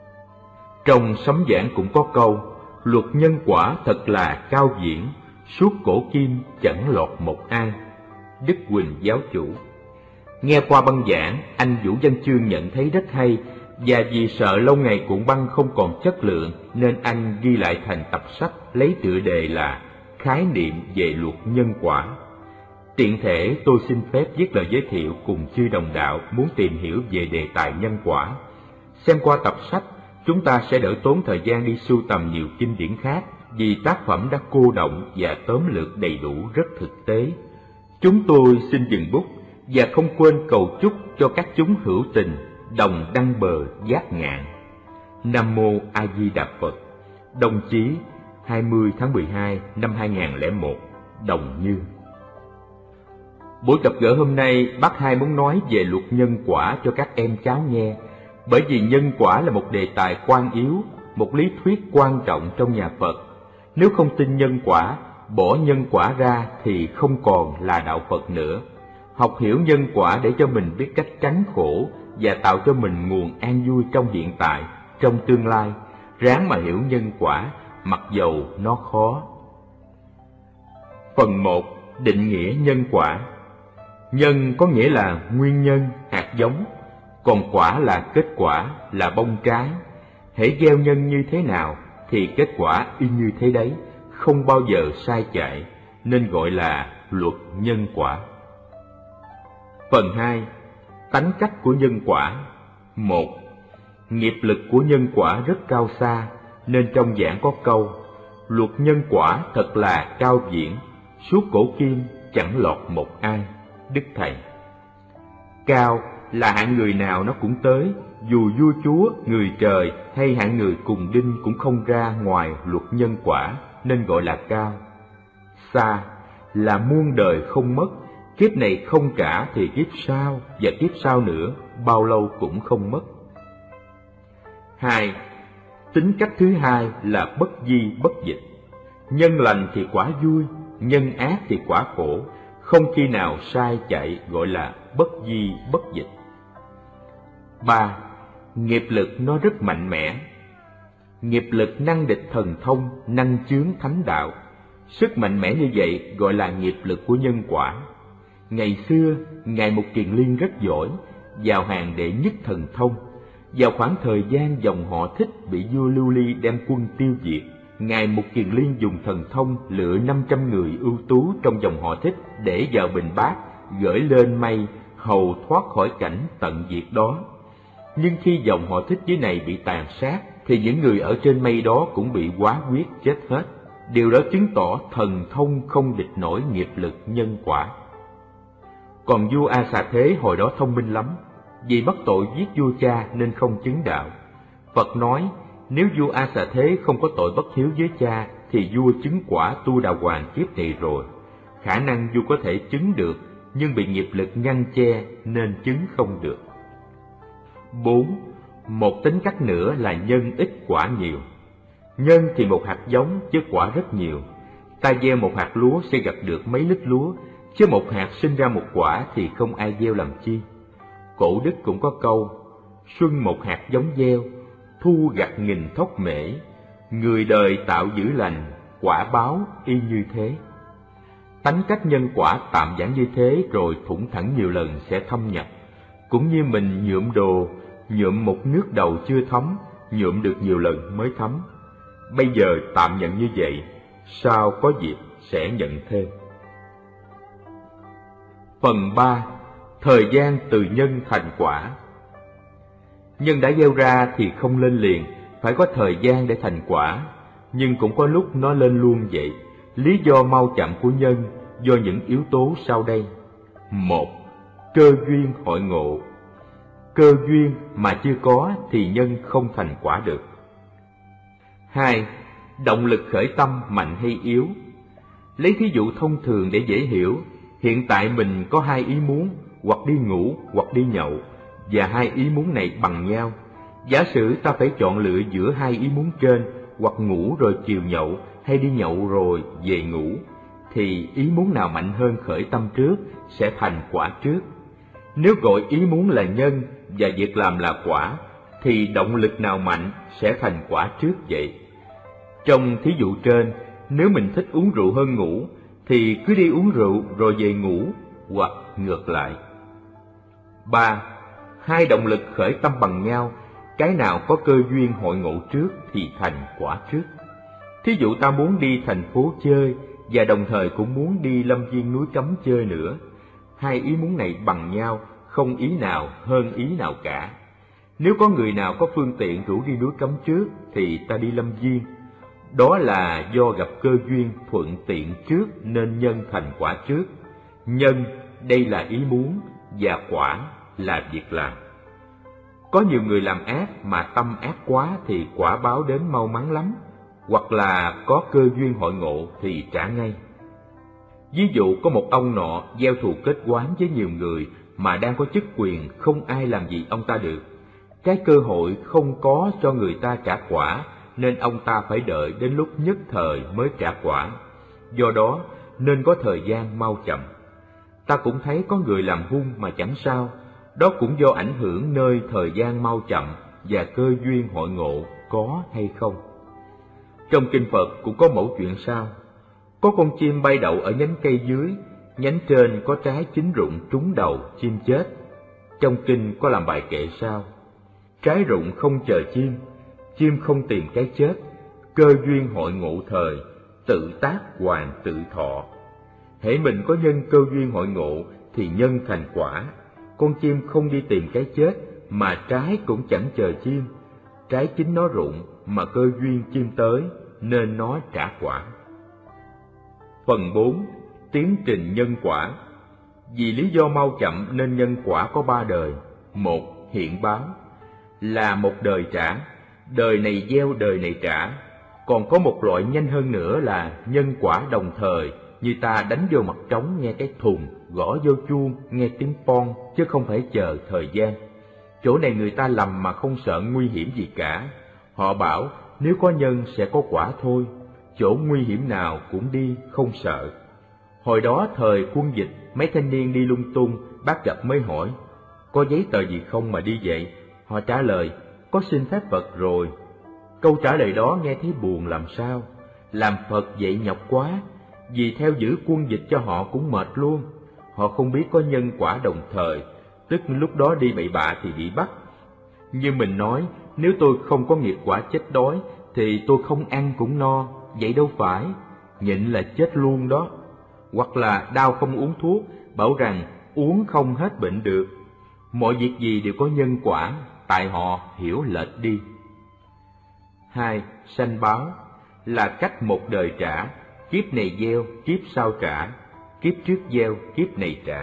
Trong sấm giảng cũng có câu: luật nhân quả thật là cao viễn, suốt cổ kim chẳng lọt một ai. Đức Huỳnh giáo chủ. Nghe qua băng giảng, anh Vũ Văn Chương nhận thấy rất hay, và vì sợ lâu ngày cuộn băng không còn chất lượng nên anh ghi lại thành tập sách lấy tựa đề là Khái niệm về luật nhân quả. Tiện thể tôi xin phép viết lời giới thiệu cùng chư đồng đạo muốn tìm hiểu về đề tài nhân quả. Xem qua tập sách, chúng ta sẽ đỡ tốn thời gian đi sưu tầm nhiều kinh điển khác, vì tác phẩm đã cô đọng và tóm lược đầy đủ rất thực tế. Chúng tôi xin dừng bút và không quên cầu chúc cho các chúng hữu tình đồng đăng bờ giác ngạn. Nam Mô A Di Đà Phật. Đồng chí hai mươi tháng mười hai năm hai nghìn không trăm lẻ một, Đồng Như. Buổi gặp gỡ hôm nay, bác Hai muốn nói về luật nhân quả cho các em cháu nghe, bởi vì nhân quả là một đề tài quan yếu, một lý thuyết quan trọng trong nhà Phật. Nếu không tin nhân quả, bỏ nhân quả ra thì không còn là đạo Phật nữa. Học hiểu nhân quả để cho mình biết cách tránh khổ và tạo cho mình nguồn an vui trong hiện tại, trong tương lai. Ráng mà hiểu nhân quả, mặc dầu nó khó. Phần một. Định nghĩa nhân quả. Nhân có nghĩa là nguyên nhân, hạt giống, còn quả là kết quả, là bông trái. Hễ gieo nhân như thế nào thì kết quả y như thế đấy, không bao giờ sai chạy, nên gọi là luật nhân quả. Phần hai. Tánh cách của nhân quả. Một. Nghiệp lực của nhân quả rất cao xa, nên trong giảng có câu: luật nhân quả thật là cao viễn, suốt cổ kim chẳng lọt một ai. Đức Thầy. Cao là hạng người nào nó cũng tới, dù vua chúa, người trời hay hạng người cùng đinh cũng không ra ngoài luật nhân quả, nên gọi là cao. Xa là muôn đời không mất, kiếp này không trả thì kiếp sau và kiếp sau nữa, bao lâu cũng không mất. Hai. Tính cách thứ hai là bất di bất dịch. Nhân lành thì quả vui, nhân ác thì quả khổ, không khi nào sai chạy, gọi là bất di bất dịch. Ba. Nghiệp lực nó rất mạnh mẽ. Nghiệp lực năng địch thần thông, năng chướng thánh đạo. Sức mạnh mẽ như vậy gọi là nghiệp lực của nhân quả. Ngày xưa, Ngài Mục Kiền Liên rất giỏi, vào hàng đệ nhất thần thông. Vào khoảng thời gian dòng họ Thích bị vua Lưu Ly đem quân tiêu diệt, Ngài Mục Kiền Liên dùng thần thông lựa năm trăm người ưu tú trong dòng họ Thích để vào bình bát, gửi lên mây, hầu thoát khỏi cảnh tận diệt đó. Nhưng khi dòng họ Thích dưới này bị tàn sát, thì những người ở trên mây đó cũng bị quá quyết chết hết. Điều đó chứng tỏ thần thông không địch nổi nghiệp lực nhân quả. Còn vua A Xà Thế hồi đó thông minh lắm, vì mắc tội giết vua cha nên không chứng đạo. Phật nói, nếu vua A Xà Thế không có tội bất hiếu với cha, thì vua chứng quả tu đà hoàng kiếp này rồi. Khả năng vua có thể chứng được, nhưng bị nghiệp lực ngăn che nên chứng không được. Bốn. Một tính cách nữa là nhân ít quả nhiều. Nhân thì một hạt giống chứ quả rất nhiều. Ta gieo một hạt lúa sẽ gặt được mấy lít lúa, chứ một hạt sinh ra một quả thì không ai gieo làm chi. Cổ đức cũng có câu: xuân một hạt giống gieo, thu gặt nghìn thóc mễ. Người đời tạo dữ lành, quả báo y như thế. Tánh cách nhân quả tạm giản như thế rồi thủng thẳng nhiều lần sẽ thâm nhập. Cũng như mình nhuộm đồ, nhuộm một nước đầu chưa thấm, nhuộm được nhiều lần mới thấm. Bây giờ tạm nhận như vậy, sau có dịp sẽ nhận thêm. Phần ba. Thời gian từ nhân thành quả. Nhân đã gieo ra thì không lên liền, phải có thời gian để thành quả. Nhưng cũng có lúc nó lên luôn vậy. Lý do mau chậm của nhân do những yếu tố sau đây. Một. Cơ duyên hội ngộ. Cơ duyên mà chưa có thì nhân không thành quả được. Hai. Động lực khởi tâm mạnh hay yếu. Lấy thí dụ thông thường để dễ hiểu. Hiện tại mình có hai ý muốn, hoặc đi ngủ hoặc đi nhậu, và hai ý muốn này bằng nhau. Giả sử ta phải chọn lựa giữa hai ý muốn trên, hoặc ngủ rồi chiều nhậu, hay đi nhậu rồi về ngủ, thì ý muốn nào mạnh hơn khởi tâm trước sẽ thành quả trước. Nếu gọi ý muốn là nhân và việc làm là quả, thì động lực nào mạnh sẽ thành quả trước vậy. Trong thí dụ trên, nếu mình thích uống rượu hơn ngủ, thì cứ đi uống rượu rồi về ngủ, hoặc ngược lại. Ba. Hai động lực khởi tâm bằng nhau, cái nào có cơ duyên hội ngộ trước thì thành quả trước. Thí dụ ta muốn đi thành phố chơi, và đồng thời cũng muốn đi lâm viên núi Cấm chơi nữa. Hai ý muốn này bằng nhau, không ý nào hơn ý nào cả. Nếu có người nào có phương tiện rủ đi núi Cấm trước, thì ta đi lâm viên. Đó là do gặp cơ duyên thuận tiện trước nên nhân thành quả trước. Nhân đây là ý muốn, và quả là việc làm. Có nhiều người làm ác mà tâm ác quá thì quả báo đến mau mắn lắm, hoặc là có cơ duyên hội ngộ thì trả ngay. Ví dụ có một ông nọ gieo thù kết oán với nhiều người mà đang có chức quyền, không ai làm gì ông ta được. Cái cơ hội không có cho người ta trả quả, nên ông ta phải đợi đến lúc nhất thời mới trả quả. Do đó nên có thời gian mau chậm. Ta cũng thấy có người làm hung mà chẳng sao, đó cũng do ảnh hưởng nơi thời gian mau chậm và cơ duyên hội ngộ có hay không. Trong kinh Phật cũng có mẫu chuyện sau. Có con chim bay đậu ở nhánh cây dưới, nhánh trên có trái chín rụng trúng đầu, chim chết. Trong kinh có làm bài kệ sau: trái rụng không chờ chim, chim không tìm cái chết, cơ duyên hội ngộ thời, tự tác hoàng tự thọ. Hễ mình có nhân cơ duyên hội ngộ thì nhân thành quả. Con chim không đi tìm cái chết, mà trái cũng chẳng chờ chim. Trái chính nó rụng, mà cơ duyên chim tới, nên nó trả quả. Phần bốn. Tiến trình nhân quả. Vì lý do mau chậm nên nhân quả có ba đời. Một. Hiện báo, là một đời trả, đời này gieo đời này trả. Còn có một loại nhanh hơn nữa là nhân quả đồng thời, như ta đánh vô mặt trống nghe cái thùng, gõ vô chuông nghe tiếng pon, chứ không phải chờ thời gian. Chỗ này người ta lầm mà không sợ nguy hiểm gì cả. Họ bảo nếu có nhân sẽ có quả thôi, chỗ nguy hiểm nào cũng đi không sợ. Hồi đó thời quân dịch, mấy thanh niên đi lung tung, bác gặp mới hỏi có giấy tờ gì không mà đi vậy. Họ trả lời có xin phép Phật rồi. Câu trả lời đó nghe thấy buồn làm sao. Làm Phật vậy nhọc quá, vì theo giữ quân dịch cho họ cũng mệt luôn. Họ không biết có nhân quả đồng thời, tức lúc đó đi bậy bạ thì bị bắt. Như mình nói, nếu tôi không có nghiệp quả chết đói thì tôi không ăn cũng no, vậy đâu phải, nhịn là chết luôn đó. Hoặc là đau không uống thuốc, bảo rằng uống không hết bệnh được. Mọi việc gì đều có nhân quả, tại họ hiểu lệch đi. Hai. Sanh báo, là cách một đời trả, kiếp này gieo, kiếp sau trả, kiếp trước gieo, kiếp này trả.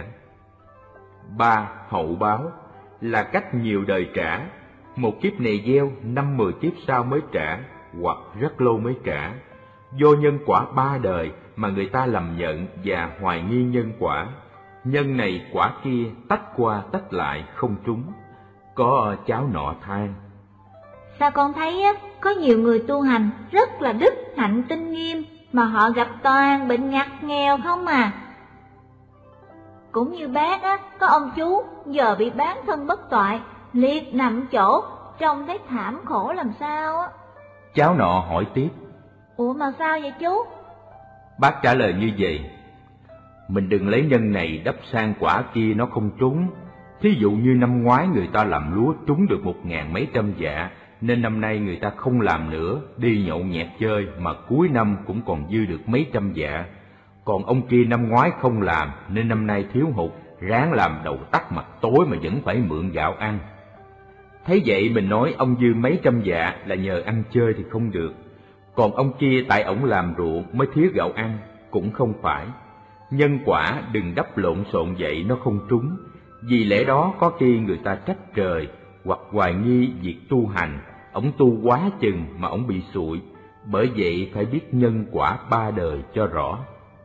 Ba. Hậu báo, là cách nhiều đời trả, một kiếp này gieo, năm mười kiếp sau mới trả, hoặc rất lâu mới trả. Do nhân quả ba đời mà người ta lầm nhận và hoài nghi nhân quả. Nhân này quả kia tách qua tách lại không trúng. Có cháu nọ than: sao con thấy á, có nhiều người tu hành rất là đức hạnh tinh nghiêm, mà họ gặp toàn bệnh ngặt nghèo không à. Cũng như bác á, có ông chú giờ bị bán thân bất toại, liệt nằm chỗ, trông thấy thảm khổ làm sao á. Cháu nọ hỏi tiếp: Ủa mà sao vậy chú? Bác trả lời như vậy: mình đừng lấy nhân này đắp sang quả kia nó không trúng. Thí dụ như năm ngoái người ta làm lúa trúng được một ngàn mấy trăm dạ, nên năm nay người ta không làm nữa, đi nhậu nhẹt chơi, mà cuối năm cũng còn dư được mấy trăm dạ. Còn ông kia năm ngoái không làm nên năm nay thiếu hụt, ráng làm đầu tắt mặt tối mà vẫn phải mượn gạo ăn. Thấy vậy mình nói ông dư mấy trăm dạ là nhờ ăn chơi thì không được, còn ông kia tại ổng làm ruộng mới thiếu gạo ăn, cũng không phải. Nhân quả đừng đắp lộn xộn vậy nó không trúng. Vì lẽ đó có khi người ta trách trời hoặc hoài nghi việc tu hành, ổng tu quá chừng mà ổng bị sụi. Bởi vậy phải biết nhân quả ba đời cho rõ.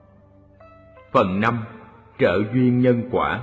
Phần năm. Trợ duyên nhân quả.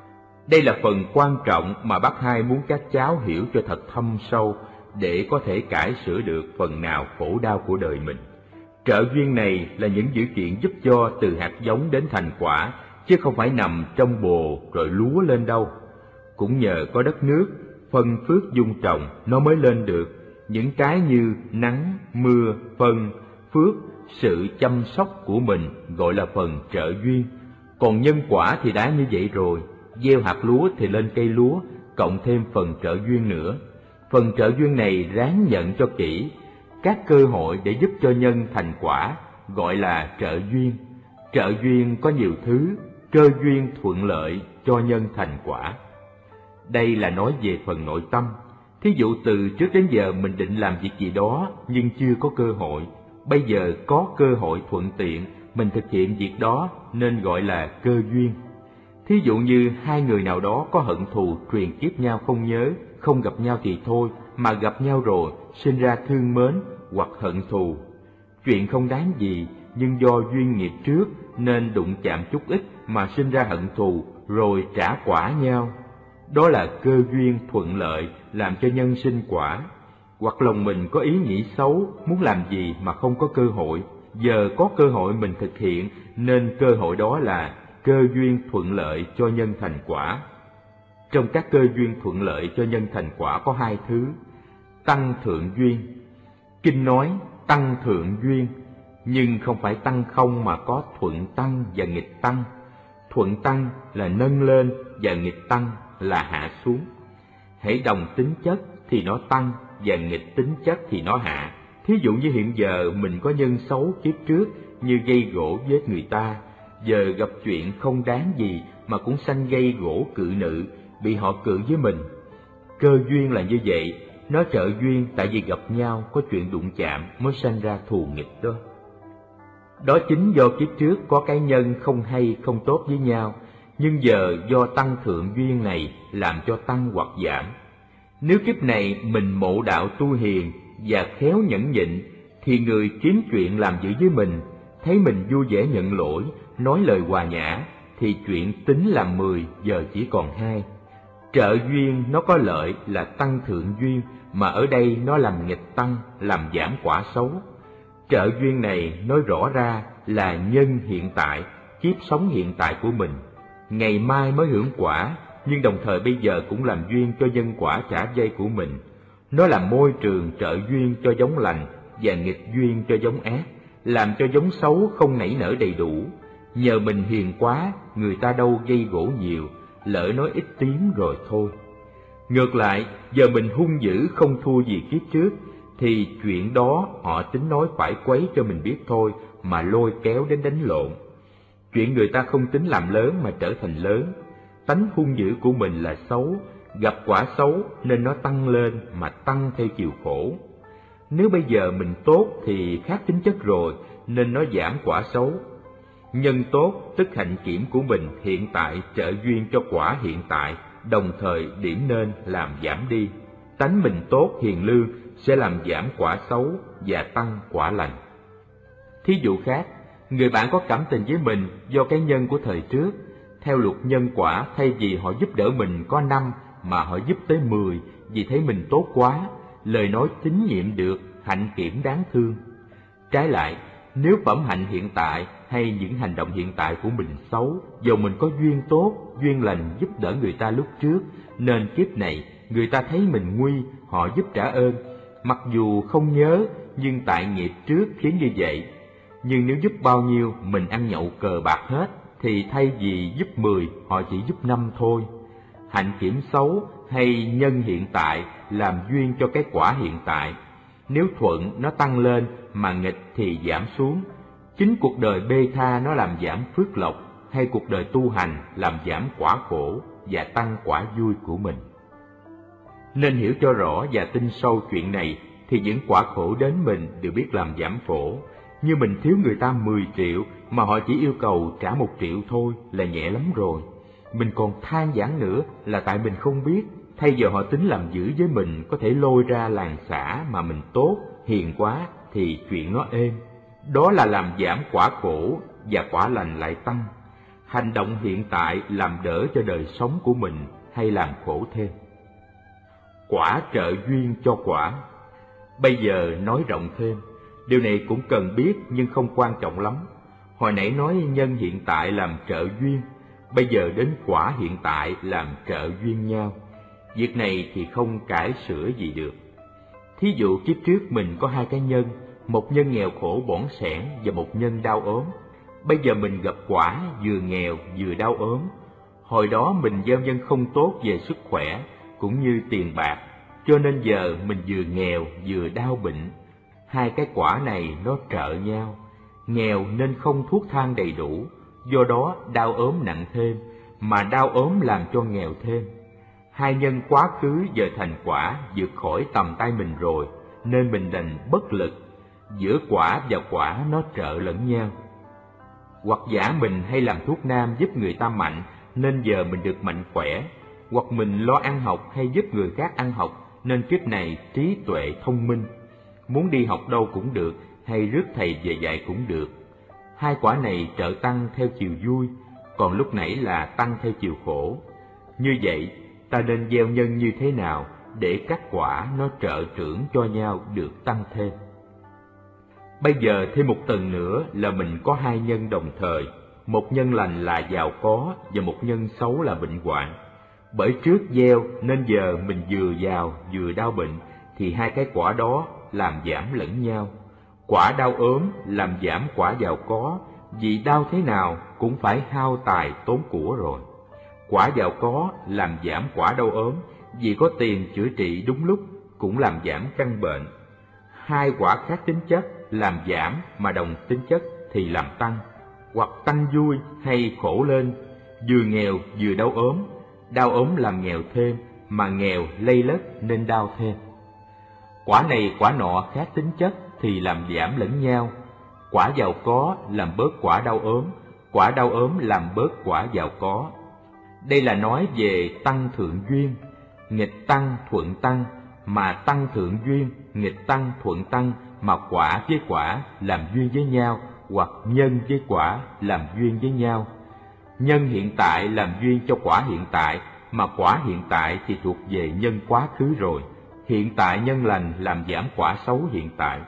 Đây là phần quan trọng mà bác Hai muốn các cháu hiểu cho thật thâm sâu, để có thể cải sửa được phần nào khổ đau của đời mình. Trợ duyên này là những dữ kiện giúp cho từ hạt giống đến thành quả, chứ không phải nằm trong bồ rồi lúa lên đâu. Cũng nhờ có đất nước, phân phước dung trồng nó mới lên được. Những cái như nắng, mưa, phân, phước, sự chăm sóc của mình gọi là phần trợ duyên. Còn nhân quả thì đã như vậy rồi, gieo hạt lúa thì lên cây lúa, cộng thêm phần trợ duyên nữa. Phần trợ duyên này ráng nhận cho kỹ. Các cơ hội để giúp cho nhân thành quả gọi là trợ duyên. Trợ duyên có nhiều thứ, cơ duyên thuận lợi cho nhân thành quả. Đây là nói về phần nội tâm. Thí dụ từ trước đến giờ mình định làm việc gì đó nhưng chưa có cơ hội, bây giờ có cơ hội thuận tiện, mình thực hiện việc đó nên gọi là cơ duyên. Thí dụ như hai người nào đó có hận thù truyền kiếp nhau không nhớ, không gặp nhau thì thôi, mà gặp nhau rồi sinh ra thương mến hoặc hận thù. Chuyện không đáng gì, nhưng do duyên nghiệp trước nên đụng chạm chút ít mà sinh ra hận thù rồi trả quả nhau. Đó là cơ duyên thuận lợi làm cho nhân sinh quả. Hoặc lòng mình có ý nghĩ xấu, muốn làm gì mà không có cơ hội, giờ có cơ hội mình thực hiện nên cơ hội đó là cơ duyên thuận lợi cho nhân thành quả. Trong các cơ duyên thuận lợi cho nhân thành quả có hai thứ: tăng thượng duyên. Kinh nói tăng thượng duyên, nhưng không phải tăng không mà có thuận tăng và nghịch tăng. Thuận tăng là nâng lên và nghịch tăng là hạ xuống. Hễ đồng tính chất thì nó tăng và nghịch tính chất thì nó hạ. Thí dụ như hiện giờ mình có nhân xấu kiếp trước như gây gỗ với người ta, giờ gặp chuyện không đáng gì mà cũng sanh gây gỗ cự nữ, bị họ cự với mình. Cơ duyên là như vậy, nó trợ duyên tại vì gặp nhau có chuyện đụng chạm mới sanh ra thù nghịch đó. Đó chính do kiếp trước có cái nhân không hay không tốt với nhau, nhưng giờ do tăng thượng duyên này làm cho tăng hoặc giảm. Nếu kiếp này mình mộ đạo tu hiền và khéo nhẫn nhịn, thì người kiếm chuyện làm dữ với mình, thấy mình vui vẻ nhận lỗi, nói lời hòa nhã, thì chuyện tính làm mười giờ chỉ còn hai. Trợ duyên nó có lợi là tăng thượng duyên, mà ở đây nó làm nghịch tăng, làm giảm quả xấu. Trợ duyên này nói rõ ra là nhân hiện tại, kiếp sống hiện tại của mình. Ngày mai mới hưởng quả, nhưng đồng thời bây giờ cũng làm duyên cho nhân quả trả dây của mình. Nó là môi trường trợ duyên cho giống lành và nghịch duyên cho giống ác, làm cho giống xấu không nảy nở đầy đủ. Nhờ mình hiền quá, người ta đâu gây gỗ nhiều, lỡ nói ít tiếng rồi thôi. Ngược lại, giờ mình hung dữ không thua gì kiếp trước, thì chuyện đó họ tính nói phải quấy cho mình biết thôi, mà lôi kéo đến đánh lộn. Chuyện người ta không tính làm lớn mà trở thành lớn. Tánh hung dữ của mình là xấu, gặp quả xấu nên nó tăng lên mà tăng theo chiều khổ. Nếu bây giờ mình tốt thì khác tính chất rồi, nên nó giảm quả xấu. Nhân tốt tức hạnh kiểm của mình hiện tại trợ duyên cho quả hiện tại, đồng thời điểm nên làm giảm đi. Tánh mình tốt hiền lương sẽ làm giảm quả xấu và tăng quả lành. Thí dụ khác, người bạn có cảm tình với mình do cái nhân của thời trước. Theo luật nhân quả, thay vì họ giúp đỡ mình có năm mà họ giúp tới mười, vì thấy mình tốt quá, lời nói tín nhiệm được, hạnh kiểm đáng thương. Trái lại, Nếu phẩm hạnh hiện tại hay những hành động hiện tại của mình xấu, dầu mình có duyên tốt, duyên lành giúp đỡ người ta lúc trước, nên kiếp này người ta thấy mình nguy, họ giúp trả ơn. Mặc dù không nhớ, nhưng tại nghiệp trước khiến như vậy. Nhưng nếu giúp bao nhiêu mình ăn nhậu cờ bạc hết, thì thay vì giúp mười, họ chỉ giúp năm thôi. Hạnh kiểm xấu hay nhân hiện tại làm duyên cho cái quả hiện tại. Nếu thuận nó tăng lên, mà nghịch thì giảm xuống. Chính cuộc đời bê tha nó làm giảm phước lộc, hay cuộc đời tu hành làm giảm quả khổ và tăng quả vui của mình. Nên hiểu cho rõ và tin sâu chuyện này, thì những quả khổ đến mình đều biết làm giảm khổ. Như mình thiếu người ta mười triệu mà họ chỉ yêu cầu trả một triệu thôi là nhẹ lắm rồi. Mình còn than vãn nữa là tại mình không biết. Thay giờ họ tính làm dữ với mình, có thể lôi ra làng xã mà mình tốt, hiền quá thì chuyện nó êm. Đó là làm giảm quả khổ và quả lành lại tăng. Hành động hiện tại làm đỡ cho đời sống của mình hay làm khổ thêm. Quả trợ duyên cho quả. Bây giờ nói rộng thêm, điều này cũng cần biết nhưng không quan trọng lắm. Hồi nãy nói nhân hiện tại làm trợ duyên, bây giờ đến quả hiện tại làm trợ duyên nhau. Việc này thì không cải sửa gì được. Thí dụ kiếp trước mình có hai cái nhân, một nhân nghèo khổ bỏn sẻn và một nhân đau ốm. Bây giờ mình gặp quả vừa nghèo vừa đau ốm. Hồi đó mình gieo nhân không tốt về sức khỏe cũng như tiền bạc, cho nên giờ mình vừa nghèo vừa đau bệnh. Hai cái quả này nó trợ nhau. Nghèo nên không thuốc thang đầy đủ, do đó đau ốm nặng thêm, mà đau ốm làm cho nghèo thêm. Hai nhân quá khứ giờ thành quả vượt khỏi tầm tay mình rồi, nên mình đành bất lực. Giữa quả và quả nó trợ lẫn nhau. Hoặc giả mình hay làm thuốc nam giúp người ta mạnh, nên giờ mình được mạnh khỏe. Hoặc mình lo ăn học hay giúp người khác ăn học, nên kiếp này trí tuệ thông minh. Muốn đi học đâu cũng được, hay rước thầy về dạy cũng được. Hai quả này trợ tăng theo chiều vui, còn lúc nãy là tăng theo chiều khổ. Như vậy, ta nên gieo nhân như thế nào để các quả nó trợ trưởng cho nhau được tăng thêm. Bây giờ thêm một tầng nữa là mình có hai nhân đồng thời, một nhân lành là giàu có và một nhân xấu là bệnh hoạn. Bởi trước gieo nên giờ mình vừa giàu vừa đau bệnh, thì hai cái quả đó làm giảm lẫn nhau. Quả đau ốm làm giảm quả giàu có, vì đau thế nào cũng phải hao tài tốn của rồi. Quả giàu có làm giảm quả đau ốm, vì có tiền chữa trị đúng lúc cũng làm giảm căn bệnh. Hai quả khác tính chất làm giảm mà đồng tính chất thì làm tăng, hoặc tăng vui hay khổ lên. Vừa nghèo vừa đau ốm, đau ốm làm nghèo thêm, mà nghèo lây lất nên đau thêm. Quả này quả nọ khác tính chất thì làm giảm lẫn nhau. Quả giàu có làm bớt quả đau ốm, quả đau ốm làm bớt quả giàu có. Đây là nói về tăng thượng duyên, nghịch tăng thuận tăng, mà tăng thượng duyên, nghịch tăng thuận tăng, mà quả với quả làm duyên với nhau, hoặc nhân với quả làm duyên với nhau. Nhân hiện tại làm duyên cho quả hiện tại, mà quả hiện tại thì thuộc về nhân quá khứ rồi. Hiện tại nhân lành làm giảm quả xấu hiện tại.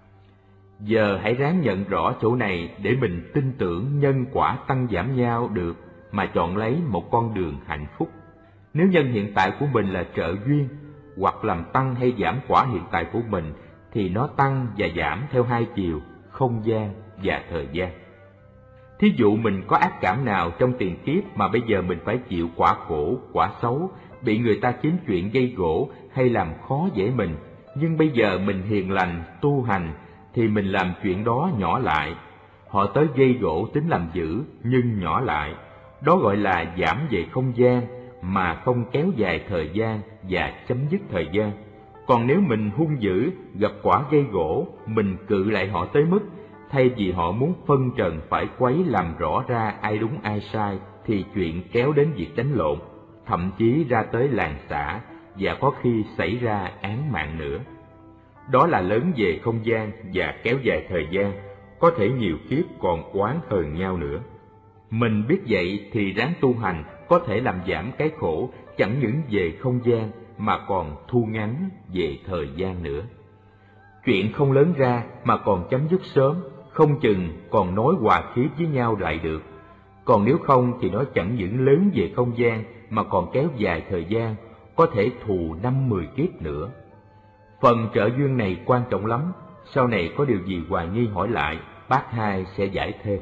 Giờ hãy ráng nhận rõ chỗ này để mình tin tưởng nhân quả tăng giảm nhau được, mà chọn lấy một con đường hạnh phúc. Nếu nhân hiện tại của mình là trợ duyên, hoặc làm tăng hay giảm quả hiện tại của mình, thì nó tăng và giảm theo hai chiều, không gian và thời gian. Thí dụ mình có ác cảm nào trong tiền kiếp mà bây giờ mình phải chịu quả khổ, quả xấu, bị người ta kiếm chuyện gây gổ hay làm khó dễ mình, nhưng bây giờ mình hiền lành, tu hành, thì mình làm chuyện đó nhỏ lại. Họ tới gây gổ tính làm dữ, nhưng nhỏ lại. Đó gọi là giảm về không gian, mà không kéo dài thời gian và chấm dứt thời gian. Còn nếu mình hung dữ, gặp quả gây gổ, mình cự lại họ tới mức, thay vì họ muốn phân trần phải quấy làm rõ ra ai đúng ai sai, thì chuyện kéo đến việc đánh lộn, thậm chí ra tới làng xã, và có khi xảy ra án mạng nữa. Đó là lớn về không gian và kéo dài thời gian, có thể nhiều kiếp còn oán hờn nhau nữa. Mình biết vậy thì ráng tu hành, có thể làm giảm cái khổ, chẳng những về không gian mà còn thu ngắn về thời gian nữa. Chuyện không lớn ra mà còn chấm dứt sớm, không chừng còn nói hòa khí với nhau lại được. Còn nếu không thì nó chẳng những lớn về không gian mà còn kéo dài thời gian, có thể thù năm mười kiếp nữa. Phần trợ duyên này quan trọng lắm, sau này có điều gì hoài nghi hỏi lại, bác Hai sẽ giải thêm.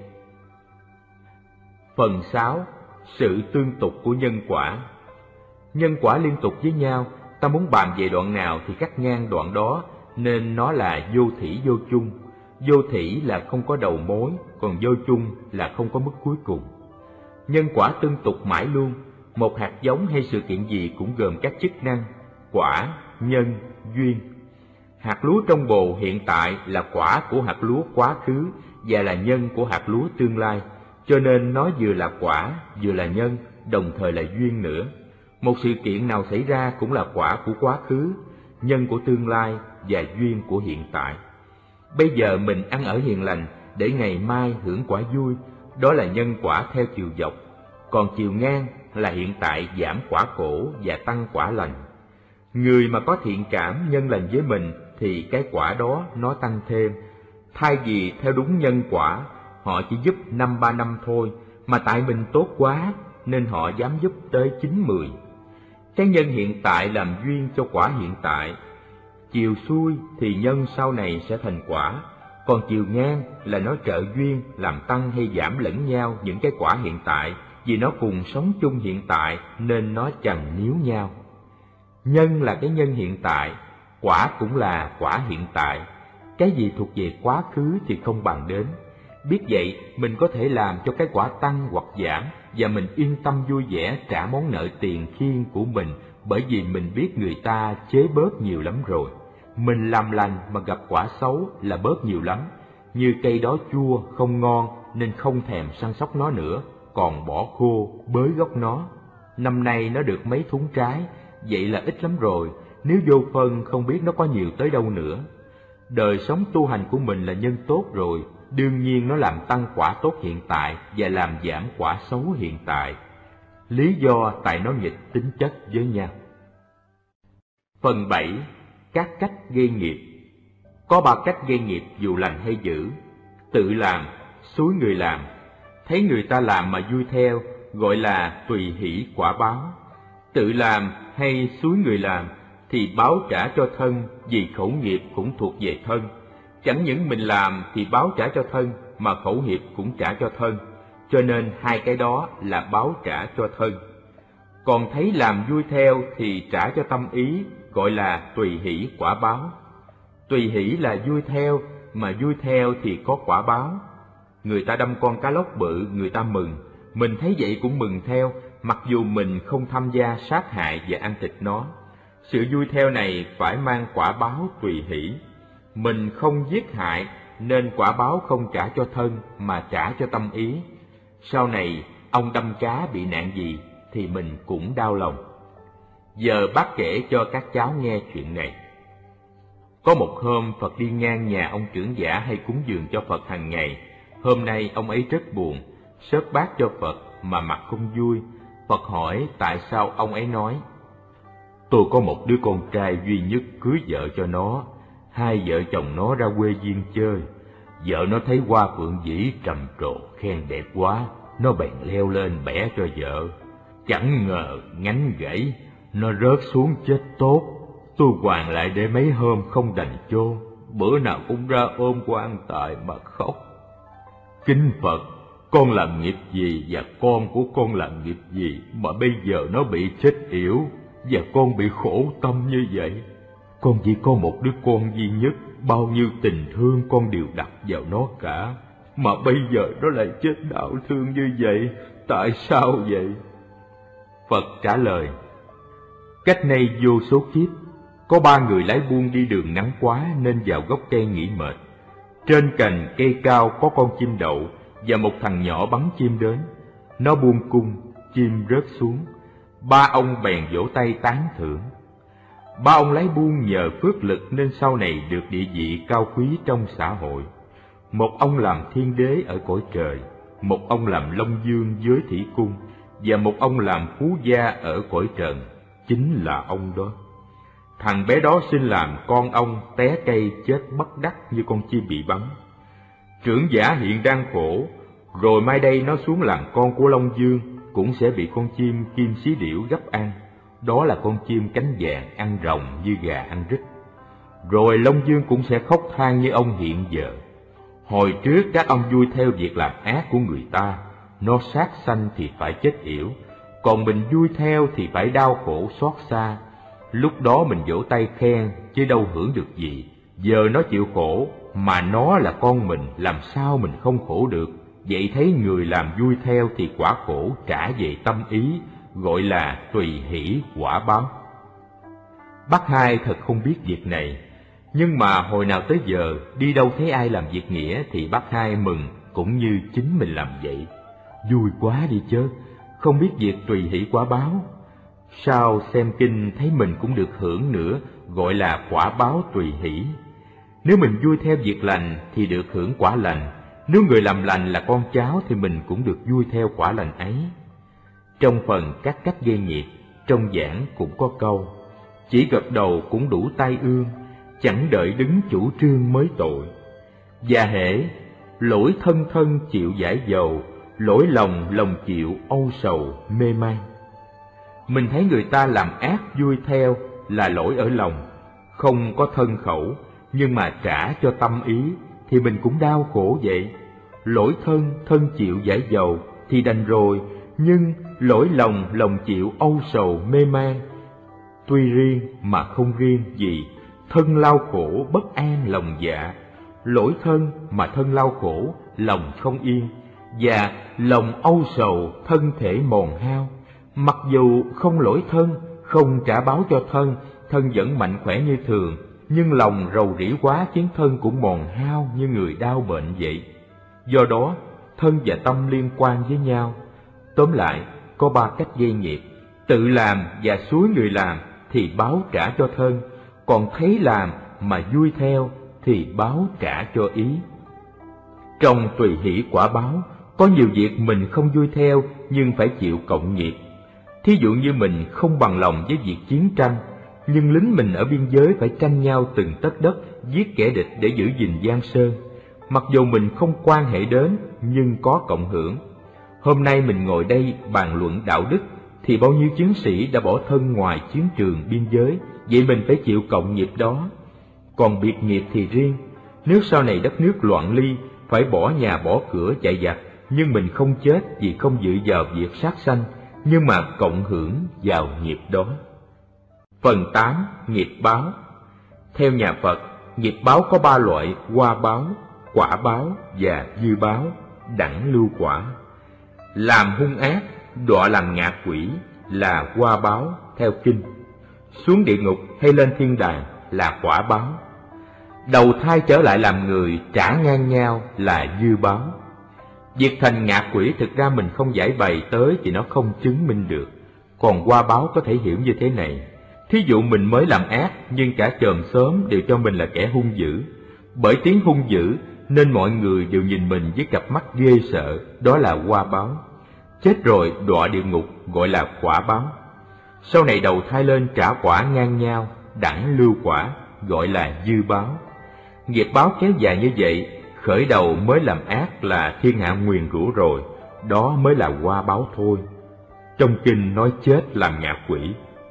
Phần sáu. Sự tương tục của nhân quả. Nhân quả liên tục với nhau, ta muốn bàn về đoạn nào thì cắt ngang đoạn đó, nên nó là vô thủy vô chung. Vô thủy là không có đầu mối, còn vô chung là không có mức cuối cùng. Nhân quả tương tục mãi luôn, một hạt giống hay sự kiện gì cũng gồm các chức năng quả, nhân, duyên. Hạt lúa trong bồ hiện tại là quả của hạt lúa quá khứ và là nhân của hạt lúa tương lai, cho nên nó vừa là quả, vừa là nhân, đồng thời là duyên nữa. Một sự kiện nào xảy ra cũng là quả của quá khứ, nhân của tương lai và duyên của hiện tại. Bây giờ mình ăn ở hiền lành để ngày mai hưởng quả vui, đó là nhân quả theo chiều dọc, còn chiều ngang là hiện tại giảm quả khổ và tăng quả lành. Người mà có thiện cảm nhân lành với mình thì cái quả đó nó tăng thêm. Thay vì theo đúng nhân quả, họ chỉ giúp năm ba năm thôi, mà tại mình tốt quá nên họ dám giúp tới chín mười. Cái nhân hiện tại làm duyên cho quả hiện tại. Chiều xuôi thì nhân sau này sẽ thành quả, còn chiều ngang là nó trợ duyên làm tăng hay giảm lẫn nhau những cái quả hiện tại, vì nó cùng sống chung hiện tại nên nó chằng níu nhau. Nhân là cái nhân hiện tại, quả cũng là quả hiện tại. Cái gì thuộc về quá khứ thì không bàn đến. Biết vậy, mình có thể làm cho cái quả tăng hoặc giảm, và mình yên tâm vui vẻ trả món nợ tiền khiên của mình, bởi vì mình biết người ta chế bớt nhiều lắm rồi. Mình làm lành mà gặp quả xấu là bớt nhiều lắm, như cây đó chua không ngon nên không thèm săn sóc nó nữa, còn bỏ khô bới gốc nó. Năm nay nó được mấy thúng trái, vậy là ít lắm rồi, nếu vô phân không biết nó có nhiều tới đâu nữa. Đời sống tu hành của mình là nhân tốt rồi, đương nhiên nó làm tăng quả tốt hiện tại và làm giảm quả xấu hiện tại. Lý do tại nó nghịch tính chất với nhau. Phần bảy. Các cách gây nghiệp. Có ba cách gây nghiệp dù lành hay dữ. Tự làm, xúi người làm. Thấy người ta làm mà vui theo, gọi là tùy hỷ quả báo. Tự làm hay xúi người làm thì báo trả cho thân, vì khẩu nghiệp cũng thuộc về thân. Chẳng những mình làm thì báo trả cho thân, mà khẩu nghiệp cũng trả cho thân, cho nên hai cái đó là báo trả cho thân. Còn thấy làm vui theo thì trả cho tâm ý, gọi là tùy hỷ quả báo. Tùy hỷ là vui theo, mà vui theo thì có quả báo. Người ta đâm con cá lóc bự, người ta mừng, mình thấy vậy cũng mừng theo, mặc dù mình không tham gia sát hại và ăn thịt nó. Sự vui theo này phải mang quả báo tùy hỷ. Mình không giết hại nên quả báo không trả cho thân mà trả cho tâm ý. Sau này ông đâm cá bị nạn gì thì mình cũng đau lòng. Giờ bác kể cho các cháu nghe chuyện này. Có một hôm Phật đi ngang nhà ông trưởng giả hay cúng dường cho Phật hàng ngày. Hôm nay ông ấy rất buồn, xớt bát cho Phật mà mặt không vui. Phật hỏi tại sao, ông ấy nói: tôi có một đứa con trai duy nhất, cưới vợ cho nó. Hai vợ chồng nó ra quê Duyên chơi. Vợ nó thấy hoa phượng vĩ trầm trồ khen đẹp quá, nó bèn leo lên bẻ cho vợ. Chẳng ngờ nhánh gãy, nó rớt xuống chết tốt. Tôi hoàn lại để mấy hôm không đành chôn, bữa nào cũng ra ôm quan tài mà khóc. Kính Phật, con làm nghiệp gì và con của con làm nghiệp gì mà bây giờ nó bị chết yểu và con bị khổ tâm như vậy? Con chỉ có một đứa con duy nhất, bao nhiêu tình thương con đều đặt vào nó cả, mà bây giờ nó lại chết đau thương như vậy, tại sao vậy? Phật trả lời: cách nay vô số kiếp, có ba người lái buôn đi đường nắng quá nên vào gốc cây nghỉ mệt. Trên cành cây cao có con chim đậu và một thằng nhỏ bắn chim đến. Nó buông cung, chim rớt xuống. Ba ông bèn vỗ tay tán thưởng. Ba ông lái buôn nhờ phước lực nên sau này được địa vị cao quý trong xã hội. Một ông làm thiên đế ở cõi trời, một ông làm long dương dưới thủy cung, và một ông làm phú gia ở cõi trần, chính là ông đó. Thằng bé đó xin làm con ông té cây chết bất đắc như con chim bị bắn. Trưởng giả hiện đang khổ, rồi mai đây nó xuống làm con của Long Dương, cũng sẽ bị con chim kim xí điểu gấp ăn. Đó là con chim cánh vàng ăn rồng như gà ăn rít. Rồi Long Dương cũng sẽ khóc than như ông hiện giờ. Hồi trước các ông vui theo việc làm ác của người ta, nó sát sanh thì phải chết yểu, còn mình vui theo thì phải đau khổ xót xa. Lúc đó mình vỗ tay khen, chứ đâu hưởng được gì. Giờ nó chịu khổ, mà nó là con mình, làm sao mình không khổ được. Vậy thấy người làm vui theo thì quả khổ trả về tâm ý, gọi là tùy hỷ quả báo. Bác Hai thật không biết việc này, nhưng mà hồi nào tới giờ đi đâu thấy ai làm việc nghĩa thì bác Hai mừng cũng như chính mình làm vậy. Vui quá đi chớ, không biết việc tùy hỷ quả báo. Sao xem kinh thấy mình cũng được hưởng nữa, gọi là quả báo tùy hỷ. Nếu mình vui theo việc lành thì được hưởng quả lành, nếu người làm lành là con cháu thì mình cũng được vui theo quả lành ấy. Trong phần các cách gây nghiệp, trong giảng cũng có câu: chỉ gật đầu cũng đủ tai ương, chẳng đợi đứng chủ trương mới tội. Và hễ lỗi thân thân chịu giải dầu, lỗi lòng lòng chịu âu sầu mê man. Mình thấy người ta làm ác vui theo là lỗi ở lòng, không có thân khẩu, nhưng mà trả cho tâm ý thì mình cũng đau khổ vậy. Lỗi thân thân chịu giải dầu thì đành rồi, nhưng lỗi lòng lòng chịu âu sầu mê man. Tuy riêng mà không riêng gì, thân lao khổ bất an lòng dạ. Lỗi thân mà thân lao khổ, lòng không yên, và lòng âu sầu thân thể mòn hao. Mặc dù không lỗi thân, không trả báo cho thân, thân vẫn mạnh khỏe như thường, nhưng lòng rầu rĩ quá khiến thân cũng mòn hao như người đau bệnh vậy. Do đó, thân và tâm liên quan với nhau. Tóm lại, có ba cách gây nghiệp: tự làm và xúi người làm thì báo trả cho thân, còn thấy làm mà vui theo thì báo trả cho ý. Trong tùy hỷ quả báo, có nhiều việc mình không vui theo nhưng phải chịu cộng nghiệp. Thí dụ như mình không bằng lòng với việc chiến tranh, nhưng lính mình ở biên giới phải tranh nhau từng tấc đất, giết kẻ địch để giữ gìn Giang Sơn. Mặc dù mình không quan hệ đến, nhưng có cộng hưởng. Hôm nay mình ngồi đây bàn luận đạo đức, thì bao nhiêu chiến sĩ đã bỏ thân ngoài chiến trường biên giới, vậy mình phải chịu cộng nghiệp đó. Còn biệt nghiệp thì riêng, nếu sau này đất nước loạn ly, phải bỏ nhà bỏ cửa chạy giặc, nhưng mình không chết vì không dự vào việc sát sanh, nhưng mà cộng hưởng vào nghiệp đó. Phần tám. Nghiệp báo. Theo nhà Phật, nghiệp báo có ba loại: hoa báo, quả báo và dư báo, đẳng lưu quả. Làm hung ác, đọa làm ngạ quỷ là hoa báo theo kinh. Xuống địa ngục hay lên thiên đàng là quả báo. Đầu thai trở lại làm người trả ngang nhau là dư báo. Việc thành ngạ quỷ thực ra mình không giải bày tới thì nó không chứng minh được. Còn hoa báo có thể hiểu như thế này: thí dụ mình mới làm ác nhưng cả chòm xóm đều cho mình là kẻ hung dữ. Bởi tiếng hung dữ nên mọi người đều nhìn mình với cặp mắt ghê sợ, đó là hoa báo. Chết rồi đọa địa ngục gọi là quả báo. Sau này đầu thai lên trả quả ngang nhau, đẳng lưu quả, gọi là dư báo. Nghiệp báo kéo dài như vậy, khởi đầu mới làm ác là thiên hạ nguyền rủa rồi, đó mới là hoa báo thôi. Trong kinh nói chết làm ngạ quỷ.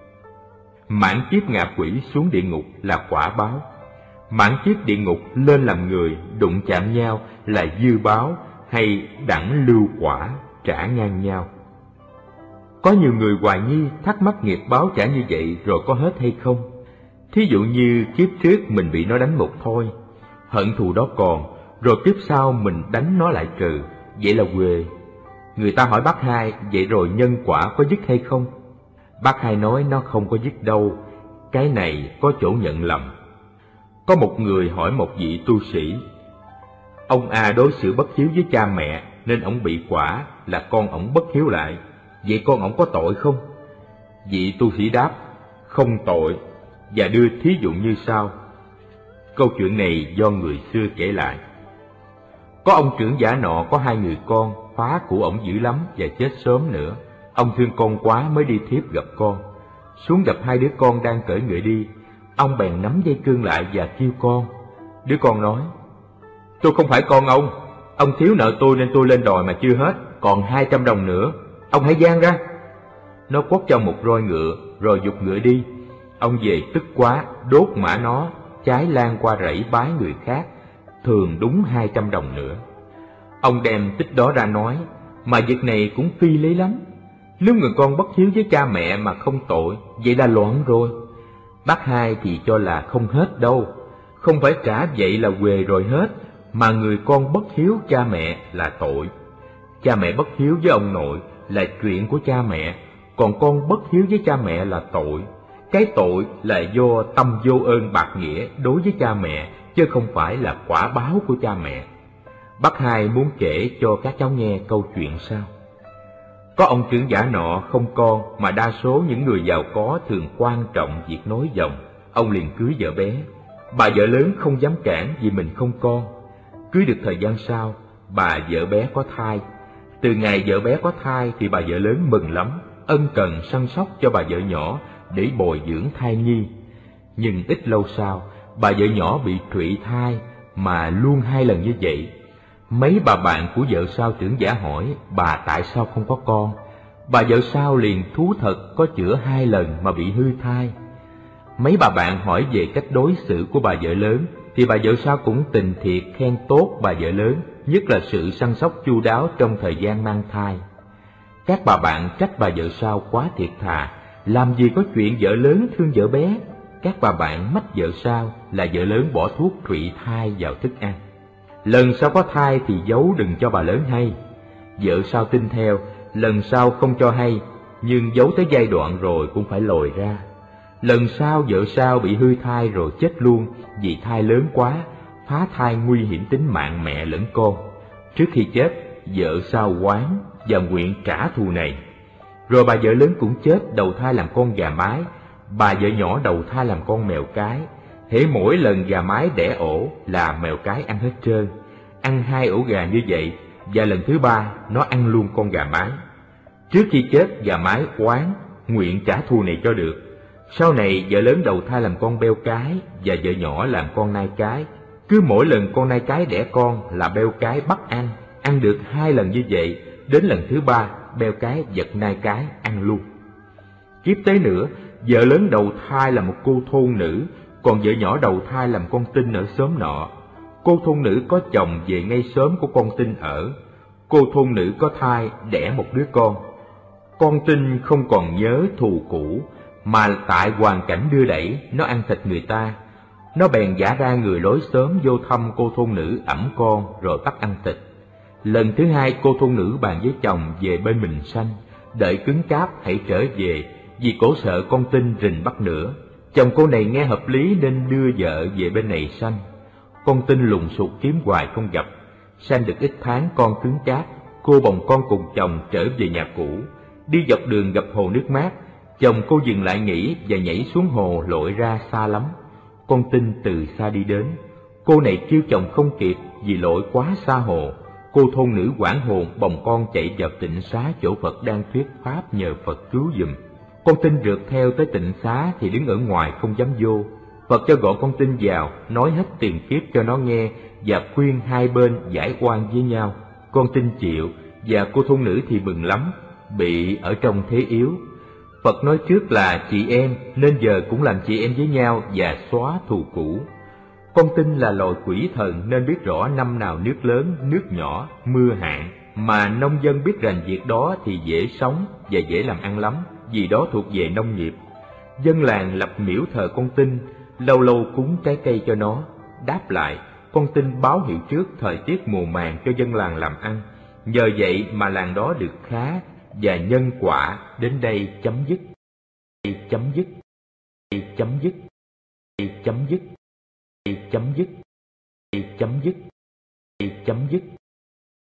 Mãn kiếp ngạ quỷ xuống địa ngục là quả báo. Mãn kiếp địa ngục lên làm người, đụng chạm nhau là dư báo hay đẳng lưu quả, trả ngang nhau. Có nhiều người hoài nghi thắc mắc nghiệp báo trả như vậy rồi có hết hay không. Thí dụ như kiếp trước mình bị nó đánh một thôi, hận thù đó còn, rồi kiếp sau mình đánh nó lại trừ, vậy là huề. Người ta hỏi bác Hai, vậy rồi nhân quả có dứt hay không? Bác Hai nói nó không có dứt đâu, cái này có chỗ nhận lầm. Có một người hỏi một vị tu sĩ: ông A đối xử bất hiếu với cha mẹ nên ông bị quả là con ổng bất hiếu lại, vậy con ổng có tội không? Vị tu sĩ đáp: không tội, và đưa thí dụ như sau. Câu chuyện này do người xưa kể lại. Có ông trưởng giả nọ có hai người con, phá của ổng dữ lắm và chết sớm nữa. Ông thương con quá mới đi thiếp gặp con. Xuống gặp hai đứa con đang cởi ngựa đi, ông bèn nắm dây cương lại và kêu con. Đứa con nói: tôi không phải con ông. Ông thiếu nợ tôi nên tôi lên đòi mà chưa hết, còn hai trăm đồng nữa. Ông hãy giang ra. Nó quất cho một roi ngựa, rồi giục ngựa đi. Ông về tức quá, đốt mã nó, trái lan qua rẫy bái người khác, thường đúng hai trăm đồng nữa. Ông đem tích đó ra nói, mà việc này cũng phi lý lắm. Nếu người con bất hiếu với cha mẹ mà không tội, vậy là loạn rồi. Bác Hai thì cho là không hết đâu, không phải trả vậy là huề rồi hết, mà người con bất hiếu cha mẹ là tội. Cha mẹ bất hiếu với ông nội là chuyện của cha mẹ, còn con bất hiếu với cha mẹ là tội. Cái tội là do tâm vô ơn bạc nghĩa đối với cha mẹ, chứ không phải là quả báo của cha mẹ. Bác Hai muốn kể cho các cháu nghe câu chuyện sau. Có ông trưởng giả nọ không con, mà đa số những người giàu có thường quan trọng việc nối dòng. Ông liền cưới vợ bé. Bà vợ lớn không dám cản vì mình không con. Cưới được thời gian sau, bà vợ bé có thai. Từ ngày vợ bé có thai thì bà vợ lớn mừng lắm, ân cần săn sóc cho bà vợ nhỏ để bồi dưỡng thai nhi. Nhưng ít lâu sau, bà vợ nhỏ bị trụy thai, mà luôn hai lần như vậy. Mấy bà bạn của vợ sau trưởng giả hỏi bà tại sao không có con. Bà vợ sau liền thú thật có chữa hai lần mà bị hư thai. Mấy bà bạn hỏi về cách đối xử của bà vợ lớn, thì bà vợ sau cũng tình thiệt khen tốt bà vợ lớn, nhất là sự săn sóc chu đáo trong thời gian mang thai. Các bà bạn trách bà vợ sau quá thiệt thà, làm gì có chuyện vợ lớn thương vợ bé. Các bà bạn mách vợ sau là vợ lớn bỏ thuốc trụy thai vào thức ăn. Lần sau có thai thì giấu đừng cho bà lớn hay. Vợ sau tin theo, lần sau không cho hay, nhưng giấu tới giai đoạn rồi cũng phải lòi ra. Lần sau vợ sau bị hư thai rồi chết luôn vì thai lớn quá, phá thai nguy hiểm tính mạng mẹ lẫn con. Trước khi chết, vợ sau oán và nguyện trả thù này. Rồi bà vợ lớn cũng chết đầu thai làm con gà mái, bà vợ nhỏ đầu thai làm con mèo cái. Hễ mỗi lần gà mái đẻ ổ là mèo cái ăn hết trơn, ăn hai ổ gà như vậy, và lần thứ ba nó ăn luôn con gà mái. Trước khi chết, gà mái oán nguyện trả thù này cho được. Sau này vợ lớn đầu thai làm con beo cái và vợ nhỏ làm con nai cái. Cứ mỗi lần con nai cái đẻ con là beo cái bắt ăn, ăn được hai lần như vậy, đến lần thứ ba beo cái giật nai cái ăn luôn. Kiếp tới nữa, vợ lớn đầu thai là một cô thôn nữ, còn vợ nhỏ đầu thai làm con tinh ở xóm nọ. Cô thôn nữ có chồng về ngay xóm của con tinh ở. Cô thôn nữ có thai đẻ một đứa con. Con tinh không còn nhớ thù cũ, mà tại hoàn cảnh đưa đẩy nó ăn thịt người ta. Nó bèn giả ra người lối xóm vô thăm cô thôn nữ ẵm con rồi bắt ăn thịt. Lần thứ hai cô thôn nữ bàn với chồng về bên mình sanh, đợi cứng cáp hãy trở về, vì cổ sợ con tinh rình bắt nữa. Chồng cô này nghe hợp lý nên đưa vợ về bên này sanh. Con tinh lùng sục kiếm hoài không gặp. Sanh được ít tháng con cứng cáp, cô bồng con cùng chồng trở về nhà cũ. Đi dọc đường gặp hồ nước mát, chồng cô dừng lại nghỉ và nhảy xuống hồ lội ra xa lắm. Con tinh từ xa đi đến. Cô này kêu chồng không kịp vì lội quá xa hồ. Cô thôn nữ hoảng hồn bồng con chạy vào tịnh xá chỗ Phật đang thuyết pháp nhờ Phật cứu giùm. Con tinh rượt theo tới tịnh xá thì đứng ở ngoài không dám vô. Phật cho gọi con tinh vào, nói hết tiền kiếp cho nó nghe và khuyên hai bên giải oan với nhau. Con tinh chịu, và cô thôn nữ thì mừng lắm, bị ở trong thế yếu. Phật nói trước là chị em, nên giờ cũng làm chị em với nhau và xóa thù cũ. Con tinh là loài quỷ thần nên biết rõ năm nào nước lớn, nước nhỏ, mưa hạn, mà nông dân biết rằng việc đó thì dễ sống và dễ làm ăn lắm, vì đó thuộc về nông nghiệp. Dân làng lập miễu thờ con tinh, lâu lâu cúng trái cây cho nó. Đáp lại, con tinh báo hiệu trước thời tiết mùa màng cho dân làng làm ăn. Nhờ vậy mà làng đó được khá, và nhân quả đến đây chấm dứt. Chấm dứt. Chấm dứt. Chấm dứt. Chấm dứt. Chấm dứt. Chấm dứt.